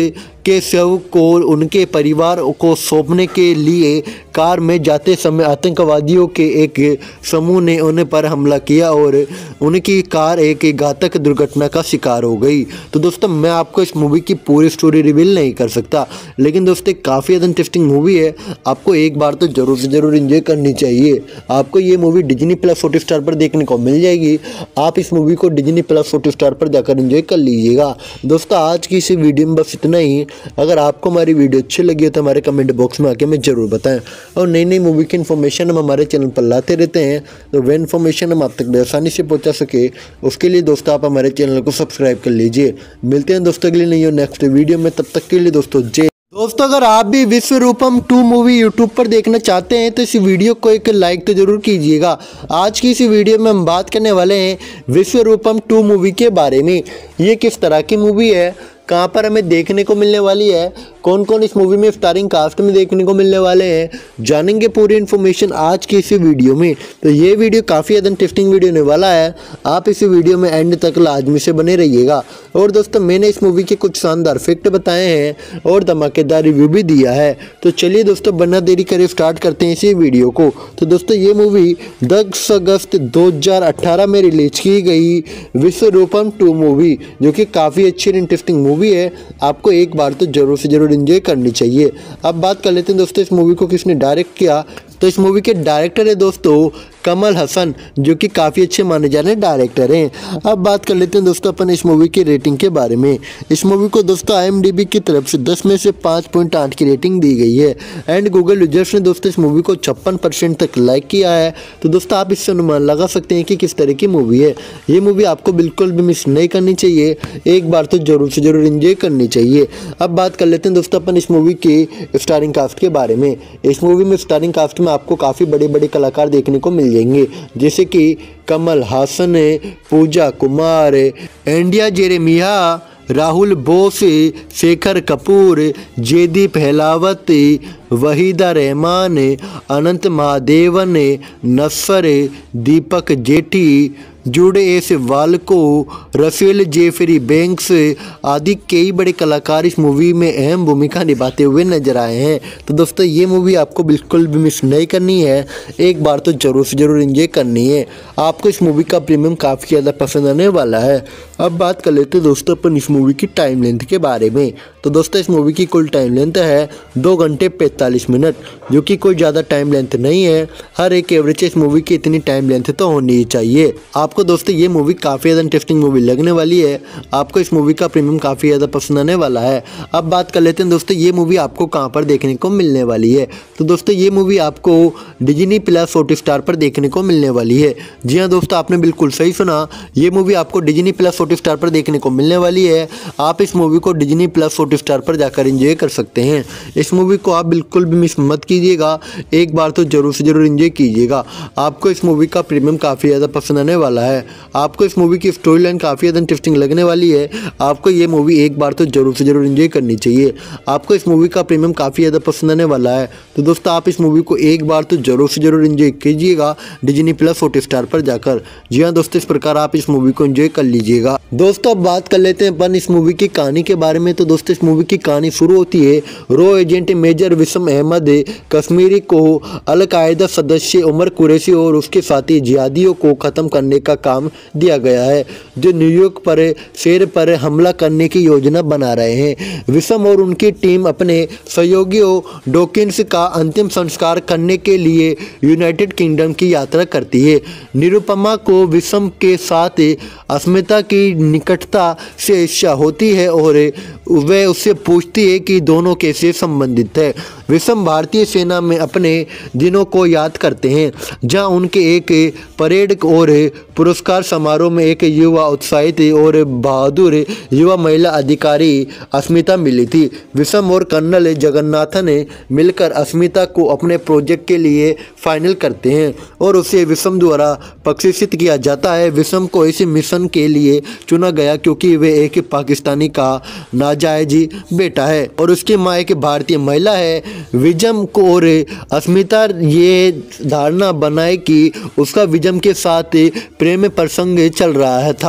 के शव को उनके परिवार को सौंपने के लिए कार में जाते समय आतंकवादियों के एक समूह ने उन पर हमला किया और उनकी कार एक घातक दुर्घटना का शिकार हो गई। तो दोस्तों मैं आपको इस मूवी की पूरी स्टोरी रिवील नहीं कर सकता, लेकिन दोस्तों काफ़ी ज़्यादा इंटरेस्टिंग मूवी है, आपको एक बार तो जरूर से जरूर एंजॉय करनी चाहिए। आपको ये मूवी डिज्नी प्लस हॉटस्टार पर देखने को मिल जाएगी। आप इस मूवी को डिज्नी प्लस हॉटस्टार पर जाकर एंजॉय कर लीजिएगा। दोस्तों आज की इस वीडियो में बस इतना ही। अगर आपको हमारी वीडियो अच्छी लगी हो तो हमारे कमेंट बॉक्स में आके हमें जरूर बताएं, और नई नई मूवी की इन्फॉर्मेशन हम हमारे चैनल पर लाते रहते हैं, तो वह इन्फॉर्मेशन हम आप तक आसानी से पहुंचा सके उसके लिए दोस्तों आप हमारे चैनल को सब्सक्राइब कर लीजिए। मिलते हैं दोस्तों अगली नई और नेक्स्ट वीडियो में, तब तक के लिए दोस्तों जय। दोस्तों अगर आप भी विश्वरूपम टू मूवी यूट्यूब पर देखना चाहते हैं तो इस वीडियो को एक लाइक तो जरूर कीजिएगा। आज की इस वीडियो में हम बात करने वाले हैं विश्वरूपम टू मूवी के बारे में। ये किस तरह की मूवी है, कहाँ पर हमें देखने को मिलने वाली है, कौन कौन इस मूवी में स्टारिंग कास्ट में देखने को मिलने वाले हैं, जानेंगे पूरी इन्फॉर्मेशन आज की इस वीडियो में। तो ये वीडियो काफ़ी ज़्यादा इंटरेस्टिंग वीडियो होने वाला है, आप इस वीडियो में एंड तक लाजमी से बने रहिएगा। और दोस्तों मैंने इस मूवी के कुछ शानदार फैक्ट बताए हैं और धमाकेदार रिव्यू भी दिया है। तो चलिए दोस्तों बिना देरी करे स्टार्ट करते हैं इसी वीडियो को। तो दोस्तों ये मूवी दस अगस्त दो हज़ार अठारह में रिलीज की गई विश्वरूपम टू मूवी, जो कि काफ़ी अच्छी और इंटरेस्टिंग मूवी है, आपको एक बार तो जरूर से जरूर एंजॉय करनी चाहिए। अब बात कर लेते हैं दोस्तों इस मूवी को किसने डायरेक्ट किया। तो इस मूवी के डायरेक्टर है दोस्तों कमल हसन, जो कि काफ़ी अच्छे माने जाने डायरेक्टर हैं। अब बात कर लेते हैं दोस्तों अपन इस मूवी की रेटिंग के बारे में। इस मूवी को दोस्तों आई एम डी बी की तरफ से दस में से पाँच पॉइंट आठ की रेटिंग दी गई है, एंड गूगल यूजर्स ने दोस्तों इस मूवी को छप्पन परसेंट तक लाइक किया है। तो दोस्तों आप इससे अनुमान लगा सकते हैं कि किस तरह की मूवी है। ये मूवी आपको बिल्कुल भी मिस नहीं करनी चाहिए, एक बार तो जरूर से जरूर एंजॉय करनी चाहिए। अब बात कर लेते हैं दोस्तों अपन इस मूवी की स्टारिंग कास्ट के बारे में। इस मूवी में स्टारिंग कास्ट में आपको काफ़ी बड़े बड़े कलाकार देखने को मिल जाएंगे, जैसे कि Kamal Haasan, Pooja Kumar, Andrea Jeremiah, Rahul Bose, Shekhar Kapur, Jaideep Ahlawat, Waheeda Rehman, Anant Mahadevan, Nassar, Deepak Jethi, Jude S Walko, Rafael Jeffrey Banks आदि कई बड़े कलाकार इस मूवी में अहम भूमिका निभाते हुए नजर आए हैं। तो दोस्तों ये मूवी आपको बिल्कुल भी मिस नहीं करनी है, एक बार तो जरूर से जरूर एंजॉय करनी है। आपको इस मूवी का प्रीमियम काफ़ी ज़्यादा पसंद आने वाला है। अब बात कर लेते हैं दोस्तों अपन इस मूवी की टाइम लेंथ के बारे में। तो दोस्तों इस मूवी की कुल टाइम लेंथ है दो घंटे पैंतालीस मिनट, जो कि कोई ज़्यादा टाइम लेंथ नहीं है। हर एक एवरेज इस मूवी की इतनी टाइम लेंथ तो होनी ही चाहिए। आपको दोस्तों ये मूवी काफ़ी ज़्यादा इंटरेस्टिंग मूवी लगने वाली है, आपको इस मूवी का प्रीमियम काफ़ी ज़्यादा पसंद आने वाला है। अब बात कर लेते हैं दोस्तों ये मूवी आपको कहाँ पर देखने को मिलने वाली है। तो दोस्तों ये मूवी आपको डिज्नी प्लस हॉटस्टार पर देखने को मिलने वाली है। जी हाँ दोस्तों आपने बिल्कुल सही सुना, ये मूवी आपको डिज्नी प्लस हॉटस्टार पर देखने को मिलने वाली है। आप इस मूवी को डिज्नी प्लस हॉटस्टार पर जाकर एंजॉय कर सकते हैं। इस मूवी को आप बिल्कुल भी मिस मत कीजिएगा, एक बार तो जरूर से जरूर एंजॉय कीजिएगा। आपको इस मूवी का प्रीमियम काफ़ी ज़्यादा पसंद आने वाला है, आपको इस मूवी की स्टोरी लाइन काफ़ी ज़्यादा इंटरेस्टिंग लगने वाली है। आपको ये मूवी एक बार तो जरूर से जरूर एंजॉय करनी चाहिए। आपको इस मूवी का प्रीमियम काफ़ी ज़्यादा पसंद आने वाला है। तो दोस्तों आप इस मूवी को एक बार तो जरूर से जरूर एंजॉय कीजिएगा डिज्नी प्लस हॉटस्टार पर जाकर। जी हाँ दोस्तों इस प्रकार आप इस मूवी को एंजॉय कर लीजिएगा। दोस्तों अब बात कर लेते हैं अपन इस मूवी की कहानी के बारे में। तो दोस्तों इस मूवी की कहानी शुरू होती है रो एजेंट मेजर विसम अहमद कश्मीरी को अल-कायदा सदस्य उमर कुरैशी और उसके साथी जिहादियों को ख़त्म करने का काम दिया गया है, जो न्यूयॉर्क पर शेर पर हमला करने की योजना बना रहे हैं। विसम और उनकी टीम अपने सहयोगियों डॉकिंस का अंतिम संस्कार करने के लिए यूनाइटेड किंगडम की यात्रा करती है। निरुपमा को विसम के साथ अस्मिता की निकटता से ईर्ष्या होती है और वह उससे पूछती है कि दोनों कैसे संबंधित है। विसम भारतीय सेना में अपने दिनों को याद करते हैं, जहां उनके एक परेड और पुरस्कार समारोह में एक युवा उत्साहित और बहादुर युवा महिला अधिकारी अस्मिता मिली थी। विसम और कर्नल जगन्नाथन ने मिलकर अस्मिता को अपने प्रोजेक्ट के लिए फाइनल करते हैं और उसे विसम द्वारा प्रशिक्षित किया जाता है। विसम को इस मिशन के लिए चुना गया क्योंकि वे एक पाकिस्तानी का नाजायजी बेटा है और उसकी माँ एक भारतीय महिला है। विजम को और अस्मिता ये धारणा बनाए कि उसका विजम के साथ प्रेम प्रसंग चल रहा है था,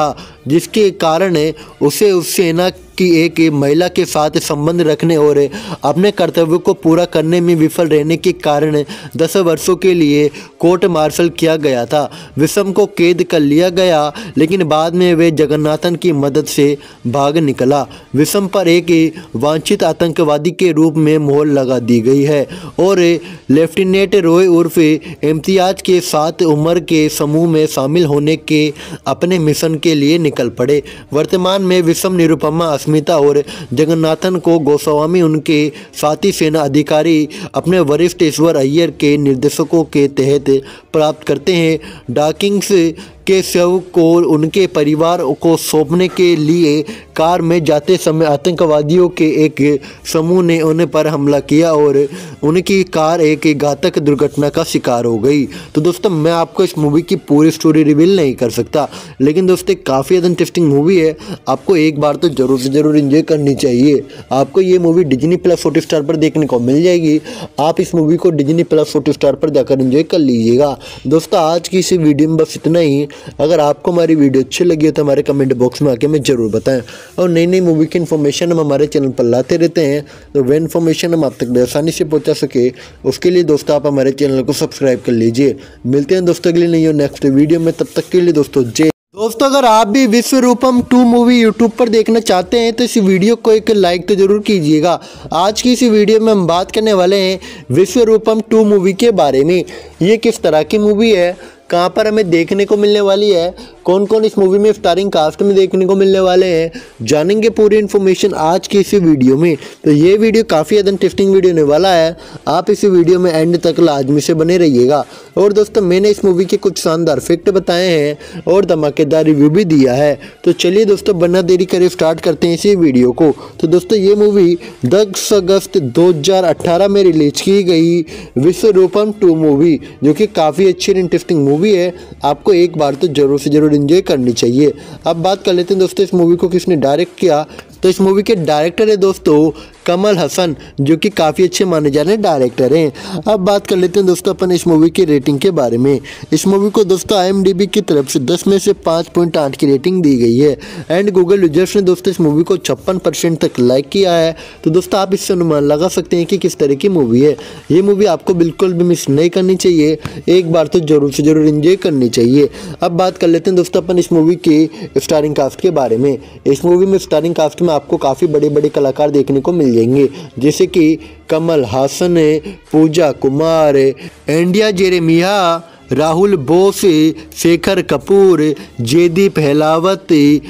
जिसके कारण उसे उस सेना की एक महिला के साथ संबंध रखने और अपने कर्तव्यों को पूरा करने में विफल रहने के कारण दस वर्षों के लिए कोर्ट मार्शल किया गया था। विषम को कैद कर लिया गया, लेकिन बाद में वे जगन्नाथन की मदद से भाग निकला। विषम पर एक वांछित आतंकवादी के रूप में मोहर लगा दी गई है और लेफ्टिनेंट रॉय उर्फ इम्तियाज के साथ उम्र के समूह में शामिल होने के अपने मिशन के लिए निकल पड़े। वर्तमान में विषम निरुपमा, अस्मिता और जगन्नाथन को गोस्वामी उनके साथी सेना अधिकारी अपने वरिष्ठ ईश्वर अय्यर के निर्देशकों के तहत प्राप्त करते हैं। डॉकिंस के शव को उनके परिवार को सौंपने के लिए कार में जाते समय आतंकवादियों के एक समूह ने उन पर हमला किया और उनकी कार एक घातक दुर्घटना का शिकार हो गई। तो दोस्तों, मैं आपको इस मूवी की पूरी स्टोरी रिवील नहीं कर सकता, लेकिन दोस्तों काफ़ी ज़्यादा इंटरेस्टिंग मूवी है। आपको एक बार तो जरूर से जरूर एंजॉय करनी चाहिए। आपको ये मूवी डिज्नी प्लस हॉटस्टार पर देखने को मिल जाएगी। आप इस मूवी को डिज्नी प्लस हॉटस्टार पर जाकर एंजॉय कर लीजिएगा। दोस्तों, आज की इस वीडियो में बस इतना ही। अगर आपको हमारी वीडियो अच्छी लगी हो तो हमारे कमेंट बॉक्स में आके हमें जरूर बताएं। और नई नई मूवी की इन्फॉर्मेशन हम हमारे चैनल पर लाते रहते हैं, तो वह इन्फॉर्मेशन हम आप तक आसानी से पहुंचा सके, उसके लिए दोस्तों आप हमारे चैनल को सब्सक्राइब कर लीजिए। मिलते हैं दोस्तों अगली नई और नेक्स्ट वीडियो में, तब तक के लिए दोस्तों जय। दोस्तों, अगर आप भी विश्वरूपम टू मूवी यूट्यूब पर देखना चाहते हैं तो इस वीडियो को एक लाइक तो जरूर कीजिएगा। आज की इस वीडियो में हम बात करने वाले हैं विश्वरूपम टू मूवी के बारे में। ये किस तरह की मूवी है, कहाँ पर हमें देखने को मिलने वाली है, कौन कौन इस मूवी में स्टारिंग कास्ट में देखने को मिलने वाले हैं, जानेंगे पूरी इन्फॉर्मेशन आज की इसी वीडियो में। तो ये वीडियो काफ़ी ज़्यादा इंटरेस्टिंग वीडियो होने वाला है। आप इसी वीडियो में एंड तक लाजमी से बने रहिएगा। और दोस्तों, मैंने इस मूवी के कुछ शानदार फैक्ट बताए हैं और धमाकेदार रिव्यू भी दिया है। तो चलिए दोस्तों, बिना देरी करे स्टार्ट करते हैं इसी वीडियो को। तो दोस्तों, ये मूवी दस अगस्त दो हज़ार अठारह में रिलीज की गई विश्वरूपम टू मूवी, जो कि काफ़ी अच्छी और इंटरेस्टिंग मूवी है। आपको एक बार तो जरूर से जरूर एंजॉय करनी चाहिए। अब बात कर लेते हैं दोस्तों इस मूवी को किसने डायरेक्ट किया। तो इस मूवी के डायरेक्टर है दोस्तों कमल हसन, जो कि काफ़ी अच्छे माने जाने डायरेक्टर हैं। अब बात कर लेते हैं दोस्तों अपन इस मूवी की रेटिंग के बारे में। इस मूवी को दोस्तों आई एम डी बी की तरफ से दस में से पाँच पॉइंट आठ की रेटिंग दी गई है एंड गूगल यूजर्स ने दोस्तों इस मूवी को छप्पन परसेंट तक लाइक किया है। तो दोस्तों, आप इससे अनुमान लगा सकते हैं कि किस तरह की मूवी है। ये मूवी आपको बिल्कुल भी मिस नहीं करनी चाहिए, एक बार तो जरूर से जरूर एंजॉय करनी चाहिए। अब बात कर लेते हैं दोस्तों अपन इस मूवी की स्टारिंग कास्ट के बारे में। इस मूवी में स्टारिंग कास्ट में आपको काफ़ी बड़े बड़े कलाकार देखने को मिल जाएंगे, जैसे कि Kamal Haasan, Pooja Kumar, Andrea Jeremiah, Rahul Bose, Shekhar Kapur, Jaideep Ahlawat,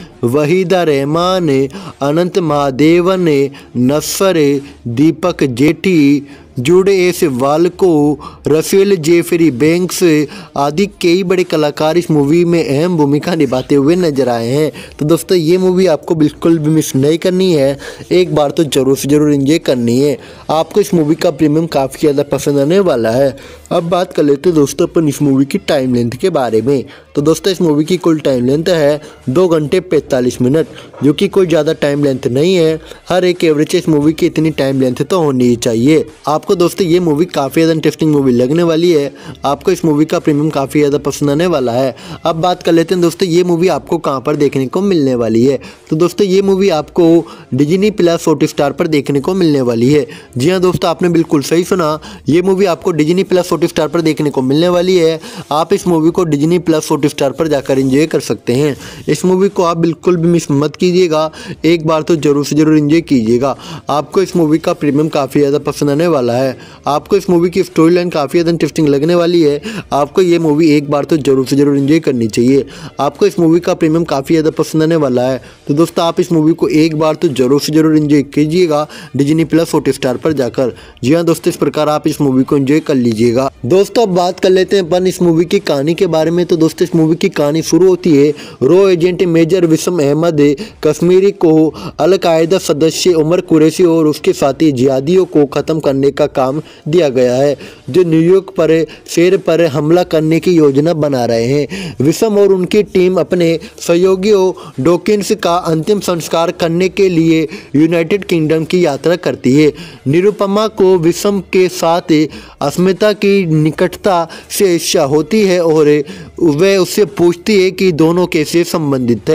Waheeda Rehman, Anant Mahadevan, Nassar, Deepak Jethi, Jude S Walko, Rafael Jeffrey Banks आदि कई बड़े कलाकार इस मूवी में अहम भूमिका निभाते हुए नजर आए हैं। तो दोस्तों, ये मूवी आपको बिल्कुल भी मिस नहीं करनी है, एक बार तो जरूर से जरूर एंजॉय करनी है। आपको इस मूवी का प्रीमियम काफ़ी ज़्यादा पसंद आने वाला है। अब बात कर लेते हैं दोस्तों अपन इस मूवी की टाइम लेंथ के बारे में। तो दोस्तों, इस मूवी की कुल टाइम लेंथ है दो घंटे पैंतालीस मिनट, जो कि कोई ज़्यादा टाइम लेंथ नहीं है। हर एक एवरेज इस मूवी की इतनी टाइम लेंथ तो होनी ही चाहिए। आपको दोस्तों ये मूवी काफ़ी ज़्यादा इंटरेस्टिंग मूवी लगने वाली है। आपको इस मूवी का प्रीमियम काफ़ी ज़्यादा पसंद आने वाला है। अब बात कर लेते हैं दोस्तों ये मूवी आपको कहाँ पर देखने को मिलने वाली है। तो दोस्तों, ये मूवी आपको डिज्नी प्लस हॉटस्टार पर देखने को मिलने वाली है। जी हाँ दोस्तों, आपने बिल्कुल सही सुना, ये मूवी आपको डिज्नी प्लस हॉटस्टार पर देखने को मिलने वाली है। आप इस मूवी को डिज्नी प्लस हॉटस्टार पर जाकर एंजॉय कर सकते हैं। इस मूवी को आप बिल्कुल भी मिस मत कीजिएगा, एक बार तो जरूर से जरूर एंजॉय कीजिएगा। आपको इस मूवी का प्रीमियम काफ़ी ज़्यादा पसंद आने वाला है। आपको इस मूवी की स्टोरी लाइन काफ़ी ज़्यादा इंटरेस्टिंग लगने वाली है। आपको ये मूवी एक बार तो जरूर से जरूर एंजॉय करनी चाहिए। आपको इस मूवी का प्रीमियम काफ़ी ज़्यादा पसंद आने वाला है। तो दोस्तों, आप इस मूवी को एक बार तो जरूर से जरूर एंजॉय कीजिएगा डिज्नी प्लस हॉटस्टार पर जाकर। जी हाँ दोस्तों, इस प्रकार आप इस मूवी को एंजॉय कर लीजिएगा। दोस्तों, अब बात कर लेते हैं अपन इस मूवी की कहानी के बारे में। तो दोस्तों, इस मूवी की कहानी शुरू होती है रॉ एजेंट मेजर विसम अहमद कश्मीरी को अल-कायदा सदस्य उमर कुरैशी और उसके साथी जिहादियों को ख़त्म करने का काम दिया गया है, जो न्यूयॉर्क पर शहर पर हमला करने की योजना बना रहे हैं। विसम और उनकी टीम अपने सहयोगियों डॉकिंस का अंतिम संस्कार करने के लिए यूनाइटेड किंगडम की यात्रा करती है। निरुपमा को विसम के साथ अस्मिता की निकटता से ईर्ष्या होती है और वह उससे पूछती है कि दोनों कैसे संबंधित है।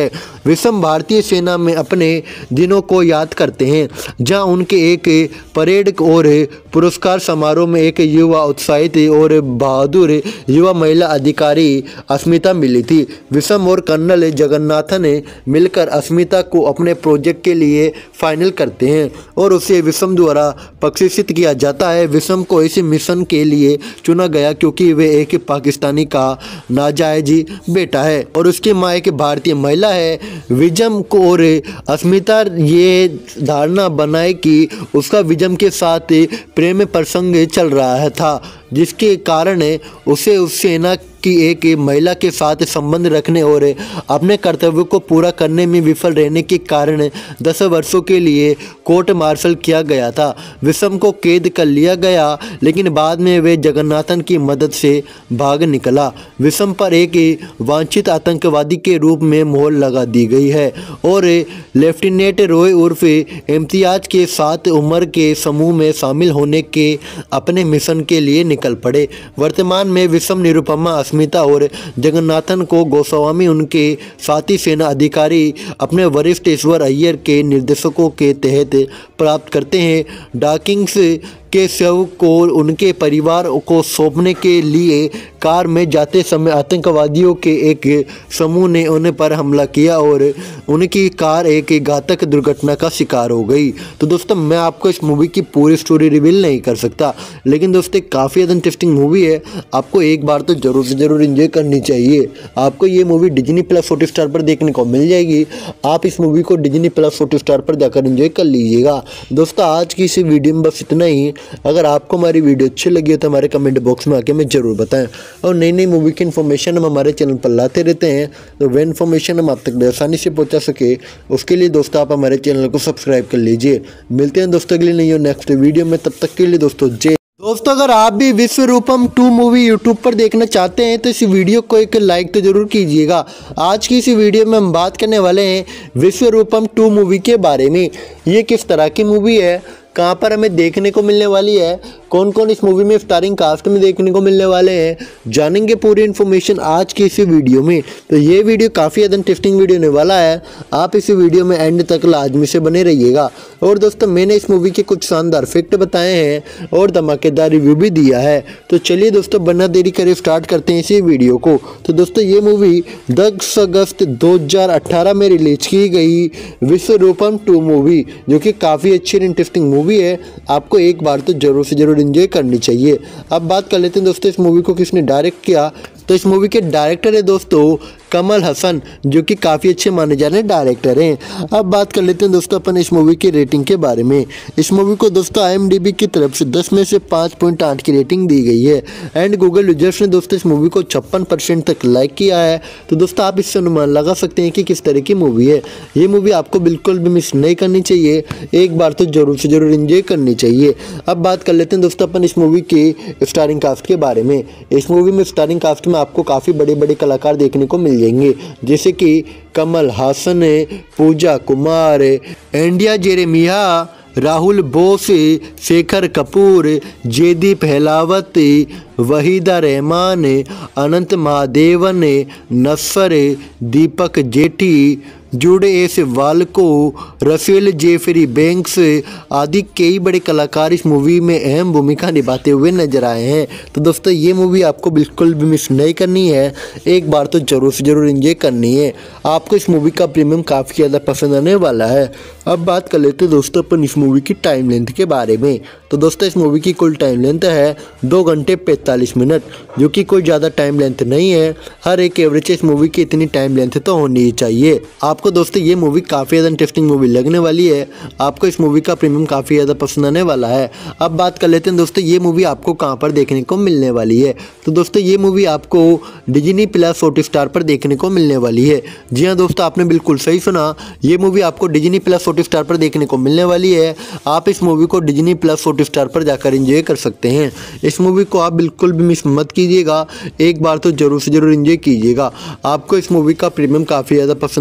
विषम भारतीय सेना में अपने दिनों को याद करते हैं, जहां उनके एक परेड और पुरस्कार समारोह में एक युवा उत्साहित और बहादुर युवा महिला अधिकारी अस्मिता मिली थी। विषम और कर्नल जगन्नाथन मिलकर अस्मिता को अपने प्रोजेक्ट के लिए फाइनल करते हैं और उसे विषम द्वारा प्रशिक्षित किया जाता है। विषम को इस मिशन के लिए चुना गया क्योंकि वे एक पाकिस्तानी का नाजायज बेटा है और उसकी माँ एक भारतीय महिला है। विजम को और अस्मिता ये धारणा बनाए कि उसका विजम के साथ प्रेम प्रसंग चल रहा था, जिसके कारण उसे उस सेना की एक महिला के साथ संबंध रखने और अपने कर्तव्य को पूरा करने में विफल रहने के कारण दस वर्षों के लिए कोर्ट मार्शल किया गया था। विषम को कैद कर लिया गया, लेकिन बाद में वे जगन्नाथन की मदद से भाग निकला। विषम पर एक वांछित आतंकवादी के रूप में मोहर लगा दी गई है और लेफ्टिनेंट रॉय उर्फ इम्तियाज के साथ उम्र के समूह में शामिल होने के अपने मिशन के लिए निकल पड़े। वर्तमान में विषम निरुपमा, अस्मिता और जगन्नाथन को गोस्वामी उनके साथी सेना अधिकारी अपने वरिष्ठ ईश्वर अय्यर के निर्देशकों के तहत प्राप्त करते हैं। डॉकिंस के शव को उनके परिवार को सौंपने के लिए कार में जाते समय आतंकवादियों के एक समूह ने उन पर हमला किया और उनकी कार एक घातक दुर्घटना का शिकार हो गई। तो दोस्तों, मैं आपको इस मूवी की पूरी स्टोरी रिवील नहीं कर सकता, लेकिन दोस्तों काफ़ी ज़्यादा इंटरेस्टिंग मूवी है। आपको एक बार तो जरूर से जरूर एंजॉय करनी चाहिए। आपको ये मूवी डिज्नी प्लस हॉटस्टार पर देखने को मिल जाएगी। आप इस मूवी को डिज्नी प्लस हॉटस्टार पर जाकर एंजॉय कर लीजिएगा। दोस्तों, आज की इस वीडियो में बस इतना ही। अगर आपको हमारी वीडियो अच्छी लगी हो तो हमारे कमेंट बॉक्स में आके हमें जरूर बताएं और नई नई मूवी की इन्फॉर्मेशन हम हमारे चैनल पर लाते रहते हैं, तो वह इन्फॉर्मेशन हम आप तक आसानी से पहुंचा सके उसके लिए दोस्तों आप हमारे चैनल को सब्सक्राइब कर लीजिए। मिलते हैं दोस्तों अगली नई और नेक्स्ट वीडियो में, तब तक के लिए दोस्तों जय। दोस्तों, अगर आप भी विश्वरूपम टू मूवी यूट्यूब पर देखना चाहते हैं तो इस वीडियो को एक लाइक तो जरूर कीजिएगा। आज की इस वीडियो में हम बात करने वाले हैं विश्वरूपम टू मूवी के बारे में। ये किस तरह की मूवी है, कहाँ पर हमें देखने को मिलने वाली है, कौन कौन इस मूवी में स्टारिंग कास्ट में देखने को मिलने वाले हैं, जानेंगे पूरी इन्फॉर्मेशन आज की इसी वीडियो में। तो ये वीडियो काफ़ी ज़्यादा इंटरेस्टिंग वीडियो होने वाला है। आप इसी वीडियो में एंड तक लाजमी से बने रहिएगा। और दोस्तों, मैंने इस मूवी के कुछ शानदार फैक्ट बताए हैं और धमाकेदार रिव्यू भी दिया है। तो चलिए दोस्तों, बिना देरी करे स्टार्ट करते हैं इसी वीडियो को। तो दोस्तों, ये मूवी दस अगस्त दो हज़ार अठारह में रिलीज की गई विश्वरूपम टू मूवी, जो कि काफ़ी अच्छी इंटरेस्टिंग मूवी है। आपको एक बार तो जरूर से जरूर एंजॉय करनी चाहिए। अब बात कर लेते हैं दोस्तों इस मूवी को किसने डायरेक्ट किया। तो इस मूवी के डायरेक्टर है दोस्तों कमल हसन, जो कि काफ़ी अच्छे माने जाने डायरेक्टर हैं। अब बात कर लेते हैं दोस्तों अपन इस मूवी की रेटिंग के बारे में। इस मूवी को दोस्तों आई एम डी बी की तरफ से दस में से पाँच पॉइंट आठ की रेटिंग दी गई है एंड गूगल यूजर्स ने दोस्तों इस मूवी को छप्पन परसेंट तक लाइक किया है। तो दोस्तों, आप इससे अनुमान लगा सकते हैं कि किस तरह की मूवी है। ये मूवी आपको बिल्कुल भी मिस नहीं करनी चाहिए, एक बार तो जरूर से जरूर एंजॉय करनी चाहिए। अब बात कर लेते हैं दोस्तों अपन इस मूवी की स्टारिंग कास्ट के बारे में। इस मूवी में स्टारिंग कास्ट में आपको काफ़ी बड़े बड़े कलाकार देखने को मिल जाएंगे, जैसे कि Kamal Haasan, Pooja Kumar, Andrea Jeremiah, Rahul Bose, Shekhar Kapur, Jaideep Ahlawat, Waheeda Rehman, Anant Mahadevan, Nassar, Deepak Jethi, Jude S Walko, Rafael Jeffrey Banks आदि कई बड़े कलाकार इस मूवी में अहम भूमिका निभाते हुए नजर आए हैं। तो दोस्तों, ये मूवी आपको बिल्कुल भी मिस नहीं करनी है, एक बार तो जरूर से जरूर एंजॉय करनी है। आपको इस मूवी का प्रीमियम काफ़ी ज़्यादा पसंद आने वाला है। अब बात कर लेते हैं दोस्तों अपन इस मूवी की टाइम लेंथ के बारे में। तो दोस्तों, इस मूवी की कुल टाइम लेंथ है दो घंटे पैंतालीस मिनट, जो कि कोई ज़्यादा टाइम लेंथ नहीं है। हर एक एवरेज इस मूवी की इतनी टाइम लेंथ तो होनी ही चाहिए। आपको दोस्तों ये मूवी काफ़ी ज़्यादा इंटरेस्टिंग मूवी लगने वाली है। आपको इस मूवी का प्रीमियम काफ़ी ज़्यादा पसंद आने वाला है। अब बात कर लेते हैं दोस्तों ये मूवी आपको कहाँ पर देखने को मिलने वाली है। तो दोस्तों, ये मूवी आपको डिज्नी प्लस हॉटस्टार पर देखने को मिलने वाली है। जी हाँ दोस्तों, आपने बिल्कुल सही सुना, ये मूवी आपको डिज्नी प्लस हॉटस्टार पर देखने को मिलने वाली है। आप इस मूवी को डिज्नी प्लस हॉटस्टार पर जाकर एंजॉय कर सकते हैं। इस मूवी को आप बिल्कुल भी मिस मत कीजिएगा, एक बार तो जरूर से जरूर एंजॉय कीजिएगा। आपको इस मूवी का प्रीमियम काफ़ी ज़्यादा पसंद आने वाला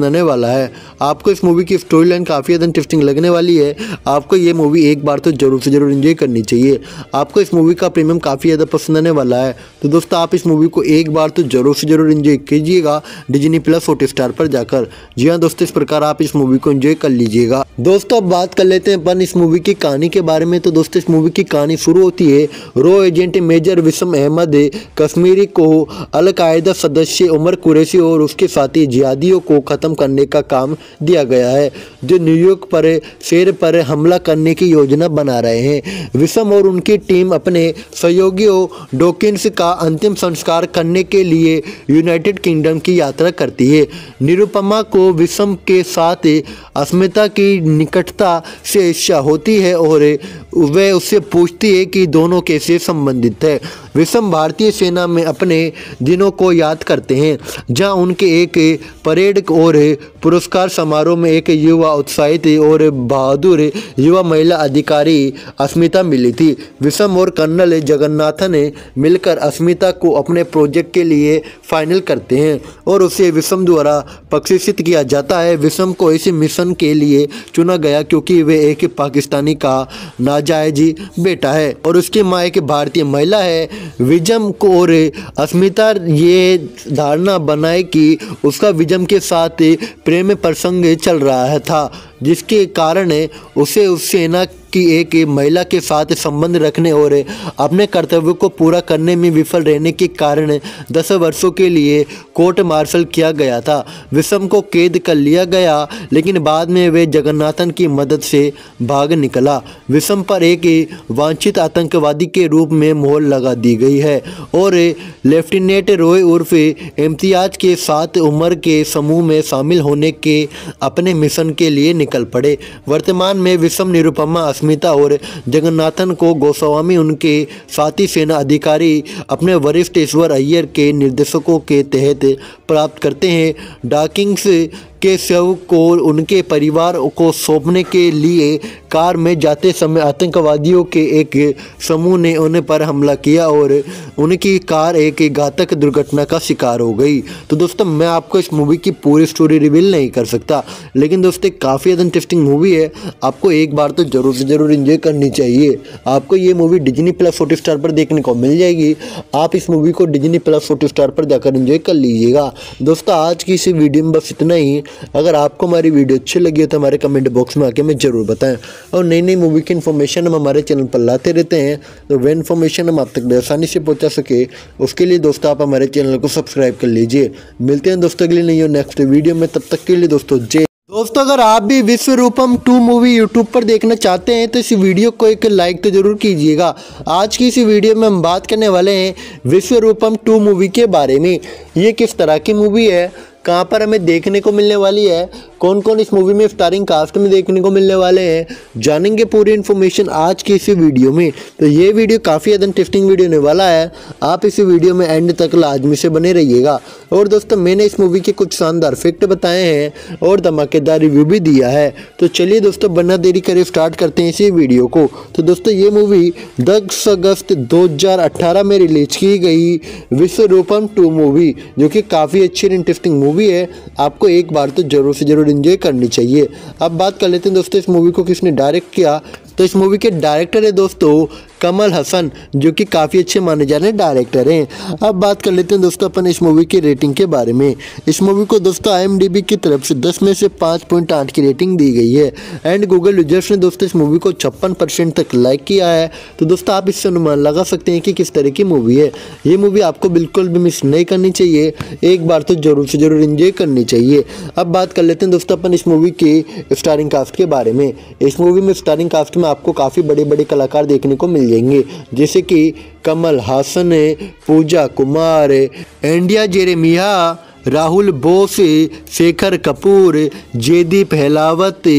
वाला है। आपको इस मूवी की स्टोरी लाइन काफ़ी ज़्यादा इंटरेस्टिंग लगने वाली है। आपको ये मूवी एक बार तो जरूर से जरूर एंजॉय करनी चाहिए। आपको इस मूवी का प्रीमियम काफ़ी ज़्यादा पसंद आने वाला है। तो दोस्तों आप इस मूवी को एक बार तो जरूर से जरूर एंजॉय कीजिएगा डिज्नी प्लस हॉटस्टार पर जाकर। जी हाँ दोस्तों, इस प्रकार आप इस मूवी को एंजॉय कर लीजिएगा। दोस्तों अब बात कर लेते हैं अपन इस मूवी की कहानी के बारे में। तो दोस्तों इस मूवी की कहानी शुरू होती है रॉ एजेंट मेजर विसम अहमद कश्मीरी को अल-कायदा सदस्य उमर कुरैशी और उसके साथी जिहादियों को ख़त्म करने का काम दिया गया है, जो न्यूयॉर्क पर शहर पर हमला करने की योजना बना रहे हैं। विसम और उनकी टीम अपने सहयोगियों डॉकिंस का अंतिम संस्कार करने के लिए यूनाइटेड किंगडम की यात्रा करती है। निरुपमा को विसम के साथ अस्मिता की निकटता से ईर्ष्या होती है और वह उससे पूछती है कि दोनों कैसे संबंधित है। विसम भारतीय सेना में अपने दिनों को याद करते हैं, जहां उनके एक परेड और पुरस्कार समारोह में एक युवा उत्साहित और बहादुर युवा महिला अधिकारी अस्मिता मिली थी। विसम और कर्नल जगन्नाथन ने मिलकर अस्मिता को अपने प्रोजेक्ट के लिए फाइनल करते हैं और उसे विसम द्वारा प्रशिक्षित किया जाता है। विसम को इस मिशन के लिए चुना गया क्योंकि वे एक पाकिस्तानी का नाजायज बेटा है और उसकी माँ एक भारतीय महिला है। विजम को और अस्मिता ये धारणा बनाए कि उसका विजम के साथ प्रेम प्रसंग चल रहा था, जिसके कारण उसे उस सेना की एक महिला के साथ संबंध रखने और अपने कर्तव्य को पूरा करने में विफल रहने के कारण दस वर्षों के लिए कोर्ट मार्शल किया गया था। विसम को कैद कर लिया गया, लेकिन बाद में वे जगन्नाथन की मदद से भाग निकला। विसम पर एक वांछित आतंकवादी के रूप में मोहर लगा दी गई है और लेफ्टिनेंट रॉय उर्फ इम्तियाज के साथ उम्र के समूह में शामिल होने के अपने मिशन के लिए निकल पड़े। वर्तमान में विसम निरुपमा अस्मिता और जगन्नाथन को गोस्वामी उनके साथी सेना अधिकारी अपने वरिष्ठ ईश्वर अय्यर के निर्देशकों के तहत प्राप्त करते हैं। डॉकिंस के शव को उनके परिवार को सौंपने के लिए कार में जाते समय आतंकवादियों के एक समूह ने उन पर हमला किया और उनकी कार एक घातक दुर्घटना का शिकार हो गई। तो दोस्तों मैं आपको इस मूवी की पूरी स्टोरी रिवील नहीं कर सकता, लेकिन दोस्तों काफ़ी ज़्यादा इंटरेस्टिंग मूवी है। आपको एक बार तो जरूर से जरूर एंजॉय करनी चाहिए। आपको ये मूवी डिज्नी प्लस हॉटस्टार पर देखने को मिल जाएगी। आप इस मूवी को डिज्नी प्लस हॉटस्टार पर जाकर एंजॉय कर लीजिएगा। दोस्तों आज की इस वीडियो में बस इतना ही। अगर आपको हमारी वीडियो अच्छी लगी हो तो हमारे कमेंट बॉक्स में आके हमें जरूर बताएं और नई नई मूवी की इन्फॉर्मेशन हम हमारे चैनल पर लाते रहते हैं, तो वह इन्फॉर्मेशन हम आप तक आसानी से पहुंचा सके उसके लिए दोस्तों आप हमारे चैनल को सब्सक्राइब कर लीजिए। मिलते हैं दोस्तों अगली नई और नेक्स्ट वीडियो में, तब तक के लिए दोस्तों जय। दोस्तों अगर आप भी विश्वरूपम टू मूवी यूट्यूब पर देखना चाहते हैं तो इस वीडियो को एक लाइक तो जरूर कीजिएगा। आज की इस वीडियो में हम बात करने वाले हैं विश्वरूपम टू मूवी के बारे में। ये किस तरह की मूवी है, कहाँ पर हमें देखने को मिलने वाली है, कौन कौन इस मूवी में स्टारिंग कास्ट में देखने को मिलने वाले हैं, जानेंगे पूरी इन्फॉर्मेशन आज की इसी वीडियो में। तो ये वीडियो काफ़ी ज़्यादा इंटरेस्टिंग वीडियो होने वाला है। आप इसी वीडियो में एंड तक लाजमी से बने रहिएगा। और दोस्तों मैंने इस मूवी के कुछ शानदार फैक्ट बताए हैं और धमाकेदार रिव्यू भी दिया है। तो चलिए दोस्तों बिना देरी करे स्टार्ट करते हैं इसी वीडियो को। तो दोस्तों ये मूवी दस अगस्त दो हज़ार अठारह में रिलीज की गई विश्वरूपम टू मूवी, जो कि काफ़ी अच्छी इंटरेस्टिंग मूवी है। आपको एक बार तो जरूर से जरूर एंजॉय करनी चाहिए। अब बात कर लेते हैं दोस्तों इस मूवी को किसने डायरेक्ट किया। तो इस मूवी के डायरेक्टर है दोस्तों कमल हसन, जो कि काफ़ी अच्छे माने जाने डायरेक्टर हैं। अब बात कर लेते हैं दोस्तों अपन इस मूवी की रेटिंग के बारे में। इस मूवी को दोस्तों आई एम डी बी की तरफ से दस में से पाँच पॉइंट आठ की रेटिंग दी गई है एंड गूगल यूजर्स ने दोस्तों इस मूवी को छप्पन परसेंट तक लाइक किया है। तो दोस्तों आप इससे अनुमान लगा सकते हैं कि किस तरह की मूवी है। ये मूवी आपको बिल्कुल भी मिस नहीं करनी चाहिए, एक बार तो जरूर से जरूर एंजॉय करनी चाहिए। अब बात कर लेते हैं दोस्तों अपन इस मूवी की स्टारिंग कास्ट के बारे में। इस मूवी में स्टारिंग कास्ट में आपको काफ़ी बड़े बड़े कलाकार देखने को मिल जाएंगे, जैसे कि Kamal Haasan, Pooja Kumar, Andrea Jeremiah, Rahul Bose, Shekhar Kapur, Jaideep Ahlawat,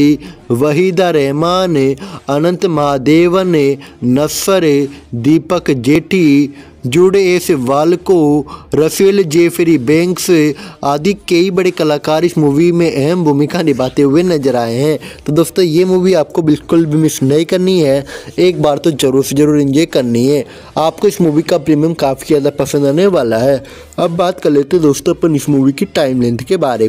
Waheeda Rehman, Anant Mahadevan, Nassar, Deepak Jethi, Jude S Walko, Russell Geoffrey Banks आदि कई बड़े कलाकार इस मूवी में अहम भूमिका निभाते हुए नजर आए हैं। तो दोस्तों ये मूवी आपको बिल्कुल भी मिस नहीं करनी है, एक बार तो जरूर से जरूर एंजॉय करनी है। आपको इस मूवी का प्रीमियम काफ़ी ज़्यादा पसंद आने वाला है। अब बात कर लेते हैं दोस्तों अपन इस मूवी की टाइम लेंथ के बारे में।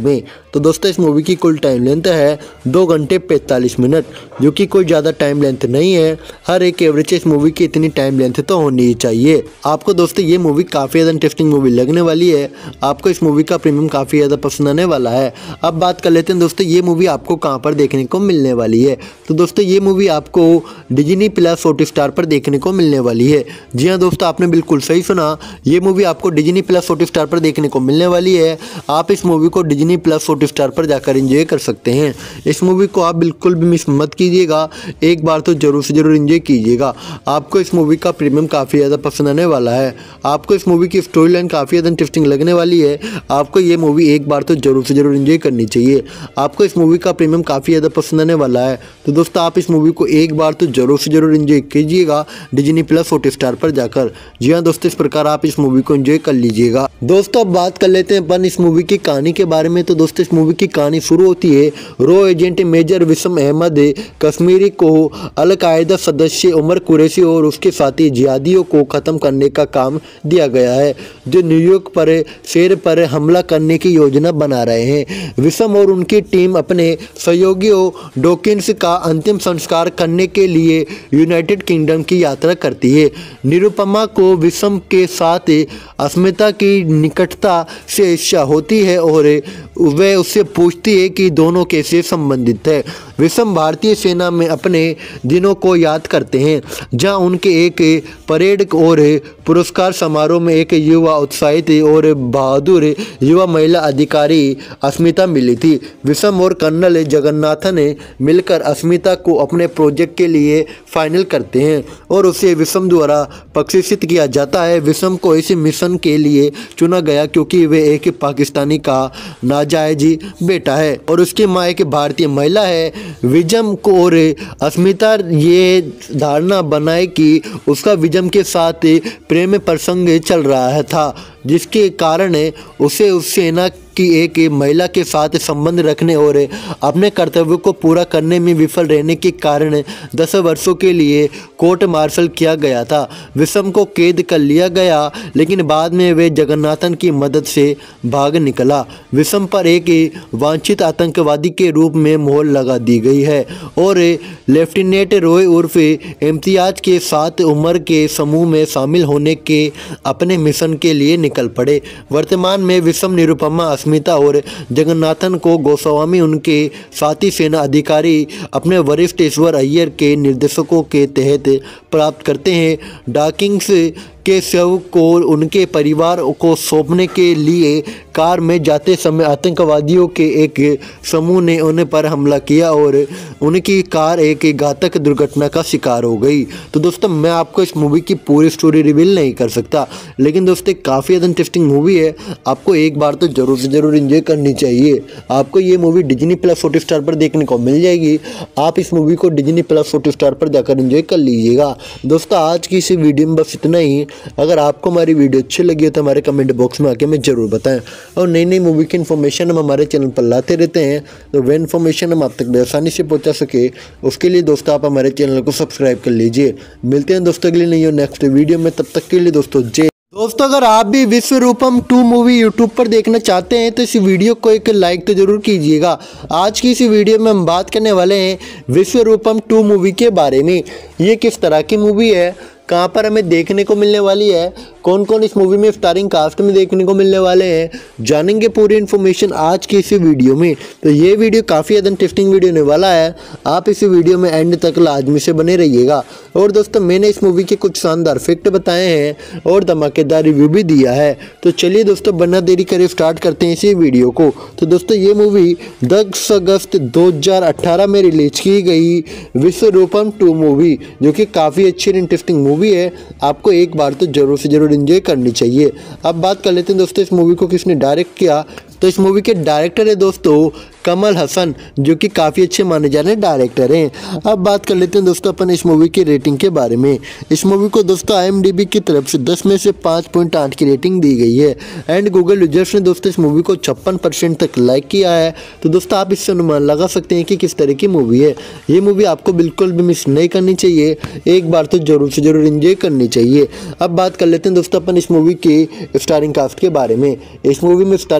तो दोस्तों इस मूवी की कुल टाइम लेंथ है दो घंटे पैंतालीस मिनट, जो कि कोई ज़्यादा टाइम लेंथ नहीं है। हर एक एवरेज इस मूवी की इतनी टाइम लेंथ तो होनी ही चाहिए। आपको दोस्तों ये मूवी काफ़ी ज़्यादा इंटरेस्टिंग मूवी लगने वाली है। आपको इस मूवी का प्रीमियम काफ़ी ज़्यादा पसंद आने वाला है। अब बात कर लेते हैं दोस्तों ये मूवी आपको कहाँ पर देखने को मिलने वाली है। तो दोस्तों ये मूवी आपको डिज्नी प्लस हॉटस्टार पर देखने को मिलने वाली है। जी हाँ दोस्तों, आपने बिल्कुल सही सुना, ये मूवी आपको डिज्नी प्लस हॉटस्टार पर देखने को मिलने वाली है। आप इस मूवी को डिज्नी प्लस हॉटस्टार पर जाकर एंजॉय कर सकते हैं। इस मूवी को आप बिल्कुल भी मिस मत कीजिएगा, एक बार तो जरूर से जरूर एंजॉय कीजिएगा। आपको इस मूवी का प्रीमियम काफ़ी ज़्यादा पसंद आने वाला है। आपको इस मूवी की स्टोरी लाइन काफ़ी ज़्यादा इंटरेस्टिंग लगने वाली है। आपको ये मूवी एक बार तो जरूर से जरूर एंजॉय करनी चाहिए। आपको इस मूवी का प्रीमियम काफ़ी ज़्यादा पसंद आने वाला है। तो दोस्तों आप इस मूवी को एक बार तो जरूर से जरूर एंजॉय कीजिएगा डिज्नी प्लस हॉटस्टार पर जाकर। जी हाँ दोस्तों, इस प्रकार आप इस मूवी को एंजॉय कर लीजिएगा। दोस्तों अब बात कर लेते हैं अपन इस मूवी की कहानी के बारे में। तो दोस्तों इस मूवी की कहानी शुरू होती है रो एजेंट मेजर विसम अहमद कश्मीरी को अल-कायदा सदस्य उमर कुरैशी और उसके साथी जिहादियों को ख़त्म करने का काम दिया गया है, जो न्यूयॉर्क पर शेर पर हमला करने की योजना बना रहे हैं। विसम और उनकी टीम अपने सहयोगियों डॉकिंस का अंतिम संस्कार करने के लिए यूनाइटेड किंगडम की यात्रा करती है। निरुपमा को विसम के साथ अस्मिता की निकटता से ईर्ष्या होती है और वह उससे पूछती है कि दोनों कैसे संबंधित है। विसम भारतीय सेना में अपने दिनों को याद करते हैं, जहां उनके एक परेड और पुरस्कार समारोह में एक युवा उत्साहित और बहादुर युवा महिला अधिकारी अस्मिता मिली थी। विसम और कर्नल जगन्नाथन ने मिलकर अस्मिता को अपने प्रोजेक्ट के लिए फाइनल करते हैं और उसे विसम द्वारा प्रशिक्षित किया जाता है। विसम को इस मिशन के लिए चुना गया क्योंकि वे एक पाकिस्तानी का नाजायज बेटा है और उसकी माँ एक भारतीय महिला है। विजम को और अस्मिता ये धारणा बनाए कि उसका विजम के साथ प्रेम प्रसंग चल रहा था, जिसके कारण उसे उस सेना की एक महिला के साथ संबंध रखने और अपने कर्तव्य को पूरा करने में विफल रहने के कारण दस वर्षों के लिए कोर्ट मार्शल किया गया था। विसम को कैद कर लिया गया, लेकिन बाद में वे जगन्नाथन की मदद से भाग निकला। विसम पर एक वांछित आतंकवादी के रूप में मोहर लगा दी गई है और लेफ्टिनेंट रॉय उर्फ इम्तियाज के साथ उम्र के समूह में शामिल होने के अपने मिशन के लिए निकल पड़े। वर्तमान में विसम निरुपमा अस्मिता और जगन्नाथन को गोस्वामी उनके साथी सेना अधिकारी अपने वरिष्ठ ईश्वर अय्यर के निर्देशकों के तहत प्राप्त करते हैं। डॉकिंस के शव को उनके परिवार को सौंपने के लिए कार में जाते समय आतंकवादियों के एक समूह ने उन पर हमला किया और उनकी कार एक घातक दुर्घटना का शिकार हो गई। तो दोस्तों मैं आपको इस मूवी की पूरी स्टोरी रिवील नहीं कर सकता, लेकिन दोस्तों काफ़ी ज़्यादा इंटरेस्टिंग मूवी है। आपको एक बार तो जरूर से जरूर एंजॉय करनी चाहिए। आपको ये मूवी डिज्नी प्लस हॉटस्टार पर देखने को मिल जाएगी। आप इस मूवी को डिज्नी प्लस हॉटस्टार पर जाकर एंजॉय कर लीजिएगा। दोस्तों आज की इस वीडियो में बस इतना ही। अगर आपको हमारी वीडियो अच्छी लगी हो तो हमारे कमेंट बॉक्स में आके हमें ज़रूर बताएं और नई नई मूवी की इन्फॉर्मेशन हम हमारे चैनल पर लाते रहते हैं, तो वह इन्फॉर्मेशन हम आप तक आसानी से पहुंचा सके उसके लिए दोस्तों आप हमारे चैनल को सब्सक्राइब कर लीजिए। मिलते हैं दोस्तों अगली नई और नेक्स्ट वीडियो में, तब तक के लिए दोस्तों जय। दोस्तों अगर आप भी विश्वरूपम टू मूवी यूट्यूब पर देखना चाहते हैं तो इस वीडियो को एक लाइक तो जरूर कीजिएगा। आज की इस वीडियो में हम बात करने वाले हैं विश्वरूपम टू मूवी के बारे में। ये किस तरह की मूवी है, कहाँ पर हमें देखने को मिलने वाली है, कौन कौन इस मूवी में स्टारिंग कास्ट में देखने को मिलने वाले हैं, जानेंगे पूरी इन्फॉर्मेशन आज की इसी वीडियो में। तो ये वीडियो काफ़ी ज़्यादा इंटरेस्टिंग वीडियो होने वाला है। आप इस वीडियो में एंड तक लाजमी से बने रहिएगा। और दोस्तों मैंने इस मूवी के कुछ शानदार फैक्ट बताए हैं और धमाकेदार रिव्यू भी दिया है। तो चलिए दोस्तों बिना देरी करे स्टार्ट करते हैं इसी वीडियो को। तो दोस्तों ये मूवी दस अगस्त दो हज़ार अठारह में रिलीज की गई विश्वरूपम टू मूवी, जो कि काफ़ी अच्छी इंटरेस्टिंग मूवी है। आपको एक बार तो जरूर से जरूर एंजॉय करनी चाहिए। अब बात कर लेते हैं दोस्तों इस मूवी को किसने डायरेक्ट किया। तो इस मूवी के डायरेक्टर है दोस्तों कमल हसन, जो कि काफ़ी अच्छे माने जाने डायरेक्टर हैं। अब बात कर लेते हैं दोस्तों अपन इस मूवी की रेटिंग के बारे में। इस मूवी को दोस्तों आई एम डी बी की तरफ से दस में से पाँच पॉइंट आठ की रेटिंग दी गई है एंड गूगल यूजर्स ने दोस्तों इस मूवी को छप्पन परसेंट तक लाइक किया है। तो दोस्तों आप इससे अनुमान लगा सकते हैं कि किस तरह की मूवी है। ये मूवी आपको बिल्कुल भी मिस नहीं करनी चाहिए, एक बार तो जरूर से जरूर एंजॉय करनी चाहिए। अब बात कर लेते हैं दोस्तों अपन इस मूवी की स्टारिंग कास्ट के बारे में। इस मूवी में स्टारिंग कास्ट में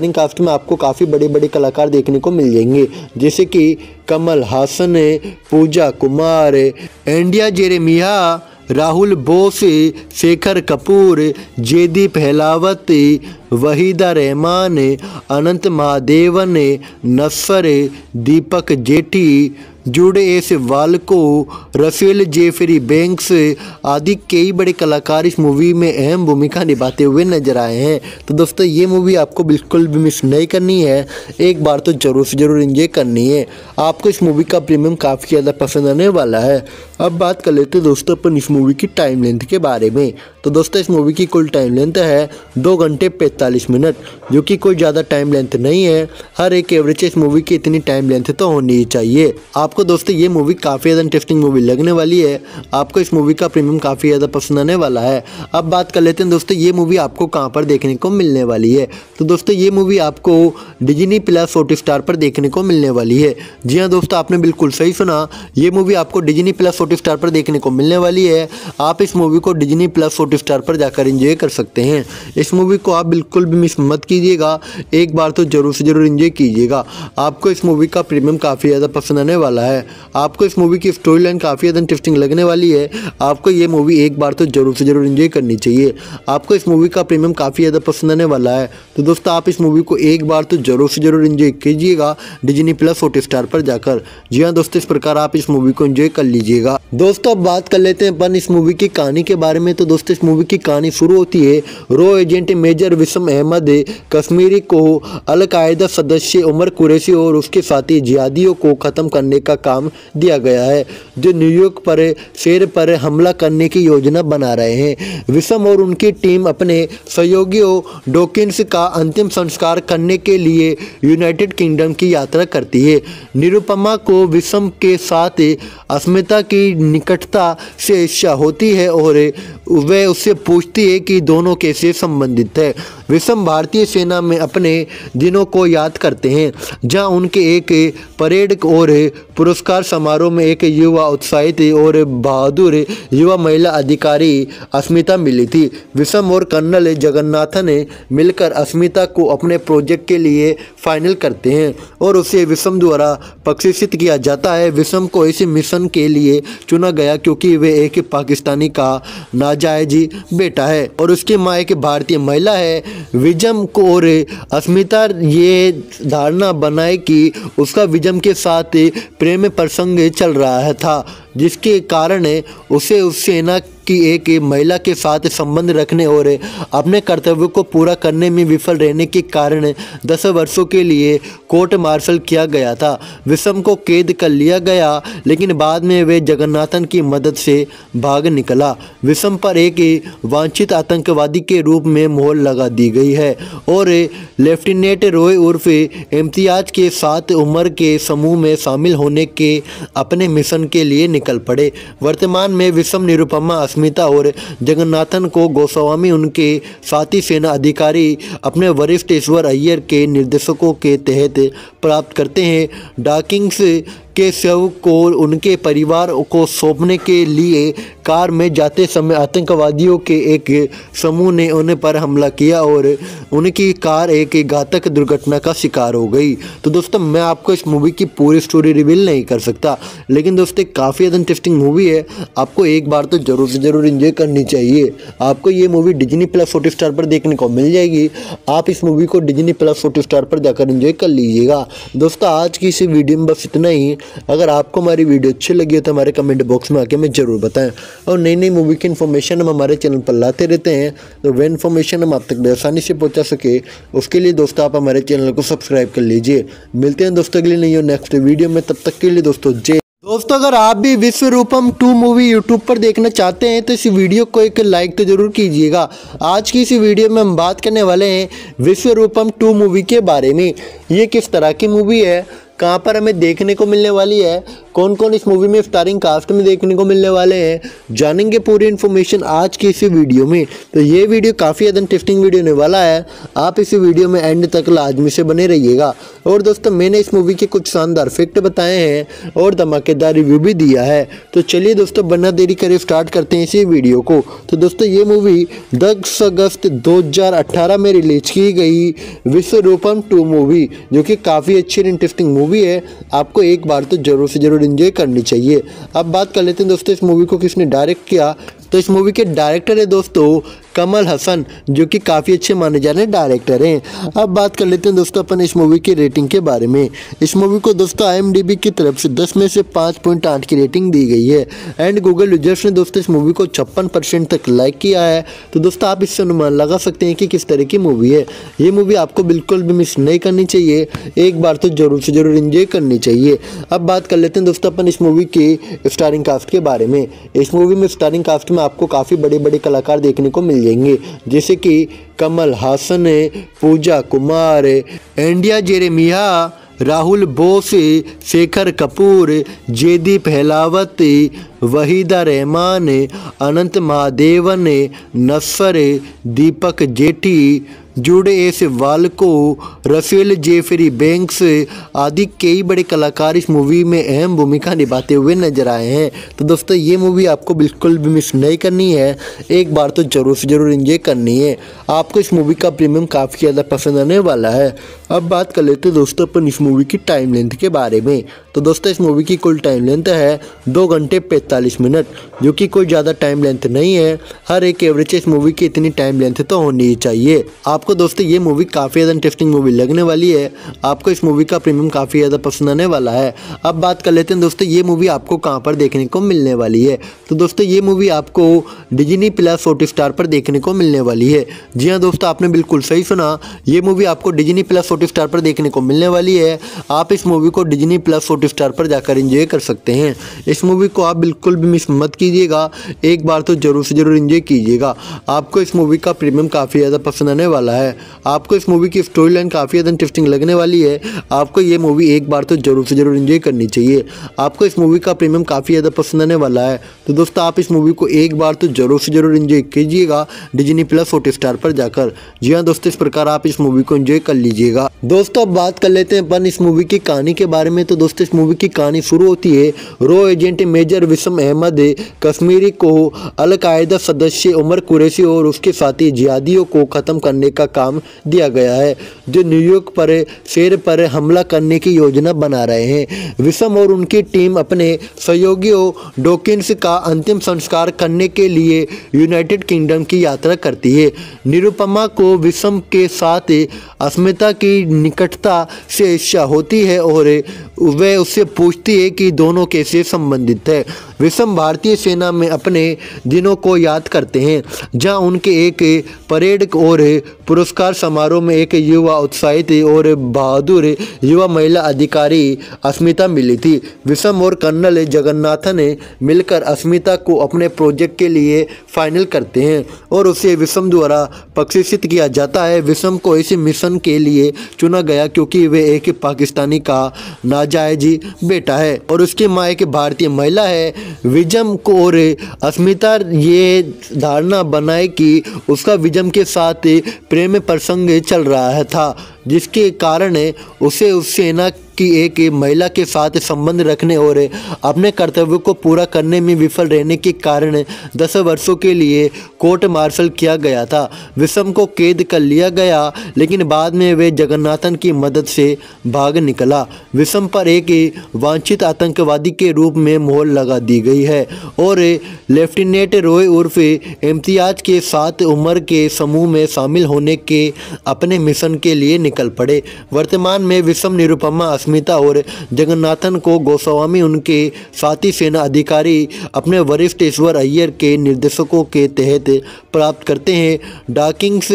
में आपको काफ़ी बड़े बड़े कलाकार देखने को मिल जाएंगे, जैसे कि Kamal Haasan, Pooja Kumar, Andrea Jeremiah, Rahul Bose, Shekhar Kapur, Jaideep Ahlawat, Waheeda Rehman, Anant Mahadevan, Nassar, Deepak Jethi, Jude S Walko, Russell Geoffrey Banks आदि कई बड़े कलाकार इस मूवी में अहम भूमिका निभाते हुए नजर आए हैं। तो दोस्तों ये मूवी आपको बिल्कुल भी मिस नहीं करनी है, एक बार तो जरूर से जरूर एंजॉय करनी है। आपको इस मूवी का प्रीमियम काफ़ी ज़्यादा पसंद आने वाला है। अब बात कर लेते हैं दोस्तों अपन इस मूवी की टाइम लेंथ के बारे में। तो दोस्तों इस मूवी की कुल टाइम लेंथ है दो घंटे पैंतालीस मिनट, जो कि कोई ज़्यादा टाइम लेंथ नहीं है। हर एक एवरेज इस मूवी की इतनी टाइम लेंथ तो होनी ही चाहिए। आपको दोस्तों ये मूवी काफ़ी ज़्यादा इंटरेस्टिंग मूवी लगने वाली है। आपको इस मूवी का प्रीमियम काफ़ी ज़्यादा पसंद आने वाला है। अब बात कर लेते हैं दोस्तों ये मूवी आपको कहाँ पर देखने को मिलने वाली है। तो दोस्तों ये मूवी आपको डिज्नी प्लस हॉटस्टार पर देखने को मिलने वाली है। जी हाँ दोस्तों, आपने बिल्कुल सही सुना, ये मूवी आपको डिज्नी प्लस हॉटस्टार पर देखने को मिलने वाली है। आप इस मूवी को डिज्नी प्लस हॉटस्टार पर जाकर एंजॉय कर सकते हैं। इस मूवी को आप बिल्कुल भी मिस मत कीजिएगा, एक बार तो जरूर से जरूर एंजॉय कीजिएगा। आपको इस मूवी का प्रीमियम काफ़ी ज़्यादा पसंद आने वाला है। आपको इस मूवी की स्टोरी लाइन काफ़ी ज़्यादा इंटरेस्टिंग लगने वाली है। आपको ये मूवी एक बार तो जरूर से जरूर एंजॉय करनी चाहिए। आपको इस मूवी का प्रीमियम काफ़ी ज़्यादा पसंद आने वाला है। तो दोस्तों आप इस मूवी को एक बार तो जरूर से जरूर एंजॉय कीजिएगा डिज्नी प्लस हॉटस्टार पर जाकर। जी हाँ दोस्तों, इस प्रकार आप इस मूवी को एंजॉय कर लीजिएगा। दोस्तों अब बात कर लेते हैं अपन इस मूवी की कहानी के बारे में। तो दोस्तों इस मूवी की कहानी शुरू होती है रो एजेंट मेजर विसम अहमद कश्मीरी को अल-कायदा सदस्य उमर कुरैशी और उसके साथी जिहादियों को ख़त्म करने का काम दिया गया है, जो न्यूयॉर्क पर शेर पर हमला करने की योजना बना रहे हैं। विसम और उनकी टीम अपने सहयोगियों डॉकिंस का अंतिम संस्कार करने के लिए यूनाइटेड किंगडम की यात्रा करती है। निरुपमा को विसम के साथ अस्मिता की निकटता से ईर्ष्या होती है और वह उससे पूछती है कि दोनों कैसे संबंधित है। विसम भारतीय सेना में अपने दिनों को याद करते हैं, जहां उनके एक परेड और पुरस्कार समारोह में एक युवा उत्साहित और बहादुर युवा महिला अधिकारी अस्मिता मिली थी। विसम और कर्नल जगन्नाथन ने मिलकर अस्मिता को अपने प्रोजेक्ट के लिए फाइनल करते हैं और उसे विसम द्वारा प्रशिक्षित किया जाता है। विसम को इस मिशन के लिए चुना गया क्योंकि वे एक पाकिस्तानी का नाजायज बेटा है और उसकी माँ एक भारतीय महिला है। विजम को और अस्मिता ये धारणा बनाए कि उसका विजम के साथ प्रेम प्रसंग चल रहा था, जिसके कारण उसे उस सेना की एक महिला के साथ संबंध रखने और अपने कर्तव्य को पूरा करने में विफल रहने के कारण दस वर्षों के लिए कोर्ट मार्शल किया गया था। विसम को कैद कर लिया गया, लेकिन बाद में वे जगन्नाथन की मदद से भाग निकला। विसम पर एक वांछित आतंकवादी के रूप में मोहर लगा दी गई है और लेफ्टिनेंट रॉय उर्फ इम्तियाज के साथ उम्र के समूह में शामिल होने के अपने मिशन के लिए निकल पड़े। वर्तमान में विसम निरुपमा अस्मिता और जगन्नाथन को गोस्वामी उनके साथी सेना अधिकारी अपने वरिष्ठ ईश्वर अय्यर के निर्देशकों के तहत प्राप्त करते हैं। डॉकिंस के शव को उनके परिवार को सौंपने के लिए कार में जाते समय आतंकवादियों के एक समूह ने उन पर हमला किया और उनकी कार एक घातक दुर्घटना का शिकार हो गई। तो दोस्तों मैं आपको इस मूवी की पूरी स्टोरी रिवील नहीं कर सकता, लेकिन दोस्तों काफ़ी ज़्यादा इंटरेस्टिंग मूवी है। आपको एक बार तो जरूर से जरूर एंजॉय करनी चाहिए। आपको ये मूवी डिज्नी प्लस हॉटस्टार पर देखने को मिल जाएगी। आप इस मूवी को डिज्नी प्लस हॉटस्टार पर जाकर एंजॉय कर लीजिएगा। दोस्तों आज की इस वीडियो में बस इतना ही। अगर आपको हमारी वीडियो अच्छी लगी हो तो हमारे कमेंट बॉक्स में आके हमें ज़रूर बताएं और नई नई मूवी की इन्फॉर्मेशन हम हमारे चैनल पर लाते रहते हैं, तो वह इन्फॉर्मेशन हम आप तक आसानी से पहुंचा सके उसके लिए दोस्तों आप हमारे चैनल को सब्सक्राइब कर लीजिए। मिलते हैं दोस्तों अगली नई और नेक्स्ट वीडियो में, तब तक के लिए दोस्तों जय। दोस्तों अगर आप भी विश्वरूपम टू मूवी यूट्यूब पर देखना चाहते हैं तो इस वीडियो को एक लाइक तो जरूर कीजिएगा। आज की इस वीडियो में हम बात करने वाले हैं विश्वरूपम टू मूवी के बारे में। ये किस तरह की मूवी है, कहाँ पर हमें देखने को मिलने वाली है, कौन कौन इस मूवी में स्टारिंग कास्ट में देखने को मिलने वाले हैं, जानेंगे पूरी इन्फॉर्मेशन आज की इसी वीडियो में। तो ये वीडियो काफ़ी ज़्यादा इंटरेस्टिंग वीडियो होने वाला है, आप इसी वीडियो में एंड तक लाजमी से बने रहिएगा। और दोस्तों मैंने इस मूवी के कुछ शानदार फैक्ट बताए हैं और धमाकेदार रिव्यू भी दिया है। तो चलिए दोस्तों बिना देरी करे स्टार्ट करते हैं इसी वीडियो को। तो दोस्तों ये मूवी दस अगस्त दो हज़ार अठारह में रिलीज की गई विश्वरूपम टू मूवी, जो कि काफ़ी अच्छी और इंटरेस्टिंग मूवी है, आपको एक बार तो जरूर से जरूर एंजॉय करनी चाहिए। अब बात कर लेते हैं दोस्तों इस मूवी को किसने डायरेक्ट किया। तो इस मूवी के डायरेक्टर है दोस्तों कमल हसन, जो कि काफ़ी अच्छे माने जाने डायरेक्टर हैं। अब बात कर लेते हैं दोस्तों अपन इस मूवी की रेटिंग के बारे में। इस मूवी को दोस्तों आई एम डी बी की तरफ से दस में से पाँच पॉइंट आठ की रेटिंग दी गई है एंड गूगल यूजर्स ने दोस्तों इस मूवी को छप्पन परसेंट तक लाइक किया है। तो दोस्तों आप इससे अनुमान लगा सकते हैं कि किस तरह की मूवी है। ये मूवी आपको बिल्कुल भी मिस नहीं करनी चाहिए, एक बार तो जरूर से जरूर एंजॉय करनी चाहिए। अब बात कर लेते हैं दोस्तों अपन इस मूवी की स्टारिंग कास्ट के बारे में। इस मूवी में स्टारिंग कास्ट में आपको काफ़ी बड़े बड़े कलाकार देखने को मिल जाएंगे, जैसे कि Kamal Haasan, Pooja Kumar, Andrea Jeremiah, Rahul Bose, Shekhar Kapur, Jaideep Ahlawat, Waheeda Rehman, Anant Mahadevan, Nassar, Deepak Jethi, Jude S Walko, Russell Geoffrey Banks आदि कई बड़े कलाकार इस मूवी में अहम भूमिका निभाते हुए नजर आए हैं। तो दोस्तों ये मूवी आपको बिल्कुल भी मिस नहीं करनी है, एक बार तो जरूर से जरूर एंजॉय करनी है, आपको इस मूवी का प्रीमियम काफ़ी ज़्यादा पसंद आने वाला है। अब बात कर लेते हैं दोस्तों अपन इस मूवी की टाइम लेंथ के बारे में। तो दोस्तों इस मूवी की कुल टाइम लेंथ है दो घंटे पैंतालीस मिनट, जो कि कोई ज़्यादा टाइम लेंथ नहीं है। हर एक एवरेज इस मूवी की इतनी टाइम लेंथ तो होनी ही चाहिए। आपको दोस्तों ये मूवी काफ़ी ज़्यादा इंटरेस्टिंग मूवी लगने वाली है, आपको इस मूवी का प्रीमियम काफ़ी ज़्यादा पसंद आने वाला है। अब बात कर लेते हैं दोस्तों ये मूवी आपको कहाँ पर देखने को मिलने वाली है। तो दोस्तों ये मूवी आपको डिज्नी प्लस हॉटस्टार पर देखने को मिलने वाली है। जी हाँ दोस्तों आपने बिल्कुल सही सुना, ये मूवी आपको डिज्नी प्लस हॉटस्टार पर देखने को मिलने वाली है। आप इस मूवी को डिज्नी प्लस हॉटस्टार पर जाकर एंजॉय कर सकते हैं। इस मूवी को आप बिल्कुल भी मिस मत कीजिएगा, एक बार तो जरूर से जरूर एंजॉय कीजिएगा, आपको इस मूवी का प्रीमियम काफ़ी ज़्यादा पसंद आने वाला है। आपको इस मूवी की स्टोरी लाइन काफ़ी ज़्यादा इंटरेस्टिंग लगने वाली है, आपको ये मूवी एक बार तो जरूर से जरूर एंजॉय करनी चाहिए, आपको इस मूवी का प्रीमियम काफ़ी ज़्यादा पसंद आने वाला है। तो दोस्तों आप इस मूवी को एक बार तो जरूर से जरूर एंजॉय कीजिएगा डिज्नी प्लस हॉटस्टार पर जाकर। जी हाँ दोस्तों इस प्रकार आप इस मूवी को एंजॉय कर लीजिएगा। दोस्तों अब बात कर लेते हैं अपन इस मूवी की कहानी के बारे में। तो दोस्तों इस मूवी की कहानी शुरू होती है रो एजेंट मेजर विसम अहमद कश्मीरी को अल-कायदा सदस्य उमर कुरैशी और उसके साथी जिहादियों को ख़त्म करने का काम दिया गया है, जो न्यूयॉर्क पर शेर पर हमला करने की योजना बना रहे हैं। विसम और उनकी टीम अपने सहयोगियों डॉकिंस का अंतिम संस्कार करने के लिए यूनाइटेड किंगडम की यात्रा करती है। निरुपमा को विसम के साथ अस्मिता की निकटता से ईर्ष्या होती है और वह उससे पूछती है कि दोनों कैसे संबंधित है। विसम भारतीय सेना में अपने दिनों को याद करते हैं, जहां उनके एक परेड और पुरस्कार समारोह में एक युवा उत्साहित और बहादुर युवा महिला अधिकारी अस्मिता मिली थी। विसम और कर्नल जगन्नाथन ने मिलकर अस्मिता को अपने प्रोजेक्ट के लिए फाइनल करते हैं और उसे विसम द्वारा प्रशिक्षित किया जाता है। विसम को इस मिशन के लिए चुना गया क्योंकि वे एक पाकिस्तानी का नाजायज बेटा है और उसकी माँ एक भारतीय महिला है। विजम को और अस्मिता ये धारणा बनाए कि उसका विजम के साथ प्रेम प्रसंग चल रहा था, जिसके कारण उसे उस सेना की एक महिला के साथ संबंध रखने और अपने कर्तव्य को पूरा करने में विफल रहने के कारण दस वर्षों के लिए कोर्ट मार्शल किया गया था। विसम को कैद कर लिया गया, लेकिन बाद में वे जगन्नाथन की मदद से भाग निकला। विसम पर एक वांछित आतंकवादी के रूप में मोहर लगा दी गई है और लेफ्टिनेंट रॉय उर्फ इम्तियाज के साथ उम्र के समूह में शामिल होने के अपने मिशन के लिए निकल पड़े। वर्तमान में विसम निरुपमा अस्मिता और जगन्नाथन को गोस्वामी उनके साथी सेना अधिकारी अपने वरिष्ठ ईश्वर अय्यर के निर्देशकों के तहत प्राप्त करते हैं। डॉकिंस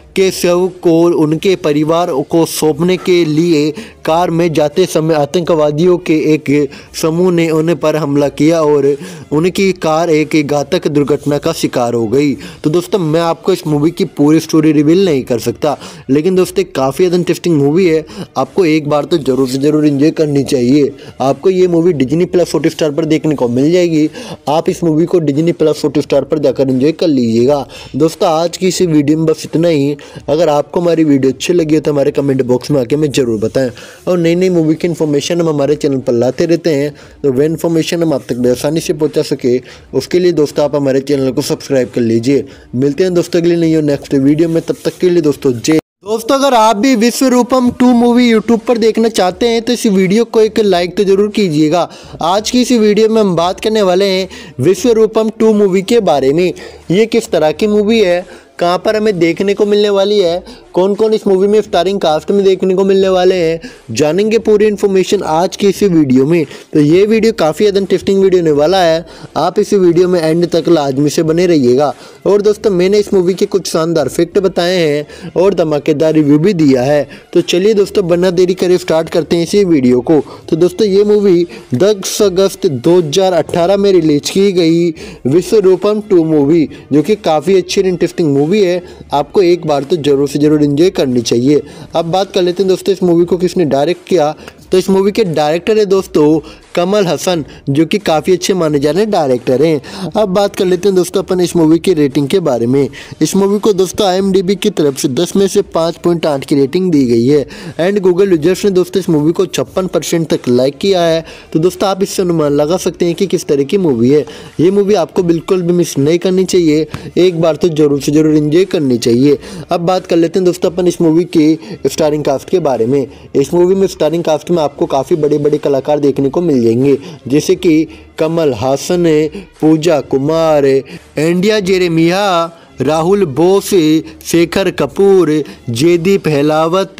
के शव को उनके परिवार को सौंपने के लिए कार में जाते समय आतंकवादियों के एक समूह ने उन पर हमला किया और उनकी कार एक घातक दुर्घटना का शिकार हो गई। तो दोस्तों मैं आपको इस मूवी की पूरी स्टोरी रिवील नहीं कर सकता, लेकिन दोस्तों काफ़ी ज़्यादा इंटरेस्टिंग मूवी है, आपको एक बार तो जरूर से जरूर एंजॉय करनी चाहिए। आपको ये मूवी डिज्नी प्लस हॉटस्टार पर देखने को मिल जाएगी। आप इस मूवी को डिज्नी प्लस हॉटस्टार पर जाकर एंजॉय कर लीजिएगा। दोस्तों आज की इस वीडियो में बस इतना ही। अगर आपको हमारी वीडियो अच्छी लगी हो तो हमारे कमेंट बॉक्स में आके हमें जरूर बताएं, और नई नई मूवी की इन्फॉर्मेशन हम हमारे चैनल पर लाते रहते हैं, तो वह इन्फॉर्मेशन हम आप तक आसानी से पहुंचा सके उसके लिए दोस्तों आप हमारे चैनल को सब्सक्राइब कर लीजिए। मिलते हैं दोस्तों अगली नई और नेक्स्ट वीडियो में, तब तक के लिए दोस्तों जय। दोस्तों अगर आप भी विश्वरूपम टू मूवी यूट्यूब पर देखना चाहते हैं तो इस वीडियो को एक लाइक तो जरूर कीजिएगा। आज की इस वीडियो में हम बात करने वाले हैं विश्वरूपम टू मूवी के बारे में। ये किस तरह की मूवी है, कहाँ पर हमें देखने को मिलने वाली है, कौन कौन इस मूवी में स्टारिंग कास्ट में देखने को मिलने वाले हैं, जानेंगे पूरी इन्फॉर्मेशन आज की इसी वीडियो में। तो ये वीडियो काफ़ी ज़्यादा इंटरेस्टिंग वीडियो होने वाला है, आप इस वीडियो में एंड तक लाजमी से बने रहिएगा। और दोस्तों मैंने इस मूवी के कुछ शानदार फैक्ट बताए हैं और धमाकेदार रिव्यू भी दिया है। तो चलिए दोस्तों बिना देरी करे स्टार्ट करते हैं इसी वीडियो को। तो दोस्तों ये मूवी दस अगस्त दो हज़ार अठारह में रिलीज की गई विश्वरूपम टू मूवी, जो कि काफ़ी अच्छी और इंटरेस्टिंग मूवी है, आपको एक बार तो जरूर से जरूर एंजॉय करनी चाहिए। अब बात कर लेते हैं दोस्तों इस मूवी को किसने डायरेक्ट किया। तो इस मूवी के डायरेक्टर है दोस्तों कमल हसन, जो कि काफ़ी अच्छे माने जाने डायरेक्टर हैं। अब बात कर लेते हैं दोस्तों अपन इस मूवी की रेटिंग के बारे में। इस मूवी को दोस्तों आई एम डी बी की तरफ से दस में से पाँच पॉइंट आठ की रेटिंग दी गई है, एंड गूगल यूजर्स ने दोस्तों इस मूवी को छप्पन परसेंट तक लाइक किया है। तो दोस्तों आप इससे अनुमान लगा सकते हैं कि किस तरह की मूवी है। ये मूवी आपको बिल्कुल भी मिस नहीं करनी चाहिए, एक बार तो जरूर से जरूर एंजॉय करनी चाहिए। अब बात कर लेते हैं दोस्तों अपन इस मूवी की स्टारिंग कास्ट के बारे में। इस मूवी में स्टारिंग कास्ट में आपको काफ़ी बड़े बड़े कलाकार देखने को मिल जाएंगे, जैसे कि Kamal Haasan, Pooja Kumar, Andrea Jeremiah, Rahul Bose, Shekhar Kapur, Jaideep Ahlawat,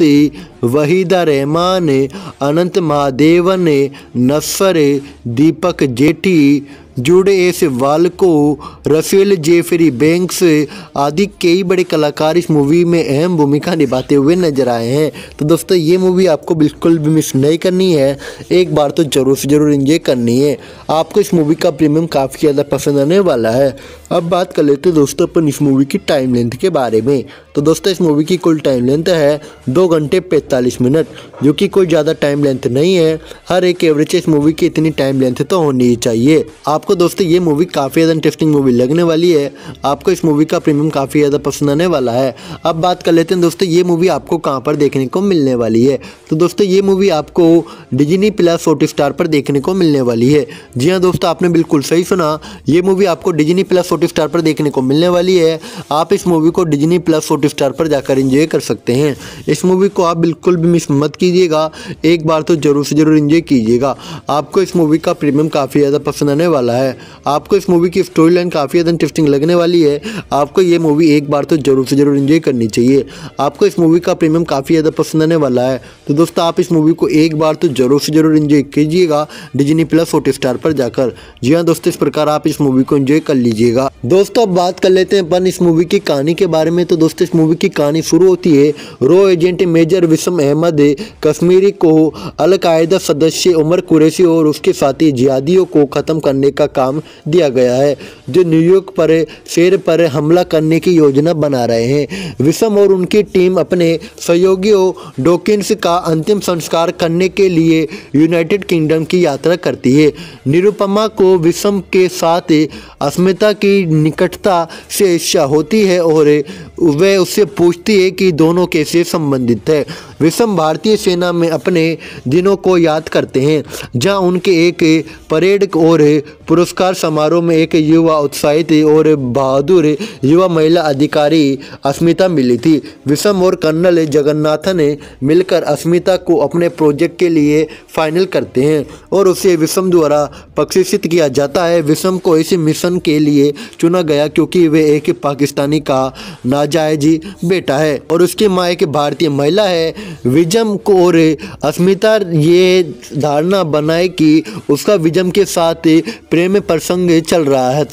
Waheeda Rehman, Anant Mahadevan, Nassar, Deepak Jethi, Jude S Walko, Rafael Jeffrey Banks आदि कई बड़े कलाकार इस मूवी में अहम भूमिका निभाते हुए नजर आए हैं। तो दोस्तों ये मूवी आपको बिल्कुल भी मिस नहीं करनी है, एक बार तो जरूर से जरूर एंजॉय करनी है। आपको इस मूवी का प्रीमियम काफ़ी ज़्यादा पसंद आने वाला है। अब बात कर लेते हैं दोस्तों अपन इस मूवी की टाइम लेंथ के बारे में। तो दोस्तों इस मूवी की कुल टाइम लेंथ है दो घंटे पैंतालीस मिनट, जो कि कोई ज़्यादा टाइम लेंथ नहीं है। हर एक एवरेज इस मूवी की इतनी टाइम लेंथ तो होनी ही चाहिए। आपको दोस्तों ये मूवी काफ़ी ज़्यादा इंटरेस्टिंग मूवी लगने वाली है, आपको इस मूवी का प्रीमियम काफ़ी ज़्यादा पसंद आने वाला है। अब बात कर लेते हैं दोस्तों ये मूवी आपको कहाँ पर देखने को मिलने वाली है। तो दोस्तों ये मूवी आपको डिज्नी प्लस हॉटस्टार पर देखने को मिलने वाली है। जी हाँ दोस्तों आपने बिल्कुल सही सुना, ये मूवी आपको डिज्नी प्लस हॉटस्टार पर देखने को मिलने वाली है। आप इस मूवी को डिज्नी प्लस हॉटस्टार पर जाकर एंजॉय कर सकते हैं। इस मूवी को आप बिल्कुल भी मिस मत कीजिएगा, एक बार तो जरूर से जरूर एंजॉय कीजिएगा। आपको इस मूवी का प्रीमियम काफ़ी ज़्यादा पसंद आने वाला है, आपको इस मूवी की स्टोरी लाइन काफ़ी ज़्यादा इंटरेस्टिंग लगने वाली है। आपको ये मूवी एक बार तो जरूर से जरूर एंजॉय करनी चाहिए। आपको इस मूवी का प्रीमियम काफ़ी ज़्यादा पसंद आने वाला है। तो दोस्तों आप इस मूवी को एक बार तो जरूर से जरूर एंजॉय कीजिएगा डिज्नी प्लस हॉटस्टार पर जाकर। जी हाँ दोस्तों इस प्रकार आप इस मूवी को एंजॉय कर लीजिएगा। दोस्तों अब बात कर लेते हैं अपन इस मूवी की कहानी के बारे में। तो दोस्तों इस मूवी की कहानी शुरू होती है रो एजेंट मेजर विसम अहमद कश्मीरी को अलकायदा सदस्य उमर कुरैशी और उसके साथी जिहादियों को ख़त्म करने का काम दिया गया है, जो न्यूयॉर्क पर शहर पर हमला करने की योजना बना रहे हैं। विसम और उनकी टीम अपने सहयोगियों डॉकिंस का अंतिम संस्कार करने के लिए यूनाइटेड किंगडम की यात्रा करती है। निरुपमा को विसम के साथ अस्मिता की निकटता से ईर्ष्या होती है और वह उससे पूछती है कि दोनों कैसे संबंधित है। विसम भारतीय सेना में अपने दिनों को याद करते हैं, जहां उनके एक परेड और पुरस्कार समारोह में एक युवा उत्साहित और बहादुर युवा महिला अधिकारी अस्मिता मिली थी। विसम और कर्नल जगन्नाथन ने मिलकर अस्मिता को अपने प्रोजेक्ट के लिए फाइनल करते हैं और उसे विसम द्वारा प्रशिक्षित किया जाता है। विसम को इस मिशन के लिए चुना गया क्योंकि वे एक पाकिस्तानी का नाजायज बेटा है और उसकी माँ एक भारतीय महिला है। विजम को और अस्मिता ये धारणा बनाए कि उसका विजम के साथ प्रेम प्रसंग चल रहा है था,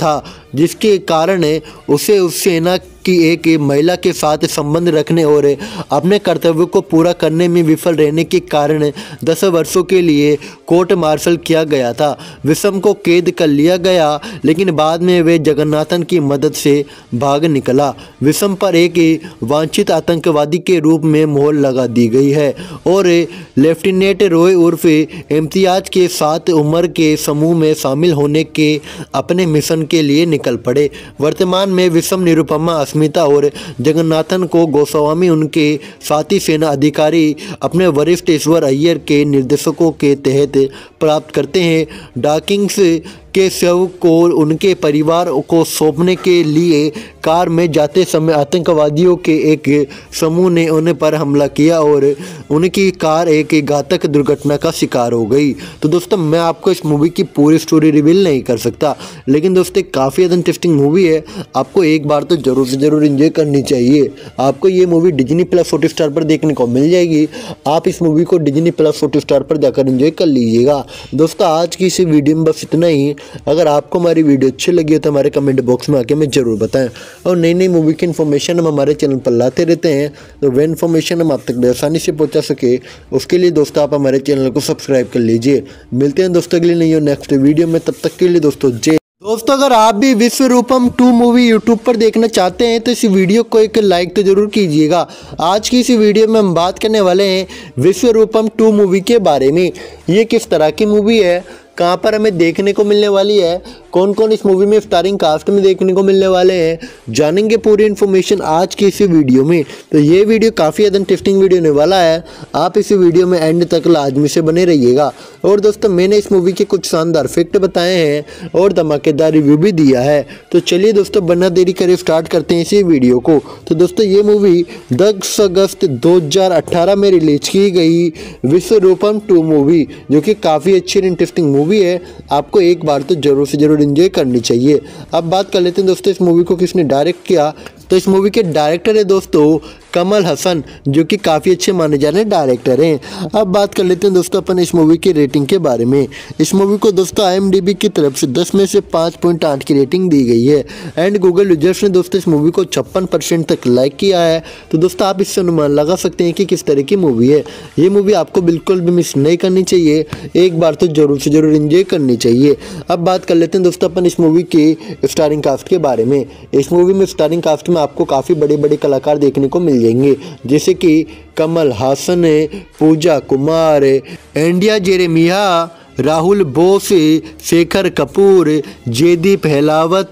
जिसके कारण उसे उस सेना की एक महिला के साथ संबंध रखने और अपने कर्तव्य को पूरा करने में विफल रहने के कारण दस वर्षों के लिए कोर्ट मार्शल किया गया था। विषम को कैद कर लिया गया, लेकिन बाद में वे जगन्नाथन की मदद से भाग निकला। विषम पर एक वांछित आतंकवादी के रूप में मोहर लगा दी गई है और लेफ्टिनेंट रॉय उर्फ इम्तियाज के साथ उम्र के समूह में शामिल होने के अपने मिशन के लिए निकल पड़े। वर्तमान में विषम निरुपमा, अस्मिता और जगन्नाथन को गोस्वामी उनके साथी सेना अधिकारी अपने वरिष्ठ ईश्वर अय्यर के निर्देशकों के तहत प्राप्त करते हैं। डॉकिंस के शव को उनके परिवार को सौंपने के लिए कार में जाते समय आतंकवादियों के एक समूह ने उन पर हमला किया और उनकी कार एक घातक दुर्घटना का शिकार हो गई। तो दोस्तों, मैं आपको इस मूवी की पूरी स्टोरी रिवील नहीं कर सकता, लेकिन दोस्तों काफ़ी ज़्यादा इंटरेस्टिंग मूवी है। आपको एक बार तो जरूर से जरूर एंजॉय करनी चाहिए। आपको ये मूवी डिज्नी प्लस हॉटस्टार पर देखने को मिल जाएगी। आप इस मूवी को डिज्नी प्लस हॉटस्टार पर जाकर एंजॉय कर लीजिएगा। दोस्तों, आज की इस वीडियो में बस इतना ही। अगर आपको हमारी वीडियो अच्छी लगी हो तो हमारे कमेंट बॉक्स में आके हमें जरूर बताएं, और नई नई मूवी की इन्फॉर्मेशन हम हमारे चैनल पर लाते रहते हैं, तो वह इन्फॉर्मेशन हम आप तक आसानी से पहुंचा सके उसके लिए दोस्तों आप हमारे चैनल को सब्सक्राइब कर लीजिए। मिलते हैं दोस्तों अगली नई और नेक्स्ट वीडियो में, तब तक के लिए दोस्तों जय। दोस्तों, अगर आप भी विश्व रूपम टू मूवी यूट्यूब पर देखना चाहते हैं तो इस वीडियो को एक लाइक तो जरूर कीजिएगा। आज की इस वीडियो में हम बात करने वाले हैं विश्व रूपम टू मूवी के बारे में। ये किस तरह की मूवी है, कहाँ पर हमें देखने को मिलने वाली है, कौन कौन इस मूवी में स्टारिंग कास्ट में देखने को मिलने वाले हैं, जानेंगे पूरी इन्फॉर्मेशन आज की इस वीडियो में। तो ये वीडियो काफ़ी ज़्यादा इंटरेस्टिंग वीडियो होने वाला है। आप इस वीडियो में एंड तक लाजमी से बने रहिएगा। और दोस्तों, मैंने इस मूवी के कुछ शानदार फैक्ट बताए हैं और धमाकेदार रिव्यू भी दिया है। तो चलिए दोस्तों, बिना देरी करे स्टार्ट करते हैं इसी वीडियो को। तो दोस्तों, ये मूवी दस अगस्त दो हज़ार अठारह में रिलीज की गई विश्व रूपम टू मूवी, जो कि काफ़ी अच्छी और इंटरेस्टिंग मूवी है। आपको एक बार तो जरूर से जरूर एंजॉय करनी चाहिए। अब बात कर लेते हैं दोस्तों इस मूवी को किसने डायरेक्ट किया। तो इस मूवी के डायरेक्टर है दोस्तों कमल हसन, जो कि काफ़ी अच्छे माने जाने डायरेक्टर हैं। अब बात कर लेते हैं दोस्तों अपन इस मूवी की रेटिंग के बारे में। इस मूवी को दोस्तों आई एम डी बी की तरफ से दस में से पाँच पॉइंट आठ की रेटिंग दी गई है। एंड गूगल यूजर्स ने दोस्तों इस मूवी को छप्पन परसेंट तक लाइक किया है। तो दोस्तों, आप इससे अनुमान लगा सकते हैं कि किस तरह की मूवी है। ये मूवी आपको बिल्कुल भी मिस नहीं करनी चाहिए, एक बार तो जरूर से जरूर एंजॉय करनी चाहिए। अब बात कर लेते हैं दोस्तों अपन इस मूवी की स्टारिंग कास्ट के बारे में। इस मूवी में स्टारिंग कास्ट में आपको काफ़ी बड़े बड़े कलाकार देखने को मिल जाएंगे, जैसे कि Kamal Haasan, Pooja Kumar, Andrea Jeremiah, Rahul Bose, Shekhar Kapur, Jaideep Ahlawat,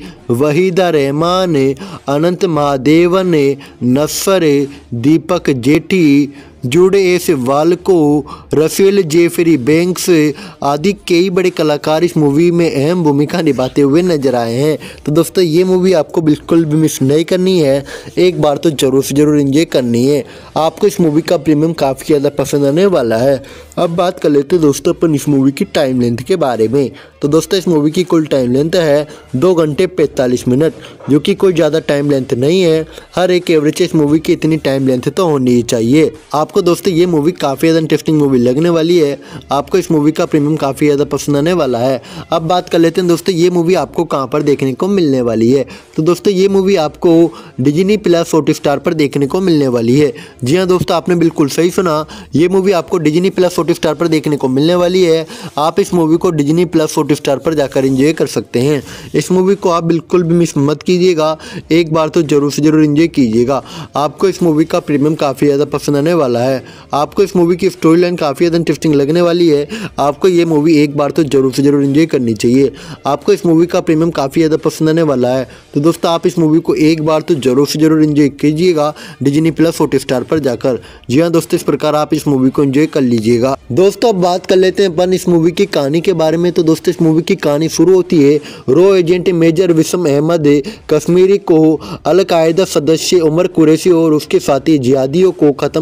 Waheeda Rehman, Anant Mahadevan, Nassar, Deepak Jethi, Jude S Walko, Rafael Jeffrey Banks आदि कई बड़े कलाकार इस मूवी में अहम भूमिका निभाते हुए नजर आए हैं। तो दोस्तों, ये मूवी आपको बिल्कुल भी मिस नहीं करनी है, एक बार तो जरूर से जरूर एंजॉय करनी है। आपको इस मूवी का प्रीमियम काफ़ी ज़्यादा पसंद आने वाला है। अब बात कर लेते हैं दोस्तों अपन इस मूवी की टाइम लेंथ के बारे में। तो दोस्तों, इस मूवी की कुल टाइम लेंथ है दो घंटे पैंतालीस मिनट, जो कि कोई ज़्यादा टाइम लेंथ नहीं है। हर एक एवरेज इस मूवी की इतनी टाइम लेंथ तो होनी ही चाहिए। आपको दोस्तों ये मूवी काफ़ी ज़्यादा इंटरेस्टिंग मूवी लगने वाली है। आपको इस मूवी का प्रीमियम काफ़ी ज़्यादा पसंद आने वाला है। अब बात कर लेते हैं दोस्तों ये मूवी आपको कहाँ पर देखने को मिलने वाली है। तो दोस्तों, ये मूवी आपको डिज्नी प्लस हॉटस्टार पर देखने को मिलने वाली है। जी हाँ दोस्तों, आपने बिल्कुल सही सुना, ये मूवी आपको डिज्नी प्लस हॉटस्टार पर देखने को मिलने वाली है। आप इस मूवी को डिज्नी प्लस हॉटस्टार पर जाकर एंजॉय कर सकते हैं। इस मूवी को आप बिल्कुल भी मिस मत कीजिएगा, एक बार तो जरूर से जरूर एंजॉय कीजिएगा। आपको इस मूवी का प्रीमियम काफ़ी ज़्यादा पसंद आने वाला है। आपको इस मूवी की स्टोरी लाइन काफ़ी ज़्यादा इंटरेस्टिंग लगने वाली है। आपको ये मूवी एक बार तो जरूर से जरूर एंजॉय करनी चाहिए। आपको इस मूवी का प्रीमियम काफ़ी ज़्यादा पसंद आने वाला है। तो दोस्तों, आप इस मूवी को एक बार तो जरूर से जरूर एंजॉय कीजिएगा डिज्नी प्लस हॉटस्टार पर जाकर। जी हाँ दोस्तों, इस प्रकार आप इस मूवी को एंजॉय कर लीजिएगा। दोस्तों, अब बात कर लेते हैं अपन इस मूवी की कहानी के बारे में। तो दोस्तों, इस मूवी की कहानी शुरू होती है रो एजेंट मेजर विसम अहमद कश्मीरी को अलकायदा सदस्य उमर कुरैशी और उसके साथी जिहादियों को ख़त्म करने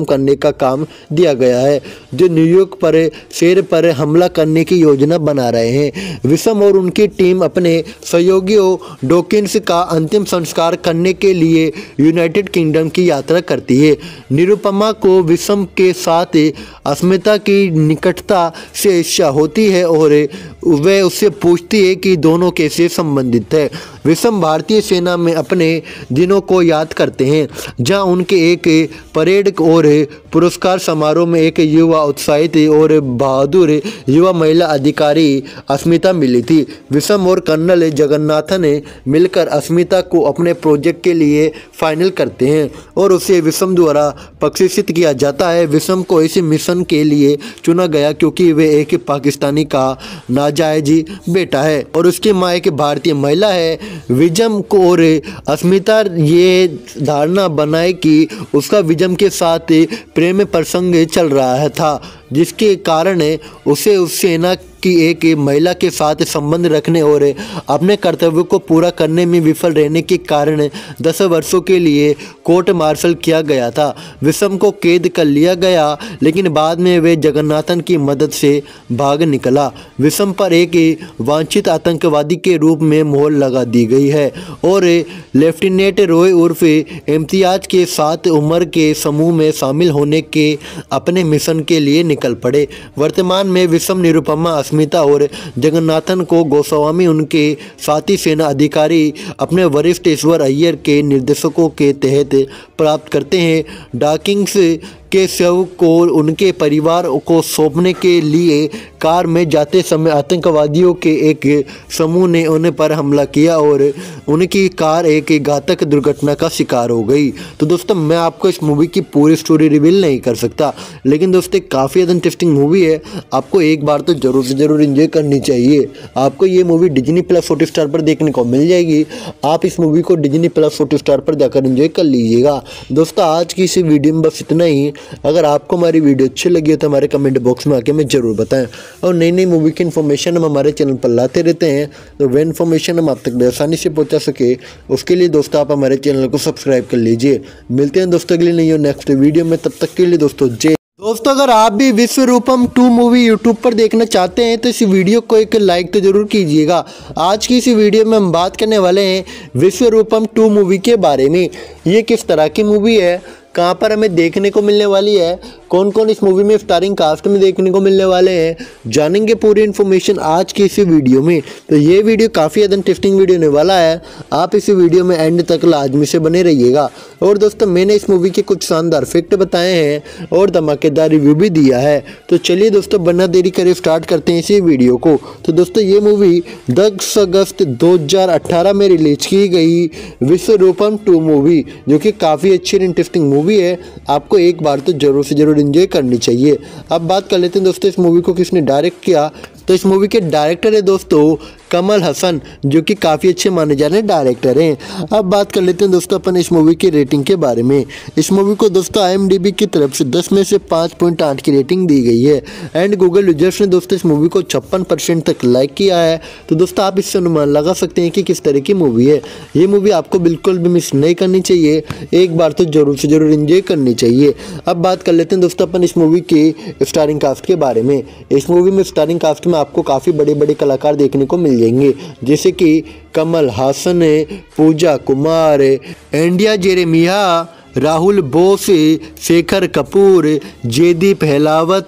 का काम दिया गया है, जो न्यूयॉर्क पर शेर पर हमला करने की योजना बना रहे हैं। विषम और उनकी टीम अपने सहयोगियों डॉकिंस का अंतिम संस्कार करने के लिए यूनाइटेड किंगडम की यात्रा करती है। निरुपमा को विषम के साथ अस्मिता की निकटता से ईर्ष्या होती है और वह उससे पूछती है कि दोनों कैसे संबंधित है। विषम भारतीय सेना में अपने दिनों को याद करते हैं, जहां उनके एक परेड और पुरस्कार समारोह में एक युवा उत्साहित और बहादुर युवा महिला अधिकारी अस्मिता मिली थी। विषम और कर्नल जगन्नाथन मिलकर अस्मिता को अपने प्रोजेक्ट के लिए फाइनल करते हैं और उसे विषम द्वारा प्रशिक्षित किया जाता है। विषम को इस मिशन के लिए चुना गया क्योंकि वे एक पाकिस्तानी का नाजायज बेटा है और उसकी माँ एक भारतीय महिला है। विजम को और अस्मिता ये धारणा बनाए कि उसका विजम के साथ प्रेम प्रसंग चल रहा था, जिसके कारण उसे उस सेना की एक महिला के साथ संबंध रखने और अपने कर्तव्य को पूरा करने में विफल रहने के कारण दस वर्षों के लिए कोर्ट मार्शल किया गया था। विषम को कैद कर लिया गया, लेकिन बाद में वे जगन्नाथन की मदद से भाग निकला। विषम पर एक वांछित आतंकवादी के रूप में मोहर लगा दी गई है और लेफ्टिनेंट रॉय उर्फ इम्तियाज के साथ उम्र के समूह में शामिल होने के अपने मिशन के लिए निकल पड़े। वर्तमान में विषम निरुपमा अस्मिता और जगन्नाथन को गोस्वामी उनके साथी सेना अधिकारी अपने वरिष्ठ ईश्वर अय्यर के निर्देशकों के तहत प्राप्त करते हैं। डॉकिंस के शव को उनके परिवार को सौंपने के लिए कार में जाते समय आतंकवादियों के एक समूह ने उन पर हमला किया और उनकी कार एक घातक दुर्घटना का शिकार हो गई। तो दोस्तों मैं आपको इस मूवी की पूरी स्टोरी रिवील नहीं कर सकता, लेकिन दोस्तों काफ़ी ज़्यादा इंटरेस्टिंग मूवी है, आपको एक बार तो जरूर से जरूर एंजॉय करनी चाहिए। आपको ये मूवी डिज्नी प्लस हॉटस्टार पर देखने को मिल जाएगी। आप इस मूवी को डिज्नी प्लस हॉटस्टार पर जाकर एंजॉय कर लीजिएगा। दोस्तों आज की इस वीडियो में बस इतना ही। अगर आपको हमारी वीडियो अच्छी लगी हो तो हमारे कमेंट बॉक्स में आके हमें जरूर बताएं और नई नई मूवी की इन्फॉर्मेशन हम हमारे चैनल पर लाते रहते हैं, तो वह इन्फॉर्मेशन हम आप तक आसानी से पहुंचा सके उसके लिए दोस्तों आप हमारे चैनल को सब्सक्राइब कर लीजिए। मिलते हैं दोस्तों अगली नई और नेक्स्ट वीडियो में, तब तक के लिए दोस्तों जय। दोस्तों अगर आप भी विश्वरूपम टू मूवी यूट्यूब पर देखना चाहते हैं तो इस वीडियो को एक लाइक तो जरूर कीजिएगा। आज की इस वीडियो में हम बात करने वाले हैं विश्वरूपम टू मूवी के बारे में। ये किस तरह की मूवी है, कहाँ पर हमें देखने को मिलने वाली है, कौन कौन इस मूवी में स्टारिंग कास्ट में देखने को मिलने वाले हैं, जानेंगे पूरी इन्फॉर्मेशन आज की इस वीडियो में। तो ये वीडियो काफ़ी ज़्यादा इंटरेस्टिंग वीडियो होने वाला है, आप इस वीडियो में एंड तक लाजमी से बने रहिएगा। और दोस्तों मैंने इस मूवी के कुछ शानदार फैक्ट बताए हैं और धमाकेदार रिव्यू भी दिया है। तो चलिए दोस्तों बिना देरी करे स्टार्ट करते हैं इसी वीडियो को। तो दोस्तों ये मूवी दस अगस्त दो हज़ार अठारह में रिलीज की गई विश्वरूपम टू मूवी, जो कि काफ़ी अच्छी और इंटरेस्टिंग मूवी है, आपको एक बार तो जरूर से जरूर एंजॉय करनी चाहिए। अब बात कर लेते हैं दोस्तों इस मूवी को किसने डायरेक्ट किया। तो इस मूवी के डायरेक्टर है दोस्तों कमल हसन, जो कि काफ़ी अच्छे माने जाने डायरेक्टर हैं। अब बात कर लेते हैं दोस्तों अपन इस मूवी की रेटिंग के बारे में। इस मूवी को दोस्तों आई एम डी बी की तरफ से दस में से पाँच पॉइंट आठ की रेटिंग दी गई है एंड गूगल यूजर्स ने दोस्तों इस मूवी को छप्पन परसेंट तक लाइक किया है। तो दोस्तों आप इससे अनुमान लगा सकते हैं कि किस तरह की मूवी है। ये मूवी आपको बिल्कुल भी मिस नहीं करनी चाहिए, एक बार तो जरूर से जरूर एंजॉय करनी चाहिए। अब बात कर लेते हैं दोस्तों अपन इस मूवी के स्टारिंग कास्ट के बारे में। इस मूवी में स्टारिंग कास्ट में आपको काफ़ी बड़े बड़े कलाकार देखने को मिल जाएंगे, जैसे कि Kamal Haasan, Pooja Kumar, Andrea Jeremiah, Rahul Bose, Shekhar Kapur, Jaideep Ahlawat,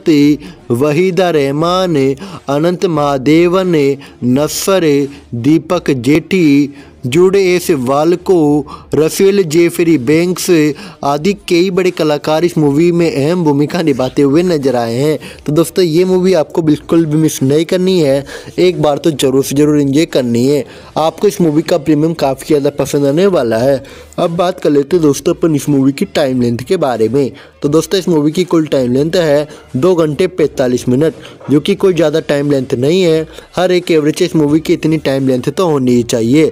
Waheeda Rehman, Anant Mahadevan, Nassar, Deepak Jethi, Jude S Walko, Rafael Jeffrey Banks आदि कई बड़े कलाकार इस मूवी में अहम भूमिका निभाते हुए नजर आए हैं। तो दोस्तों ये मूवी आपको बिल्कुल भी मिस नहीं करनी है, एक बार तो जरूर से जरूर एंजॉय करनी है। आपको इस मूवी का प्रीमियम काफ़ी ज़्यादा पसंद आने वाला है। अब बात कर लेते हैं दोस्तों अपन इस मूवी की टाइम लेंथ के बारे में। तो दोस्तों इस मूवी की कुल टाइम लेंथ है दो घंटे पैंतालीस मिनट, जो कि कोई ज़्यादा टाइम लेंथ नहीं है। हर एक एवरेज इस मूवी की इतनी टाइम लेंथ तो होनी ही चाहिए। आपको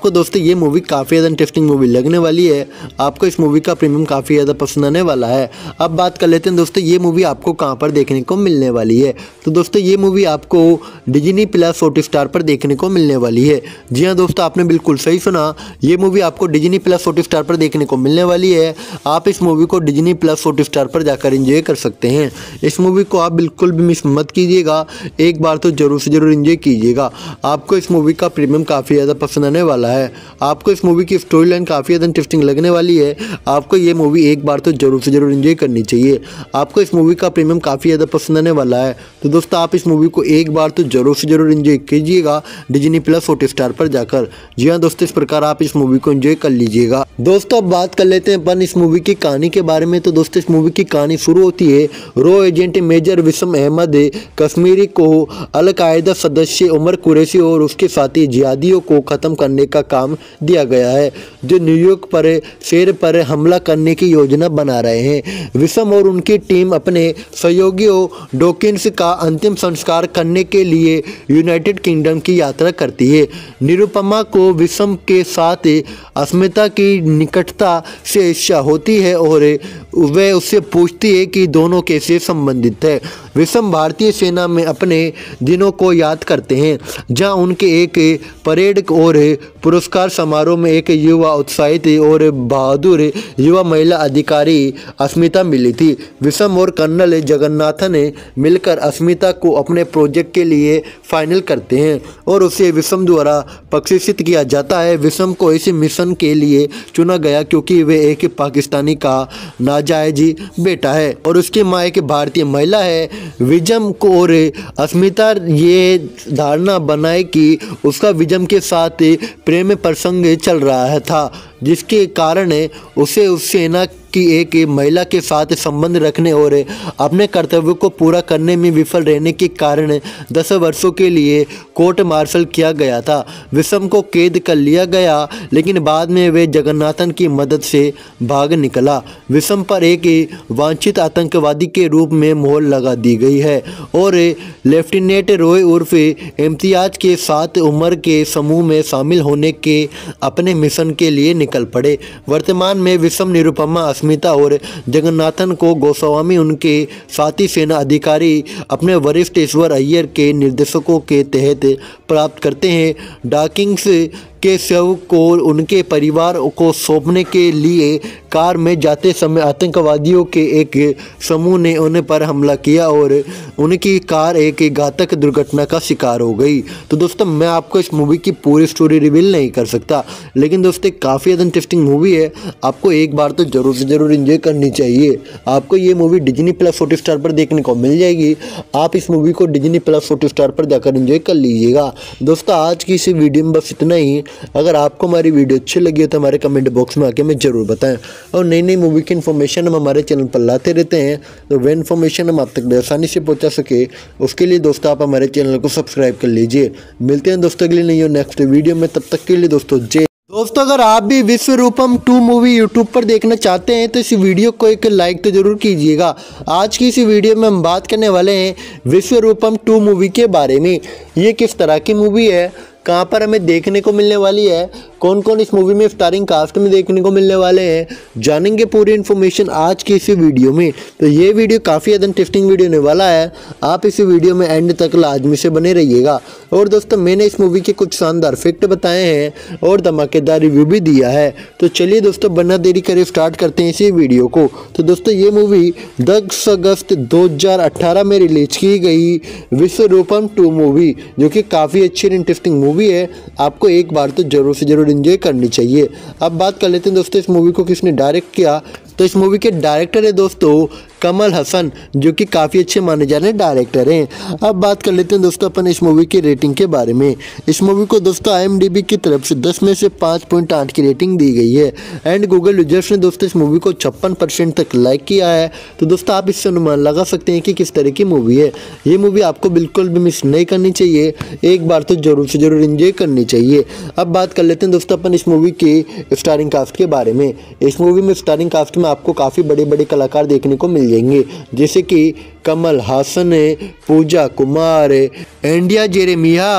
आपको दोस्तों ये मूवी काफ़ी ज़्यादा इंटरेस्टिंग मूवी लगने वाली है। आपको इस मूवी का प्रीमियम काफ़ी ज़्यादा पसंद आने वाला है। अब बात कर लेते हैं दोस्तों ये मूवी आपको कहाँ पर देखने को मिलने वाली है। तो दोस्तों ये मूवी आपको डिज्नी प्लस हॉटस्टार पर देखने को मिलने वाली है। जी हाँ दोस्तों, आपने बिल्कुल सही सुना, ये मूवी आपको डिज्नी प्लस हॉटस्टार पर देखने को मिलने वाली है। आप इस मूवी को डिज्नी प्लस हॉटस्टार पर जाकर एंजॉय कर सकते हैं। इस मूवी को आप बिल्कुल भी मिस मत कीजिएगा, एक बार तो जरूर से जरूर एंजॉय कीजिएगा। आपको इस मूवी का प्रीमियम काफ़ी ज़्यादा पसंद आने वाला है। आपको इस मूवी की स्टोरी लाइन काफ़ी ज़्यादा इंटरेस्टिंग लगने वाली है। आपको ये मूवी एक बार तो जरूर से जरूर एंजॉय करनी चाहिए। आपको इस मूवी का प्रीमियम काफ़ी ज़्यादा पसंद आने वाला है। तो दोस्तों आप इस मूवी को एक बार तो जरूर से जरूर एंजॉय कीजिएगा डिज्नी प्लस हॉटस्टार पर जाकर। जी हाँ दोस्तों, इस प्रकार आप इस मूवी को एंजॉय कर लीजिएगा। दोस्तों अब बात कर लेते हैं अपन इस मूवी की कहानी के बारे में। तो दोस्तों इस मूवी की कहानी शुरू होती है रो एजेंट मेजर विसम अहमद कश्मीरी को अल-कायदा सदस्य उमर कुरैशी और उसके साथी जिहादियों को ख़त्म करने का काम दिया गया है, जो न्यूयॉर्क पर शहर पर हमला करने की योजना बना रहे हैं। विसम और उनकी टीम अपने सहयोगियों डॉकिंस का अंतिम संस्कार करने के लिए यूनाइटेड किंगडम की यात्रा करती है। निरुपमा को विसम के साथ अस्मिता की निकटता से ईर्ष्या होती है और वह उससे पूछती है कि दोनों कैसे संबंधित है। विसम भारतीय सेना में अपने दिनों को याद करते हैं, जहां उनके एक परेड और पुरस्कार समारोह में एक युवा उत्साहित और बहादुर युवा महिला अधिकारी अस्मिता मिली थी। विसम और कर्नल जगन्नाथन मिलकर अस्मिता को अपने प्रोजेक्ट के लिए फाइनल करते हैं और उसे विसम द्वारा प्रशिक्षित किया जाता है। विसम को इस मिशन के लिए चुना गया क्योंकि वे एक पाकिस्तानी का नाजायज बेटा है और उसकी माँ एक भारतीय महिला है। विजम को और अस्मिता ये धारणा बनाए कि उसका विजम के साथ प्रेम प्रसंग चल रहा था, जिसके कारण उसे उस सेना की एक महिला के साथ संबंध रखने और अपने कर्तव्य को पूरा करने में विफल रहने के कारण दस वर्षों के लिए कोर्ट मार्शल किया गया था। विसम को कैद कर लिया गया, लेकिन बाद में वे जगन्नाथन की मदद से भाग निकला। विसम पर एक वांछित आतंकवादी के रूप में मोहर लगा दी गई है और लेफ्टिनेंट रॉय उर्फ इम्तियाज के साथ उम्र के समूह में शामिल होने के अपने मिशन के लिए निकल पड़े। वर्तमान में विसम निरुपमा अस्मिता और जगन्नाथन को गोस्वामी उनके साथी सेना अधिकारी अपने वरिष्ठ ईश्वर अय्यर के निर्देशकों के तहत प्राप्त करते हैं। डॉकिंस के शव को उनके परिवार को सौंपने के लिए कार में जाते समय आतंकवादियों के एक समूह ने उन पर हमला किया और उनकी कार एक घातक दुर्घटना का शिकार हो गई। तो दोस्तों मैं आपको इस मूवी की पूरी स्टोरी रिवील नहीं कर सकता, लेकिन दोस्तों काफ़ी ज़्यादा इंटरेस्टिंग मूवी है। आपको एक बार तो जरूर से जरूर एंजॉय करनी चाहिए। आपको ये मूवी डिज्नी प्लस हॉटस्टार पर देखने को मिल जाएगी। आप इस मूवी को डिज्नी प्लस हॉटस्टार पर जाकर एंजॉय कर लीजिएगा। दोस्तों आज की इस वीडियो में बस इतना ही। अगर आपको हमारी वीडियो अच्छी लगी हो तो हमारे कमेंट बॉक्स में आके हमें जरूर बताएं और नई नई मूवी की इन्फॉर्मेशन हम हमारे चैनल पर लाते रहते हैं, तो वह इन्फॉर्मेशन हम आप तक आसानी से पहुंचा सके उसके लिए दोस्तों आप हमारे चैनल को सब्सक्राइब कर लीजिए। मिलते हैं दोस्तों अगली नई और नेक्स्ट वीडियो में, तब तक के लिए दोस्तों जय। दोस्तों अगर आप भी विश्वरूपम टू मूवी यूट्यूब पर देखना चाहते हैं तो इस वीडियो को एक लाइक तो जरूर कीजिएगा। आज की इस वीडियो में हम बात करने वाले हैं विश्वरूपम टू मूवी के बारे में। ये किस तरह की मूवी है, कहाँ पर हमें देखने को मिलने वाली है, कौन कौन इस मूवी में स्टारिंग कास्ट में देखने को मिलने वाले हैं, जानेंगे पूरी इन्फॉर्मेशन आज की इस वीडियो में। तो ये वीडियो काफ़ी ज़्यादा इंटरेस्टिंग वीडियो होने वाला है। आप इस वीडियो में एंड तक लाजमी से बने रहिएगा। और दोस्तों मैंने इस मूवी के कुछ शानदार फैक्ट बताए हैं और धमाकेदार रिव्यू भी दिया है। तो चलिए दोस्तों बिना देरी करे स्टार्ट करते हैं इसी वीडियो को। तो दोस्तों ये मूवी दस अगस्त दो हज़ार अठारह में रिलीज की गई विश्वरूपम टू मूवी, जो कि काफ़ी अच्छी और इंटरेस्टिंग मूवी है। आपको एक बार तो जरूर से जरूर एंजॉय करनी चाहिए। अब बात कर लेते हैं दोस्तों इस मूवी को किसने डायरेक्ट किया। तो इस मूवी के डायरेक्टर है दोस्तों कमल हसन, जो कि काफ़ी अच्छे माने जाने डायरेक्टर हैं। अब बात कर लेते हैं दोस्तों अपन इस मूवी की रेटिंग के बारे में। इस मूवी को दोस्तों आई एम डी बी की तरफ से दस में से पाँच पॉइंट आठ की रेटिंग दी गई है एंड गूगल यूजर्स ने दोस्तों इस मूवी को छप्पन परसेंट तक लाइक किया है। तो दोस्तों आप इससे अनुमान लगा सकते हैं कि किस तरह की मूवी है। ये मूवी आपको बिल्कुल भी मिस नहीं करनी चाहिए, एक बार तो जरूर से जरूर एंजॉय करनी चाहिए। अब बात कर लेते हैं दोस्तों अपन इस मूवी के स्टारिंग कास्ट के बारे में। इस मूवी में स्टारिंग कास्ट में आपको काफ़ी बड़े बड़े कलाकार देखने को मिल जाएंगे, जैसे कि Kamal Haasan, Pooja Kumar, Andrea Jeremiah,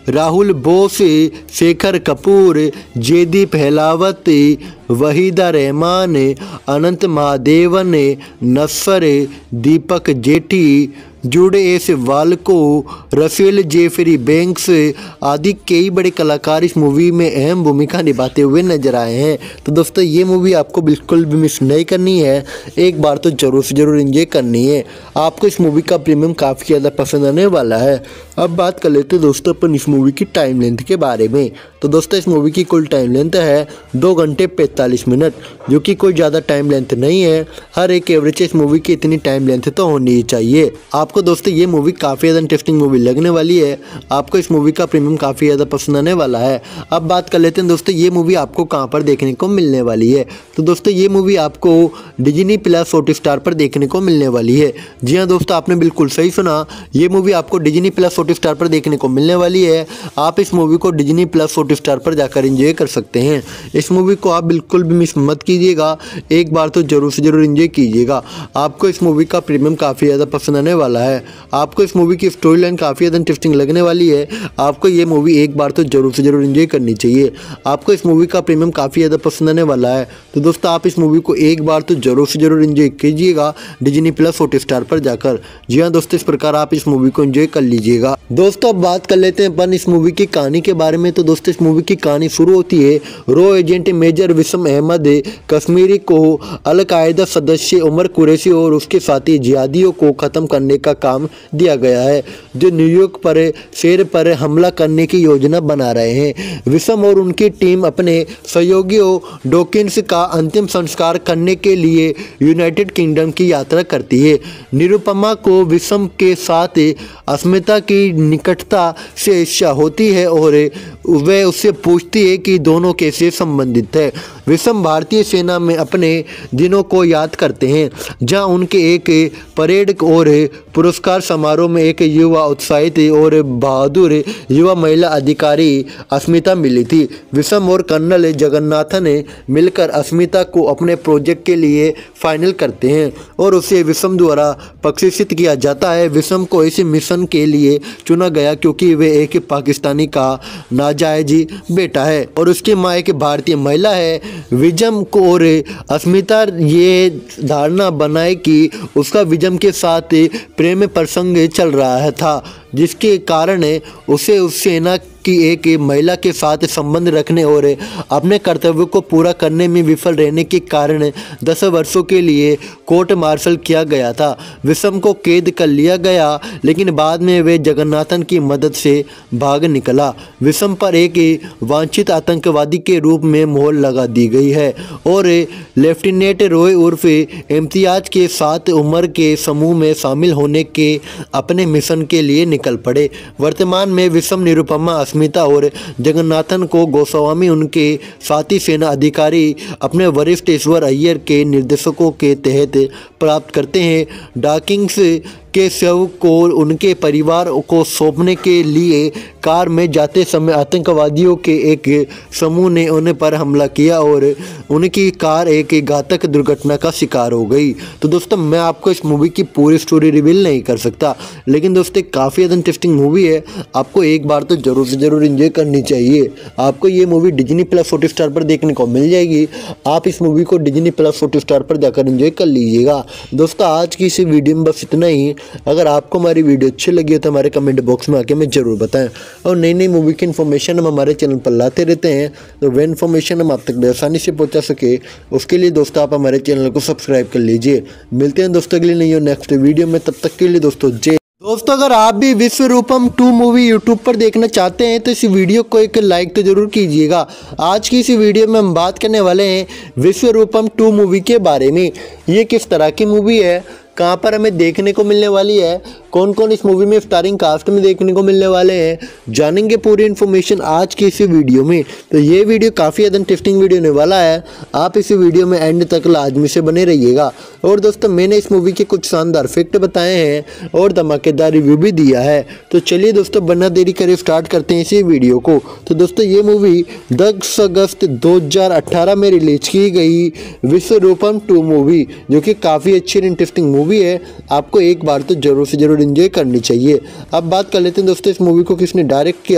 Rahul Bose, Shekhar Kapur, Jaideep Ahlawat, Waheeda Rehman, Anant Mahadevan, Nassar, Deepak Jethi, Jude S Walko, Rafael Jeffrey Banks आदि कई बड़े कलाकार इस मूवी में अहम भूमिका निभाते हुए नजर आए हैं। तो दोस्तों ये मूवी आपको बिल्कुल भी मिस नहीं करनी है, एक बार तो जरूर से जरूर एंजॉय करनी है। आपको इस मूवी का प्रीमियम काफ़ी ज़्यादा पसंद आने वाला है। अब बात कर लेते हैं दोस्तों अपन इस मूवी की टाइम लेंथ के बारे में। तो दोस्तों इस मूवी की कुल टाइम लेंथ है दो घंटे पैंतालीस मिनट, जो कि कोई ज़्यादा टाइम लेंथ नहीं है। हर एक एवरेज इस मूवी की इतनी टाइम लेंथ तो होनी ही चाहिए। आपको दोस्तों ये मूवी काफ़ी ज़्यादा इंटरेस्टिंग मूवी लगने वाली है। आपको इस मूवी का प्रीमियम काफ़ी ज़्यादा पसंद आने वाला है। अब बात कर लेते हैं दोस्तों ये मूवी आपको कहाँ पर देखने को मिलने वाली है। तो दोस्तों ये मूवी आपको डिज्नी प्लस हॉटस्टार पर देखने को मिलने वाली है। जी हाँ दोस्तों, आपने बिल्कुल सही सुना, ये मूवी आपको डिज्नी प्लस हॉटस्टार पर देखने को मिलने वाली है। आप इस मूवी को डिज्नी प्लस हॉटस्टार पर जाकर एंजॉय कर सकते हैं। इस मूवी को आप बिल्कुल भी मिस मत कीजिएगा, एक बार तो जरूर से जरूर एंजॉय कीजिएगा। आपको इस मूवी का प्रीमियम काफ़ी ज़्यादा पसंद आने वाला है। आपको इस मूवी की स्टोरी लाइन काफ़ी ज़्यादा इंटरेस्टिंग लगने वाली है। आपको ये मूवी एक बार तो जरूर से जरूर एंजॉय करनी चाहिए। आपको इस मूवी का प्रीमियम काफ़ी ज़्यादा पसंद आने वाला है। तो दोस्तों आप इस मूवी को एक बार तो जरूर से जरूर एंजॉय कीजिएगा डिज्नी प्लस हॉटस्टार पर जाकर। जी हाँ दोस्तों, इस प्रकार आप इस मूवी को एंजॉय कर लीजिएगा। दोस्तों अब बात कर लेते हैं अपन इस मूवी की कहानी के बारे में। तो दोस्तों इस मूवी की कहानी शुरू होती है रो एजेंट मेजर विसम अहमद कश्मीरी को अल-कायदा सदस्य उमर कुरैशी और उसके साथी जिहादियों को ख़त्म करने का काम दिया गया है, जो न्यूयॉर्क पर शहर पर हमला करने की योजना बना रहे हैं। विसम और उनकी टीम अपने सहयोगियों डॉकिंस का अंतिम संस्कार करने के लिए यूनाइटेड किंगडम की यात्रा करती है। निरुपमा को विसम के साथ अस्मिता की निकटता से इच्छा होती है और वह उससे पूछती है कि दोनों कैसे संबंधित है। विसम भारतीय सेना में अपने दिनों को याद करते हैं, जहां उनके एक परेड और पुरस्कार समारोह में एक युवा उत्साहित और बहादुर युवा महिला अधिकारी अस्मिता मिली थी। विसम और कर्नल जगन्नाथन मिलकर अस्मिता को अपने प्रोजेक्ट के लिए फाइनल करते हैं और उसे विसम द्वारा प्रशिक्षित किया जाता है। विसम को इस मिशन के लिए चुना गया क्योंकि वे एक पाकिस्तानी का नाजायज बेटा है और उसकी माँ एक भारतीय महिला है। विजम को और अस्मिता ये धारणा बनाए कि उसका विजम के साथ प्रेम प्रसंग चल रहा था, जिसके कारण उसे उस सेना की एक महिला के साथ संबंध रखने और अपने कर्तव्य को पूरा करने में विफल रहने के कारण दस वर्षों के लिए कोर्ट मार्शल किया गया था। विसम को कैद कर लिया गया, लेकिन बाद में वे जगन्नाथन की मदद से भाग निकला। विसम पर एक वांछित आतंकवादी के रूप में मोहर लगा दी गई है और लेफ्टिनेंट रॉय उर्फ इम्तियाज के साथ उम्र के समूह में शामिल होने के अपने मिशन के लिए निकल पड़े। वर्तमान में विसम निरुपमा अस्मिता और जगन्नाथन को गोस्वामी उनके साथी सेना अधिकारी अपने वरिष्ठ ईश्वर अय्यर के निर्देशकों के तहत प्राप्त करते हैं। डॉकिंस के शव को उनके परिवार को सौंपने के लिए कार में जाते समय आतंकवादियों के एक समूह ने उन पर हमला किया और उनकी कार एक घातक दुर्घटना का शिकार हो गई। तो दोस्तों मैं आपको इस मूवी की पूरी स्टोरी रिवील नहीं कर सकता, लेकिन दोस्तों काफ़ी ज़्यादा इंटरेस्टिंग मूवी है। आपको एक बार तो जरूर से जरूर एंजॉय करनी चाहिए। आपको ये मूवी डिज्नी प्लस हॉटस्टार पर देखने को मिल जाएगी। आप इस मूवी को डिज्नी प्लस हॉटस्टार पर जाकर एंजॉय कर लीजिएगा। दोस्तों आज की इस वीडियो में बस इतना ही। अगर आपको हमारी वीडियो अच्छी लगी हो तो हमारे कमेंट बॉक्स में आके हमें जरूर बताएं और नई नई मूवी की इन्फॉर्मेशन हम हमारे चैनल पर लाते रहते हैं, तो वह इन्फॉर्मेशन हम आप तक आसानी से पहुंचा सके उसके लिए दोस्तों आप हमारे चैनल को सब्सक्राइब कर लीजिए। मिलते हैं दोस्तों अगली नई और नेक्स्ट वीडियो में, तब तक के लिए दोस्तों जय। दोस्तों अगर आप भी विश्वरूपम टू मूवी यूट्यूब पर देखना चाहते हैं तो इस वीडियो को एक लाइक तो जरूर कीजिएगा। आज की इस वीडियो में हम बात करने वाले हैं विश्वरूपम टू मूवी के बारे में। ये किस तरह की मूवी है, कहाँ पर हमें देखने को मिलने वाली है, कौन कौन इस मूवी में स्टारिंग कास्ट में देखने को मिलने वाले हैं, जानेंगे पूरी इन्फॉर्मेशन आज की इस वीडियो में। तो ये वीडियो काफ़ी ज़्यादा इंटरेस्टिंग वीडियो होने वाला है। आप इस वीडियो में एंड तक लाजमी से बने रहिएगा। और दोस्तों मैंने इस मूवी के कुछ शानदार फैक्ट बताए हैं और धमाकेदार रिव्यू भी दिया है। तो चलिए दोस्तों बिना देरी करे स्टार्ट करते हैं इसी वीडियो को। तो दोस्तों ये मूवी दस अगस्त दो हज़ार अठारह में रिलीज की गई विश्वरूपम टू मूवी, जो कि काफ़ी अच्छी और इंटरेस्टिंग मूवी है। आपको एक बार तो जरूर से जरूर एंजॉय करनी चाहिए। अब बात कर लेते हैं दोस्तों इस मूवी को किसने डायरेक्ट किया।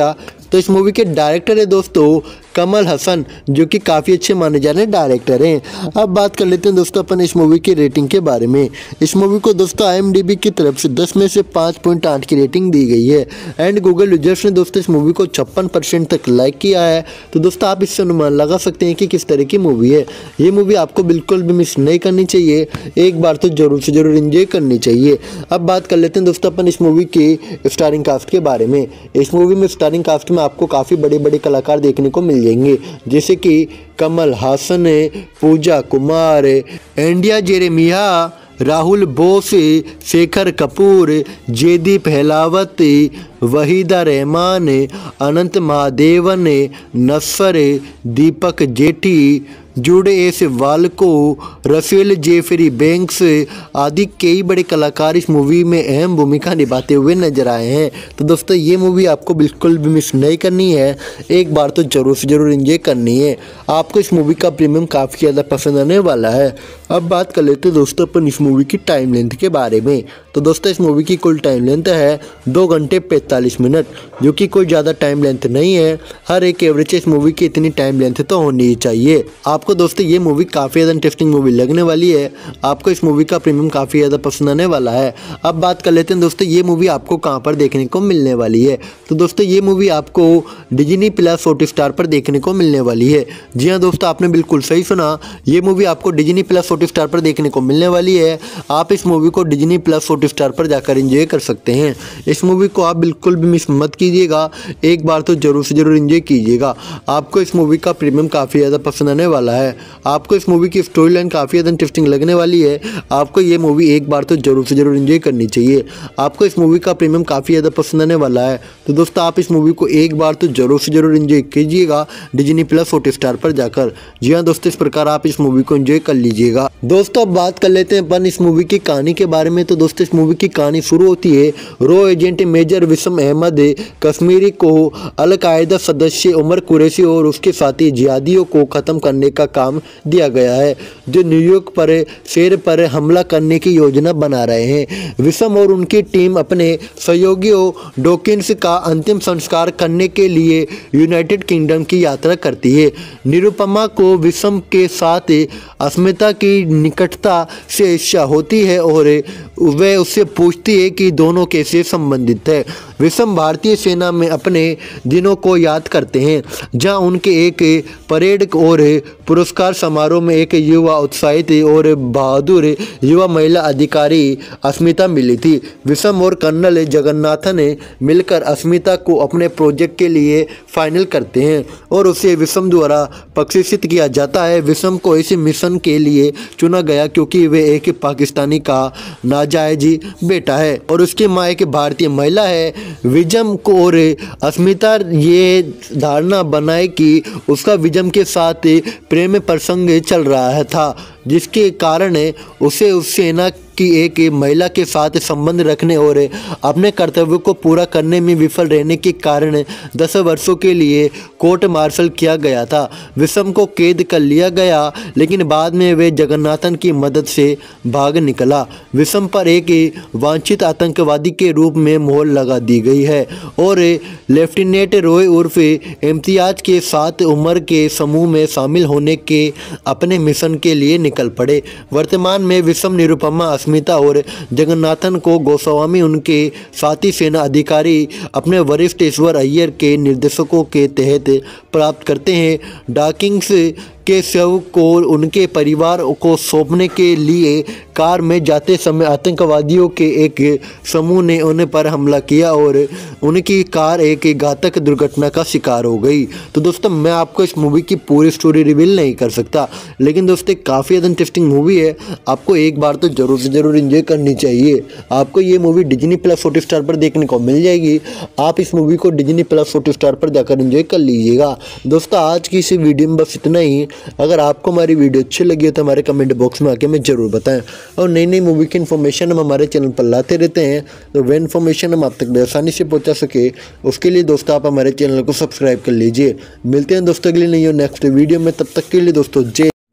तो इस मूवी के डायरेक्टर है दोस्तों कमल हसन, जो कि काफ़ी अच्छे माने जाने डायरेक्टर हैं। अब बात कर लेते हैं दोस्तों अपन इस मूवी की रेटिंग के बारे में। इस मूवी को दोस्तों आई एम डी बी की तरफ से दस में से पाँच पॉइंट आठ की रेटिंग दी गई है एंड गूगल यूजर्स ने दोस्तों इस मूवी को छप्पन परसेंट तक लाइक किया है। तो दोस्तों आप इससे अनुमान लगा सकते हैं कि किस तरह की मूवी है। ये मूवी आपको बिल्कुल भी मिस नहीं करनी चाहिए, एक बार तो जरूर से जरूर एंजॉय करनी चाहिए। अब बात कर लेते हैं दोस्तों अपन इस मूवी की स्टारिंग कास्ट के बारे में। इस मूवी में स्टारिंग कास्ट में आपको काफ़ी बड़े बड़े कलाकार देखने को मिल जाएंगे, जैसे कि Kamal Haasan, Pooja Kumar, Andrea Jeremiah, Rahul Bose, Shekhar Kapur, Jaideep Ahlawat, Waheeda Rehman, Anant Mahadevan, Nassar, Deepak Jethi, Jude S Walko, Rafael Jeffrey Banks आदि कई बड़े कलाकार इस मूवी में अहम भूमिका निभाते हुए नजर आए हैं। तो दोस्तों ये मूवी आपको बिल्कुल भी मिस नहीं करनी है, एक बार तो जरूर से जरूर एंजॉय करनी है। आपको इस मूवी का प्रीमियम काफ़ी ज़्यादा पसंद आने वाला है। अब बात कर लेते हैं दोस्तों अपन इस मूवी की टाइम लेंथ के बारे में। तो दोस्तों इस मूवी की कुल टाइम लेंथ है दो घंटे पैंतालीस मिनट, जो कि कोई ज़्यादा टाइम लेंथ नहीं है। हर एक एवरेज इस मूवी की इतनी टाइम लेंथ तो होनी ही चाहिए। आपको दोस्तों ये मूवी काफ़ी ज़्यादा इंटरेस्टिंग मूवी लगने वाली है, आपको इस मूवी का प्रीमियम काफ़ी ज़्यादा पसंद आने वाला है। अब बात कर लेते हैं दोस्तों ये मूवी आपको कहाँ पर देखने को मिलने वाली है। तो दोस्तों ये मूवी आपको डिज्नी प्लस हॉटस्टार पर देखने को मिलने वाली है। जी हाँ दोस्तों, आपने बिल्कुल सही सुना, ये मूवी आपको डिज्नी प्लस हॉटस्टार पर देखने को मिलने वाली है। आप इस मूवी को डिज्नी प्लस हॉटस्टार पर जाकर एंजॉय कर सकते हैं। इस मूवी को आप बिल्कुल भी मिस मत कीजिएगा, एक बार तो जरूर से जरूर एंजॉय कीजिएगा। आपको इस मूवी का प्रीमियम काफ़ी ज़्यादा पसंद आने वाला है। आपको इस मूवी की स्टोरी लाइन काफ़ी ज़्यादा इंटरेस्टिंग लगने वाली है। आपको ये मूवी एक बार तो जरूर से जरूर एंजॉय करनी चाहिए। आपको इस मूवी का प्रीमियम काफ़ी ज़्यादा पसंद आने वाला है। तो दोस्तों आप इस मूवी को एक बार तो जरूर से जरूर एंजॉय कीजिएगा डिज्नी प्लस हॉटस्टार पर जाकर। जी हाँ दोस्तों, इस प्रकार आप इस मूवी को एंजॉय कर लीजिएगा। दोस्तों अब बात कर लेते हैं अपन इस मूवी की कहानी के बारे में। तो दोस्तों इस मूवी की कहानी शुरू होती है रो एजेंट मेजर विसम अहमद कश्मीरी को अल-कायदा सदस्य उमर कुरैशी और उसके साथी जिहादियों को ख़त्म करने का काम दिया गया है, जो न्यूयॉर्क पर शेर पर हमला करने की योजना बना रहे हैं। विसम और उनकी टीम अपने सहयोगियों डॉकिंस का अंतिम संस्कार करने के लिए यूनाइटेड किंगडम की यात्रा करती है। निरुपमा को विसम के साथ अस्मिता की निकटता से ईर्ष्या होती है और वह उससे पूछती है कि दोनों कैसे संबंधित है। विसम भारतीय सेना में अपने दिनों को याद करते हैं, जहां उनके एक परेड और पुरस्कार समारोह में एक युवा उत्साहित और बहादुर युवा महिला अधिकारी अस्मिता मिली थी। विसम और कर्नल जगन्नाथन ने मिलकर अस्मिता को अपने प्रोजेक्ट के लिए फाइनल करते हैं और उसे विसम द्वारा प्रशिक्षित किया जाता है। विसम को इस मिशन के लिए चुना गया क्योंकि वे एक पाकिस्तानी का नाजायज बेटा है और उसकी माँ एक भारतीय महिला है। विजम को और अस्मिता ये धारणा बनाए कि उसका विजम के साथ प्रेम प्रसंग चल रहा था, जिसके कारण उसे उस सेना की एक महिला के साथ संबंध रखने और अपने कर्तव्य को पूरा करने में विफल रहने के कारण दस वर्षों के लिए कोर्ट मार्शल किया गया था। विसम को कैद कर लिया गया, लेकिन बाद में वे जगन्नाथन की मदद से भाग निकला। विसम पर एक वांछित आतंकवादी के रूप में मोहर लगा दी गई है और लेफ्टिनेंट रॉय उर्फ इम्तियाज के साथ उम्र के समूह में शामिल होने के अपने मिशन के लिए निकल पड़े। वर्तमान में विसम निरुपमा अस्मिता और जगन्नाथन को गोस्वामी उनके साथी सेना अधिकारी अपने वरिष्ठ ईश्वर अय्यर के निर्देशकों के तहत प्राप्त करते हैं। डॉकिंस के शव को उनके परिवार को सौंपने के लिए कार में जाते समय आतंकवादियों के एक समूह ने उन पर हमला किया और उनकी कार एक घातक दुर्घटना का शिकार हो गई। तो दोस्तों मैं आपको इस मूवी की पूरी स्टोरी रिवील नहीं कर सकता, लेकिन दोस्तों काफ़ी ज़्यादा इंटरेस्टिंग मूवी है, आपको एक बार तो जरूर से जरूर एंजॉय करनी चाहिए। आपको ये मूवी डिज्नी प्लस हॉटस्टार पर देखने को मिल जाएगी। आप इस मूवी को डिज्नी प्लस हॉटस्टार पर जाकर एंजॉय कर लीजिएगा। दोस्तों आज की इस वीडियो में बस इतना ही। अगर आपको हमारी वीडियो अच्छी लगी हो तो हमारे कमेंट बॉक्स में आके हमें जरूर बताएं और नई नई मूवी की इन्फॉर्मेशन हम हमारे चैनल पर लाते रहते हैं, तो वह इन्फॉर्मेशन हम आप तक आसानी से पहुंचा सके उसके लिए दोस्तों आप हमारे चैनल को सब्सक्राइब कर लीजिए। मिलते हैं दोस्तों अगली नई और नेक्स्ट वीडियो में, तब तक के लिए दोस्तों जय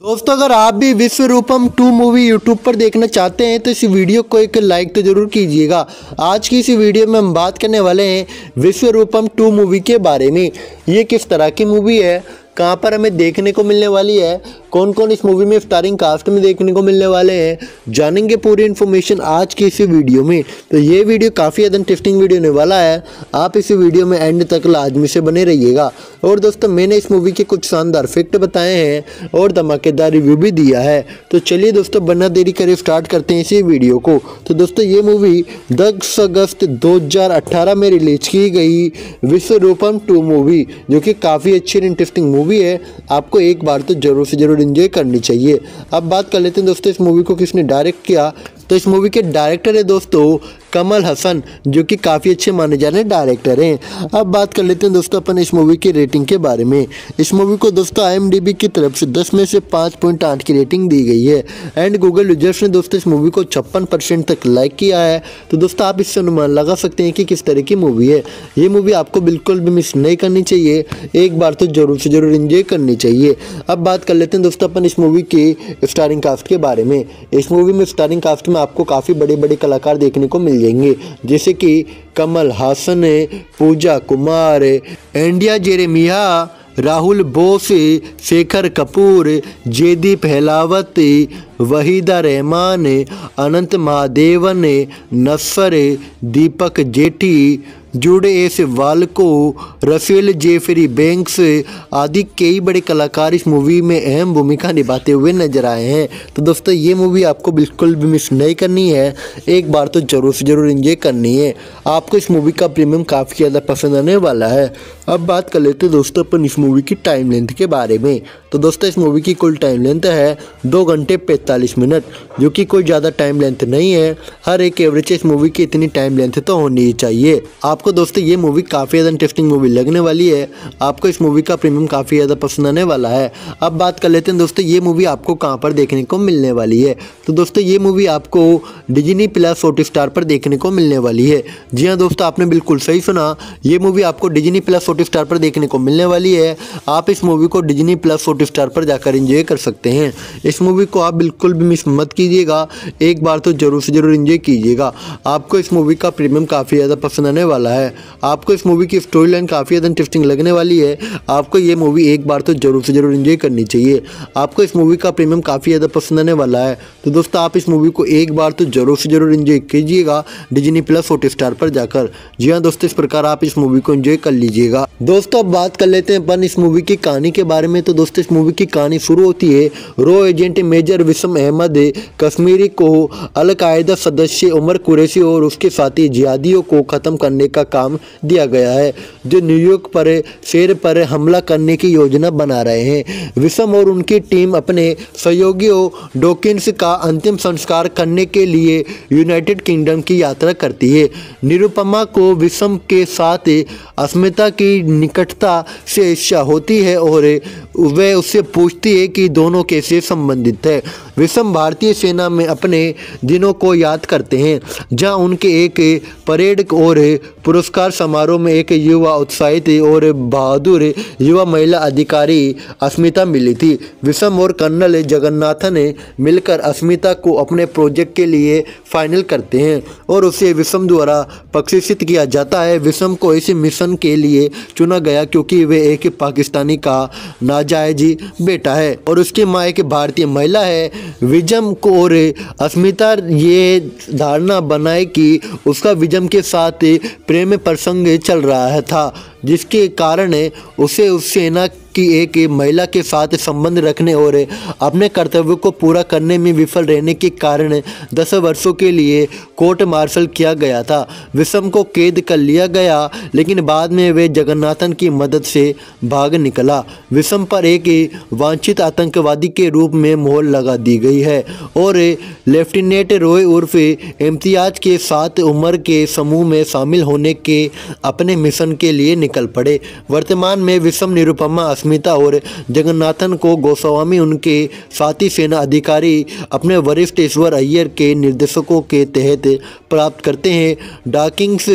दोस्तों अगर आप भी विश्वरूपम टू मूवी यूट्यूब पर देखना चाहते हैं तो इस वीडियो को एक लाइक तो जरूर कीजिएगा। आज की इस वीडियो में हम बात करने वाले हैं विश्वरूपम टू मूवी के बारे में। ये किस तरह की मूवी है, कहाँ पर हमें देखने को मिलने वाली है, कौन कौन इस मूवी में स्टारिंग कास्ट में देखने को मिलने वाले हैं, जानेंगे पूरी इन्फॉर्मेशन आज की इस वीडियो में। तो ये वीडियो काफ़ी ज़्यादा इंटरेस्टिंग वीडियो होने वाला है, आप इस वीडियो में एंड तक लाजमी से बने रहिएगा। और दोस्तों मैंने इस मूवी के कुछ शानदार फैक्ट बताए हैं और धमाकेदार रिव्यू भी दिया है। तो चलिए दोस्तों बिना देरी करे स्टार्ट करते हैं इसी वीडियो को। तो दोस्तों ये मूवी दस अगस्त दो हज़ार अठारह में रिलीज की गई विश्वरूपम टू मूवी, जो कि काफ़ी अच्छी और इंटरेस्टिंग मूवी है, आपको एक बार तो जरूर से जरूर एंजॉय करनी चाहिए। अब बात कर लेते हैं दोस्तों इस मूवी को किसने डायरेक्ट किया। तो इस मूवी के डायरेक्टर है दोस्तों कमल हसन, जो कि काफ़ी अच्छे माने जाने डायरेक्टर हैं। अब बात कर लेते हैं दोस्तों अपन इस मूवी की रेटिंग के बारे में। इस मूवी को दोस्तों आई एम डी बी की तरफ से दस में से पाँच पॉइंट आठ की रेटिंग दी गई है एंड गूगल यूजर्स ने दोस्तों इस मूवी को छप्पन परसेंट तक लाइक किया है। तो दोस्तों आप इससे अनुमान लगा सकते हैं कि किस तरह की मूवी है। ये मूवी आपको बिल्कुल भी मिस नहीं करनी चाहिए, एक बार तो जरूर से जरूर एंजॉय करनी चाहिए। अब बात कर लेते हैं दोस्तों अपन इस मूवी की स्टारिंग कास्ट के बारे में। इस मूवी में स्टारिंग कास्ट में आपको काफ़ी बड़े बड़े कलाकार देखने को मिल जाएंगे, जैसे कि Kamal Haasan, Pooja Kumar, Andrea Jeremiah, Rahul Bose, Shekhar Kapur, Jaideep Ahlawat, Waheeda Rehman, Anant Mahadevan, Nassar, Deepak Jethi, Jude S Walko, Rafael Jeffrey Banks आदि कई बड़े कलाकार इस मूवी में अहम भूमिका निभाते हुए नजर आए हैं। तो दोस्तों ये मूवी आपको बिल्कुल भी मिस नहीं करनी है, एक बार तो जरूर से जरूर एंजॉय करनी है। आपको इस मूवी का प्रीमियम काफ़ी ज़्यादा पसंद आने वाला है। अब बात कर लेते हैं दोस्तों अपन इस मूवी की टाइम लेंथ के बारे में। तो दोस्तों इस मूवी की कुल टाइम लेंथ है दो घंटे पैंतालीस मिनट, जो कि कोई ज़्यादा टाइम लेंथ नहीं है। हर एक एवरेज इस मूवी की इतनी टाइम लेंथ तो होनी ही चाहिए। आपको दोस्तों ये मूवी काफ़ी ज़्यादा इंटरेस्टिंग मूवी लगने वाली है, आपको इस मूवी का प्रीमियम काफ़ी ज़्यादा पसंद आने वाला है। अब बात कर लेते हैं दोस्तों ये मूवी आपको कहाँ पर देखने को मिलने वाली है। तो दोस्तों ये मूवी आपको डिज्नी प्लस हॉटस्टार पर देखने को मिलने वाली है। जी हाँ दोस्तों आपने बिल्कुल सही सुना, ये मूवी आपको डिज्नी प्लस हॉटस्टार पर देखने को मिलने वाली है। आप इस मूवी को डिज्नी प्लस हॉटस्टार पर जाकर एंजॉय कर सकते हैं। इस मूवी को आप बिल्कुल भी मिस मत कीजिएगा, एक बार तो जरूर से जरूर एंजॉय कीजिएगा। आपको इस मूवी का प्रीमियम काफ़ी ज़्यादा पसंद आने वाला है। आपको इस मूवी की स्टोरी लाइन काफ़ी ज़्यादा इंटरेस्टिंग लगने वाली है, आपको ये मूवी एक बार तो जरूर से जरूर एंजॉय करनी चाहिए। आपको इस मूवी का प्रीमियम काफ़ी ज़्यादा पसंद आने वाला है। तो दोस्तों आप इस मूवी को एक बार तो जरूर से जरूर एंजॉय कीजिएगा डिज्नी प्लस हॉटस्टार पर जाकर। जी हाँ दोस्तों इस प्रकार आप इस मूवी को एंजॉय कर लीजिएगा। दोस्तों अब बात कर लेते हैं अपन इस मूवी की कहानी के बारे में। तो दोस्तों इस मूवी की कहानी शुरू होती है रो एजेंट मेजर विसम अहमद कश्मीरी को अल-कायदा सदस्य उमर कुरैशी और उसके साथी जिहादियों को ख़त्म करने का काम दिया गया है, जो न्यूयॉर्क पर शहर पर हमला करने की योजना बना रहे हैं। विसम और उनकी टीम अपने सहयोगियों डॉकिंस का अंतिम संस्कार करने के लिए यूनाइटेड किंगडम की यात्रा करती है। निरुपमा को विसम के साथ अस्मिता की निकटता से इच्छा होती है और वह उससे पूछती है कि दोनों कैसे संबंधित है। विसम भारतीय सेना में अपने दिनों को याद करते हैं, जहां उनके एक परेड और पुरस्कार समारोह में एक युवा उत्साहित और बहादुर युवा महिला अधिकारी अस्मिता मिली थी। विसम और कर्नल जगन्नाथन मिलकर अस्मिता को अपने प्रोजेक्ट के लिए फाइनल करते हैं और उसे विसम द्वारा प्रशिक्षित किया जाता है। विसम को इस मिशन के लिए चुना गया क्योंकि वे एक पाकिस्तानी का नाजायज बेटा है और उसकी माँ एक भारतीय महिला है। विजम को और अस्मिता ये धारणा बनाए कि उसका विजम के साथ प्रेम प्रसंग चल रहा था, जिसके कारण उसे उस सेना की एक महिला के साथ संबंध रखने और अपने कर्तव्य को पूरा करने में विफल रहने के कारण दस वर्षों के लिए कोर्ट मार्शल किया गया था। विसम को कैद कर लिया गया, लेकिन बाद में वे जगन्नाथन की मदद से भाग निकला। विसम पर एक वांछित आतंकवादी के रूप में मोहर लगा दी गई है और लेफ्टिनेंट रॉय उर्फ इम्तियाज के साथ उम्र के समूह में शामिल होने के अपने मिशन के लिए निकल पड़े। वर्तमान में विसम निरुपमा अस्मिता और जगन्नाथन को गोस्वामी उनके साथी सेना अधिकारी अपने वरिष्ठ ईश्वर अय्यर के निर्देशकों के तहत प्राप्त करते हैं। डॉकिंस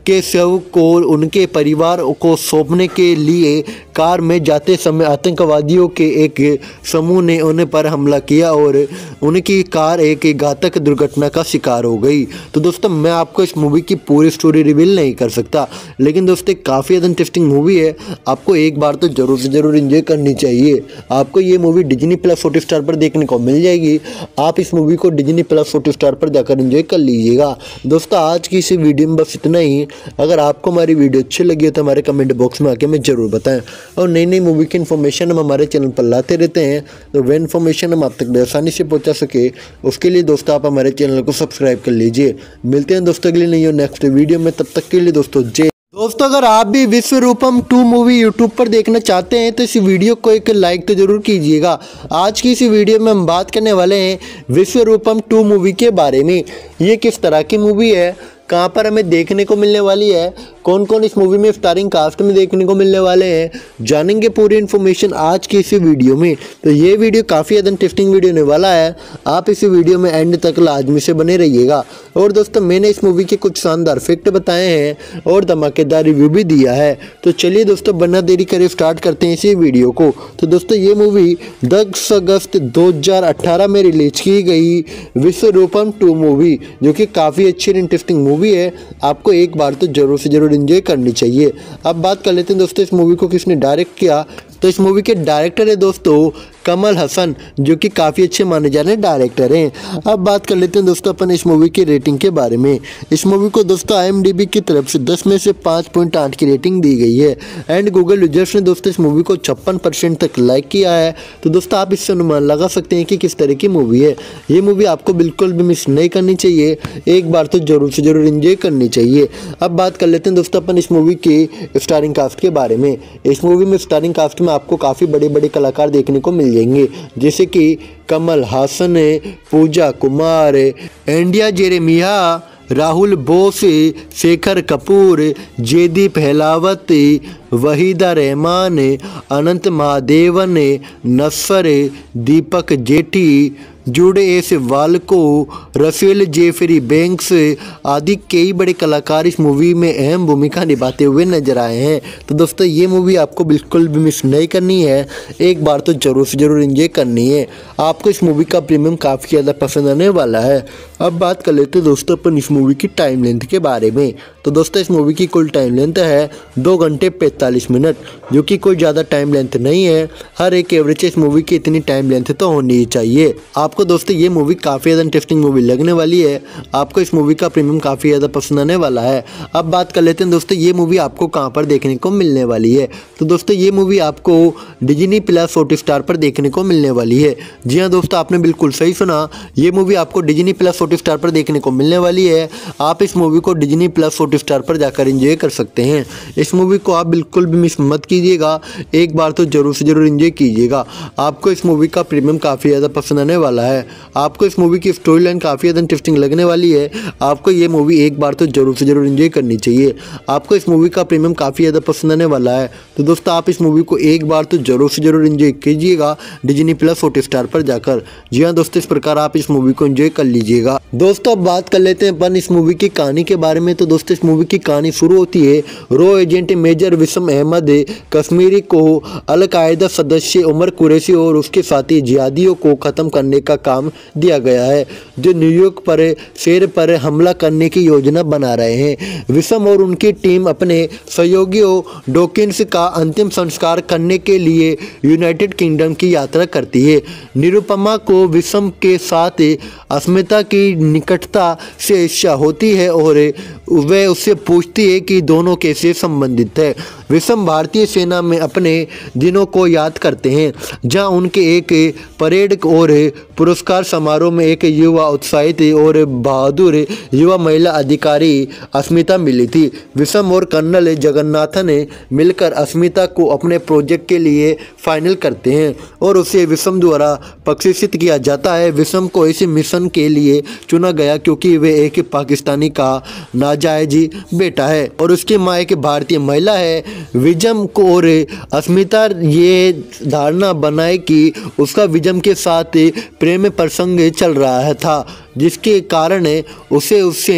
के शव को उनके परिवार को सौंपने के लिए कार में जाते समय आतंकवादियों के एक समूह ने उन पर हमला किया और उनकी कार एक घातक दुर्घटना का शिकार हो गई। तो दोस्तों मैं आपको इस मूवी की पूरी स्टोरी रिवील नहीं कर सकता, लेकिन दोस्तों काफ़ी ज़्यादा इंटरेस्टिंग मूवी है, आपको एक बार तो जरूर से जरूर एंजॉय करनी चाहिए। आपको ये मूवी डिज्नी प्लस हॉटस्टार पर देखने को मिल जाएगी, आप इस मूवी को डिज्नी प्लस हॉटस्टार पर जाकर एंजॉय कर लीजिएगा। दोस्तों आज की इस वीडियो में बस इतना ही। अगर आपको हमारी वीडियो अच्छी लगी हो तो हमारे कमेंट बॉक्स में आके हमें जरूर बताएं, और नई नई मूवी की इन्फॉर्मेशन हम हमारे चैनल पर लाते रहते हैं, तो वह इन्फॉर्मेशन हम आप तक आसानी से पहुंचा सके उसके लिए दोस्तों आप हमारे चैनल को सब्सक्राइब कर लीजिए। मिलते हैं दोस्तों अगली नई और नेक्स्ट वीडियो में, तब तक के लिए दोस्तों जय। दोस्तों अगर आप भी विश्वरूपम टू मूवी यूट्यूब पर देखना चाहते हैं तो इस वीडियो को एक लाइक तो जरूर कीजिएगा। आज की इस वीडियो में हम बात करने वाले हैं विश्वरूपम टू मूवी के बारे में। ये किस तरह की मूवी है, कहाँ पर हमें देखने को मिलने वाली है, कौन कौन इस मूवी में स्टारिंग कास्ट में देखने को मिलने वाले हैं, जानेंगे पूरी इन्फॉर्मेशन आज की इस वीडियो में। तो ये वीडियो काफ़ी ज़्यादा इंटरेस्टिंग वीडियो होने वाला है, आप इस वीडियो में एंड तक लाजमी से बने रहिएगा। और दोस्तों मैंने इस मूवी के कुछ शानदार फैक्ट बताए हैं और धमाकेदार रिव्यू भी दिया है। तो चलिए दोस्तों बिना देरी करे स्टार्ट करते हैं इसी वीडियो को। तो दोस्तों ये मूवी दस अगस्त दो हज़ार अठारह में रिलीज की गई विश्वरूपम टू मूवी, जो कि काफ़ी अच्छी और इंटरेस्टिंग मूवी है, आपको एक बार तो जरूर से जरूर एंजॉय करनी चाहिए। अब बात कर लेते हैं दोस्तों इस मूवी को किसने डायरेक्ट किया। तो इस मूवी के डायरेक्टर है दोस्तों कमल हसन, जो कि काफ़ी अच्छे माने जाने डायरेक्टर हैं। अब बात कर लेते हैं दोस्तों अपन इस मूवी की रेटिंग के बारे में। इस मूवी को दोस्तों आई एम डी बी की तरफ से दस में से पाँच पॉइंट आठ की रेटिंग दी गई है, एंड गूगल यूजर्स ने दोस्तों इस मूवी को छप्पन परसेंट तक लाइक किया है। तो दोस्तों आप इससे अनुमान लगा सकते हैं कि किस तरह की मूवी है। ये मूवी आपको बिल्कुल भी मिस नहीं करनी चाहिए, एक बार तो जरूर से जरूर एंजॉय करनी चाहिए। अब बात कर लेते हैं दोस्तों अपन इस मूवी की स्टारिंग कास्ट के बारे में। इस मूवी में स्टारिंग कास्ट में आपको काफ़ी बड़े बड़े कलाकार देखने को मिल जाएंगे, जैसे कि Kamal Haasan, Pooja Kumar, Andrea Jeremiah, Rahul Bose, Shekhar Kapur, Jaideep Ahlawat, Waheeda Rehman, Anant Mahadevan, Nassar, Deepak Jethi, Jude S Walko, Rafael Jeffrey Banks आदि कई बड़े कलाकार इस मूवी में अहम भूमिका निभाते हुए नजर आए हैं। तो दोस्तों ये मूवी आपको बिल्कुल भी मिस नहीं करनी है, एक बार तो जरूर से जरूर एंजॉय करनी है, आपको इस मूवी का प्रीमियम काफ़ी ज़्यादा पसंद आने वाला है। अब बात कर लेते हैं दोस्तों अपन इस मूवी की टाइम लेंथ के बारे में। तो दोस्तों इस मूवी की कुल टाइम लेंथ है दो घंटे पैंतालीस मिनट, जो कि कोई ज़्यादा टाइम लेंथ नहीं है। हर एक एवरेज इस मूवी की इतनी टाइम लेंथ तो होनी ही चाहिए। आपको दोस्तों ये मूवी काफ़ी ज़्यादा इंटरेस्टिंग मूवी लगने वाली है, आपको इस मूवी का प्रीमियम काफ़ी ज़्यादा पसंद आने वाला है। अब बात कर लेते हैं दोस्तों ये मूवी आपको कहाँ पर देखने को मिलने वाली है। तो दोस्तों ये मूवी आपको डिज्नी प्लस हॉटस्टार पर देखने को मिलने वाली है। जी हाँ दोस्तों आपने बिल्कुल सही सुना, ये मूवी आपको डिज्नी प्लस हॉटस्टार पर देखने को मिलने वाली है। आप इस मूवी को डिज्नी प्लस हॉटस्टार पर जाकर एंजॉय कर सकते हैं। इस मूवी को आप बिल्कुल भी मिस मत कीजिएगा, एक बार तो जरूर से जरूर एंजॉय कीजिएगा, आपको इस मूवी का प्रीमियम काफ़ी ज़्यादा पसंद आने वाला है। आपको इस मूवी की स्टोरी लाइन काफ़ी ज़्यादा इंटरेस्टिंग लगने वाली है, आपको ये मूवी एक बार तो जरूर से जरूर एंजॉय करनी चाहिए, आपको इस मूवी का प्रीमियम काफ़ी ज़्यादा पसंद आने वाला है। तो दोस्तों आप इस मूवी को एक बार तो जरूर से जरूर एंजॉय कीजिएगा डिज्नी प्लस हॉटस्टार पर जाकर। जी हाँ दोस्तों इस प्रकार आप इस मूवी को एंजॉय कर लीजिएगा। दोस्तों अब बात कर लेते हैं अपन इस मूवी की कहानी के बारे में। तो दोस्तों इस मूवी की कहानी शुरू होती है रो एजेंट मेजर विसम अहमद कश्मीरी को अल-कायदा सदस्य उमर कुरैशी और उसके साथी जिहादियों को ख़त्म करने का काम दिया गया है, जो न्यूयॉर्क पर शहर पर हमला करने की योजना बना रहे हैं। विसम और उनकी टीम अपने सहयोगियों डॉकिंस का अंतिम संस्कार करने के लिए यूनाइटेड किंगडम की यात्रा करती है। निरुपमा को विसम के साथ अस्मिता की निकटता से ईर्ष्या होती है और वह उससे पूछती है कि दोनों कैसे संबंधित है। विसम भारतीय सेना में अपने दिनों को याद करते हैं, जहां उनके एक परेड और पुरस्कार समारोह में एक युवा उत्साहित और बहादुर युवा महिला अधिकारी अस्मिता मिली थी। विसम और कर्नल जगन्नाथन ने मिलकर अस्मिता को अपने प्रोजेक्ट के लिए फाइनल करते हैं और उसे विसम द्वारा प्रशिक्षित किया जाता है। विसम को इस मिशन के लिए चुना गया क्योंकि वे एक पाकिस्तानी का नाजायज बेटा है और उसकी माँ एक भारतीय महिला है। विजम को और अस्मिता ये धारणा बनाए कि उसका विजम के साथ प्रेम प्रसंग चल रहा है था, जिसके कारण उसे उस सेना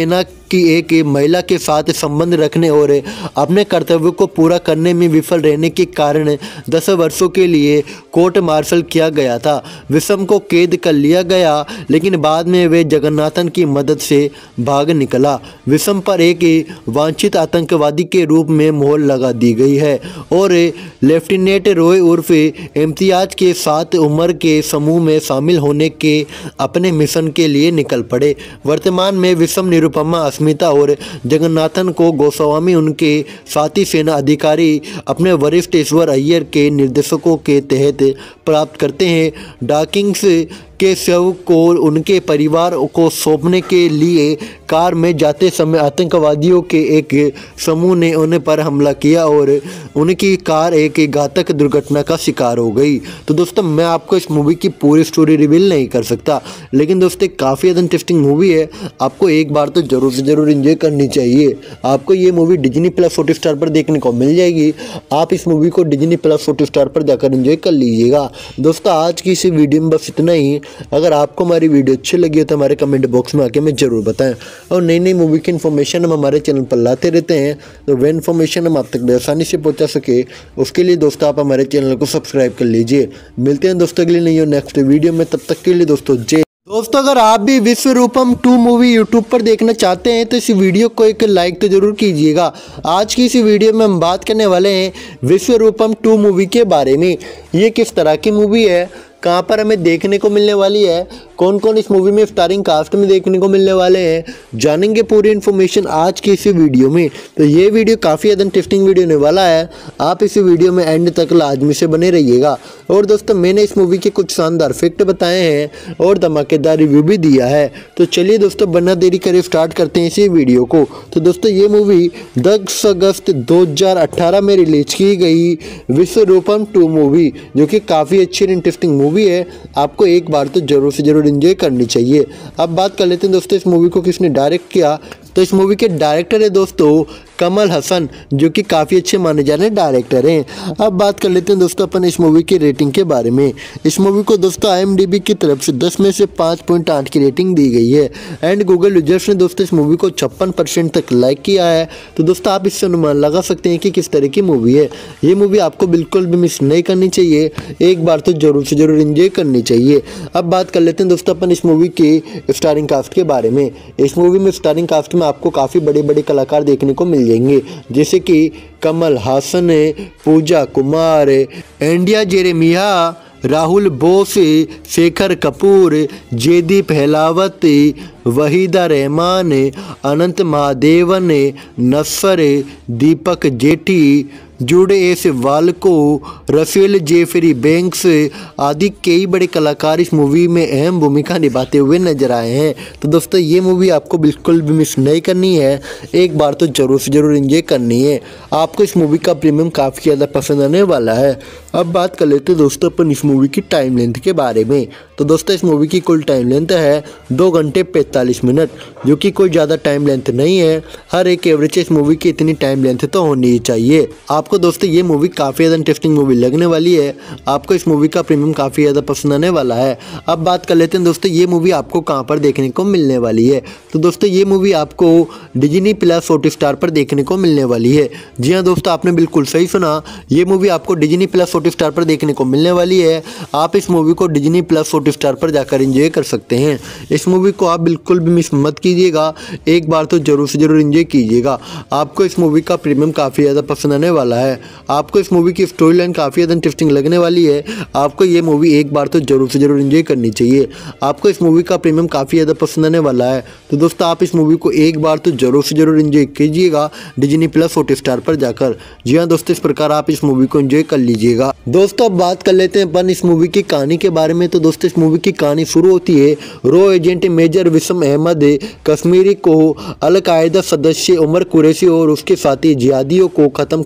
की एक महिला के साथ संबंध रखने और अपने कर्तव्य को पूरा करने में विफल रहने के कारण दस वर्षों के लिए कोर्ट मार्शल किया गया था। विषम को कैद कर लिया गया, लेकिन बाद में वे जगन्नाथन की मदद से भाग निकला। विषम पर एक वांछित आतंकवादी के रूप में मोहर लगा दी गई है और लेफ्टिनेंट रॉय उर्फ इम्तियाज के साथ उम्र के समूह में शामिल होने के अपने मिशन के लिए निकल पड़े। वर्तमान में विषम निरुपमा, अस्मिता और जगन्नाथन को गोस्वामी उनके साथी सेना अधिकारी अपने वरिष्ठ ईश्वर अय्यर के निर्देशकों के तहत प्राप्त करते हैं। डॉकिंस के शव को उनके परिवार को सौंपने के लिए कार में जाते समय आतंकवादियों के एक समूह ने उन पर हमला किया और उनकी कार एक घातक दुर्घटना का शिकार हो गई। तो दोस्तों, मैं आपको इस मूवी की पूरी स्टोरी रिवील नहीं कर सकता, लेकिन दोस्तों काफ़ी ज़्यादा इंटरेस्टिंग मूवी है। आपको एक बार तो जरूर से जरूर एंजॉय करनी चाहिए। आपको ये मूवी डिज्नी प्लस हॉटस्टार पर देखने को मिल जाएगी। आप इस मूवी को डिज्नी प्लस हॉटस्टार पर जाकर एंजॉय कर लीजिएगा। दोस्तों, आज की इस वीडियो में बस इतना ही। अगर आपको हमारी वीडियो अच्छी लगी हो तो हमारे कमेंट बॉक्स में आके हमें जरूर बताएं। और नई नई मूवी की इन्फॉर्मेशन हम हमारे चैनल पर लाते रहते हैं, तो वह इन्फॉर्मेशन हम आप तक आसानी से पहुंचा सके, उसके लिए दोस्तों आप हमारे चैनल को सब्सक्राइब कर लीजिए। मिलते हैं दोस्तों अगली नई और नेक्स्ट वीडियो में, तब तक के लिए दोस्तों जय। दोस्तों, अगर आप भी विश्वरूपम टू मूवी यूट्यूब पर देखना चाहते हैं तो इस वीडियो को एक लाइक तो जरूर कीजिएगा। आज की इस वीडियो में हम बात करने वाले हैं विश्वरूपम टू मूवी के बारे में। ये किस तरह की मूवी है, कहाँ पर हमें देखने को मिलने वाली है, कौन कौन इस मूवी में स्टारिंग कास्ट में देखने को मिलने वाले हैं, जानेंगे पूरी इन्फॉर्मेशन आज की इस वीडियो में। तो ये वीडियो काफ़ी ज़्यादा इंटरेस्टिंग वीडियो होने वाला है। आप इस वीडियो में एंड तक लाजमी से बने रहिएगा। और दोस्तों, मैंने इस मूवी के कुछ शानदार फैक्ट बताए हैं और धमाकेदार रिव्यू भी दिया है। तो चलिए दोस्तों, बिना देरी करे स्टार्ट करते हैं इसी वीडियो को। तो दोस्तों, ये मूवी दस अगस्त दो हज़ार अठारह में रिलीज की गई विश्वरूपम टू मूवी, जो कि काफ़ी अच्छी और इंटरेस्टिंग मूवी है। आपको एक बार तो जरूर से जरूर एंजॉय करनी चाहिए। अब बात कर लेते हैं दोस्तों इस मूवी को किसने डायरेक्ट किया। तो इस मूवी के डायरेक्टर है दोस्तों कमल हसन, जो कि काफ़ी अच्छे माने जाने डायरेक्टर हैं। अब बात कर लेते हैं दोस्तों अपन इस मूवी की रेटिंग के बारे में। इस मूवी को दोस्तों आई एम डी बी की तरफ से दस में से पाँच पॉइंट आठ की रेटिंग दी गई है। एंड गूगल यूजर्स ने दोस्तों इस मूवी को छप्पन परसेंट तक लाइक किया है। तो दोस्तों, आप इससे अनुमान लगा सकते हैं कि किस तरह की मूवी है। ये मूवी आपको बिल्कुल भी मिस नहीं करनी चाहिए, एक बार तो जरूर से जरूर एंजॉय करनी चाहिए। अब बात कर लेते हैं दोस्तों अपन इस मूवी की स्टारिंग कास्ट के बारे में। इस मूवी में स्टारिंग कास्ट में आपको काफ़ी बड़े बड़े कलाकार देखने को मिल जाएंगे, जैसे कि Kamal Haasan, Pooja Kumar, Andrea Jeremiah, Rahul Bose, Shekhar Kapur, Jaideep Ahlawat, Waheeda Rehman, Anant Mahadevan, Nassar, Deepak Jethi, Jude S Walko, Rafael Jeffrey Banks आदि कई बड़े कलाकार इस मूवी में अहम भूमिका निभाते हुए नजर आए हैं। तो दोस्तों, ये मूवी आपको बिल्कुल भी मिस नहीं करनी है, एक बार तो जरूर से जरूर एंजॉय करनी है। आपको इस मूवी का प्रीमियम काफ़ी ज़्यादा पसंद आने वाला है। अब बात कर लेते हैं दोस्तों अपन इस मूवी की टाइम लेंथ के बारे में। तो दोस्तों, इस मूवी की कुल टाइम लेंथ है दो घंटे पैंतालीस मिनट, जो कि कोई ज़्यादा टाइम लेंथ नहीं है। हर एक एवरेज इस मूवी की इतनी टाइम लेंथ तो होनी ही चाहिए। आपको दोस्तों ये मूवी काफ़ी ज़्यादा इंटरेस्टिंग मूवी लगने वाली है। आपको इस मूवी का प्रीमियम काफ़ी ज़्यादा पसंद आने वाला है। अब बात कर लेते हैं दोस्तों, ये मूवी आपको कहाँ पर देखने को मिलने वाली है। तो दोस्तों, ये मूवी आपको डिज्नी प्लस हॉटस्टार पर देखने को मिलने वाली है। जी हाँ दोस्तों, आपने बिल्कुल सही सुना, ये मूवी आपको डिज्नी प्लस हॉटस्टार पर देखने को मिलने वाली है। आप इस मूवी को डिज्नी प्लस हॉटस्टार पर जाकर एंजॉय कर सकते हैं। इस मूवी को आप बिल्कुल भी मिस मत कीजिएगा, एक बार तो जरूर से जरूर एंजॉय कीजिएगा। आपको इस मूवी का प्रीमियम काफ़ी ज़्यादा पसंद आने वाला है। आपको इस मूवी की स्टोरी लाइन काफ़ी ज़्यादा इंटरेस्टिंग लगने वाली है। आपको ये मूवी एक बार तो जरूर से जरूर एंजॉय करनी चाहिए। आपको इस मूवी का प्रीमियम काफ़ी ज़्यादा पसंद आने वाला है। तो दोस्तों, आप इस मूवी को एक बार तो जरूर से जरूर एंजॉय कीजिएगा डिज्नी प्लस हॉटस्टार पर जाकर। जी हाँ दोस्तों, इस प्रकार आप इस मूवी को एंजॉय कर लीजिएगा। दोस्तों, अब बात कर लेते हैं अपन इस मूवी की कहानी के बारे में। तो दोस्तों, इस मूवी की कहानी शुरू होती है रॉ एजेंट मेजर विसम अहमद कश्मीरी को अलकायदा सदस्य उमर कुरैशी और उसके साथी जिहादियों को ख़त्म करने का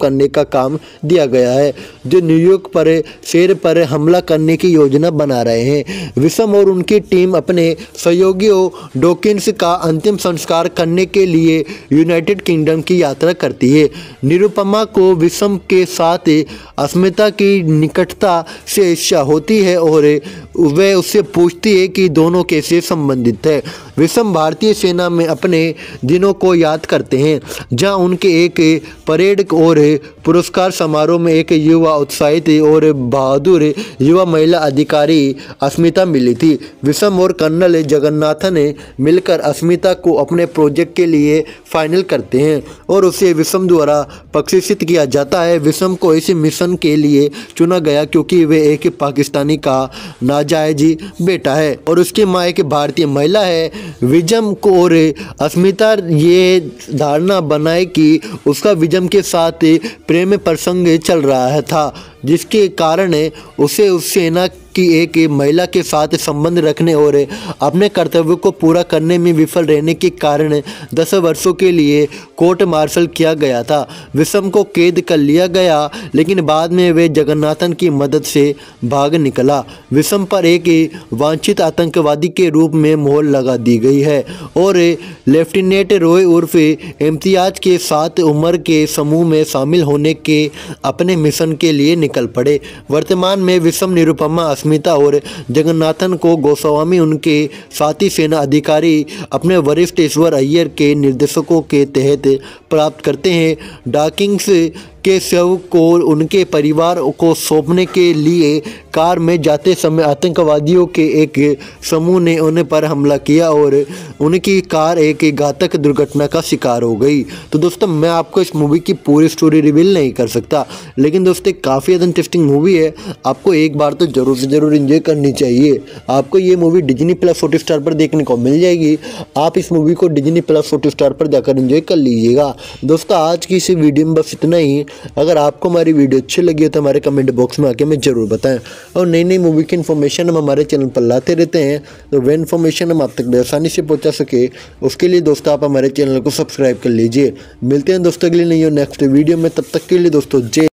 का काम दिया गया है, जो न्यूयॉर्क पर शेर पर हमला करने की योजना बना रहे हैं। विषम और उनकी टीम अपने सहयोगियों डॉकिंस का अंतिम संस्कार करने के लिए यूनाइटेड किंगडम की यात्रा करती है। निरुपमा को विषम के साथ अस्मिता की निकटता से ईर्ष्या होती है और वह उससे पूछती है कि दोनों कैसे संबंधित है। विषम भारतीय सेना में अपने दिनों को याद करते हैं, जहां उनके एक परेड और पुरस्कार समारोह में एक युवा उत्साहित और बहादुर युवा महिला अधिकारी अस्मिता मिली थी। विषम और कर्नल जगन्नाथन ने मिलकर अस्मिता को अपने प्रोजेक्ट के लिए फाइनल करते हैं और उसे विषम द्वारा प्रशिक्षित किया जाता है। विषम को इस मिशन के लिए चुना गया क्योंकि वे एक पाकिस्तानी का नाजायज बेटा है और उसकी माँ एक भारतीय महिला है। विजम को और अस्मिता ये धारणा बनाए कि उसका विजम के साथ प्रेम प्रसंग चल रहा था, जिसके कारण उसे उस सेना की एक महिला के साथ संबंध रखने और अपने कर्तव्य को पूरा करने में विफल रहने के कारण दस वर्षों के लिए कोर्ट मार्शल किया गया था। विषम को कैद कर लिया गया, लेकिन बाद में वे जगन्नाथन की मदद से भाग निकला। विषम पर एक वांछित आतंकवादी के रूप में मोहर लगा दी गई है और लेफ्टिनेंट रॉय उर्फ इम्तियाज के साथ उम्र के समूह में शामिल होने के अपने मिशन के लिए निकल पड़े। वर्तमान में विषम निरुपमा अस्मिता और जगन्नाथन को गोस्वामी उनके साथी सेना अधिकारी अपने वरिष्ठ ईश्वर अय्यर के निर्देशकों के तहत प्राप्त करते हैं। डॉकिंस के शव को उनके परिवार को सौंपने के लिए कार में जाते समय आतंकवादियों के एक समूह ने उन पर हमला किया और उनकी कार एक घातक दुर्घटना का शिकार हो गई। तो दोस्तों, मैं आपको इस मूवी की पूरी स्टोरी रिवील नहीं कर सकता, लेकिन दोस्तों काफ़ी ज़्यादा इंटरेस्टिंग मूवी है। आपको एक बार तो जरूर से ज़रूर एंजॉय करनी चाहिए। आपको ये मूवी डिज्नी प्लस हॉटस्टार पर देखने को मिल जाएगी। आप इस मूवी को डिज्नी प्लस हॉटस्टार पर जाकर एंजॉय कर लीजिएगा। दोस्तों, आज की इस वीडियो में बस इतना ही। अगर आपको हमारी वीडियो अच्छी लगी हो तो हमारे कमेंट बॉक्स में आके हमें जरूर बताएं और नई नई मूवी की इन्फॉर्मेशन हम हमारे चैनल पर लाते रहते हैं, तो वह इन्फॉर्मेशन हम आप तक आसानी से पहुंचा सके उसके लिए दोस्तों आप हमारे चैनल को सब्सक्राइब कर लीजिए। मिलते हैं दोस्तों अगली नई और नेक्स्ट वीडियो में, तब तक के लिए दोस्तों जय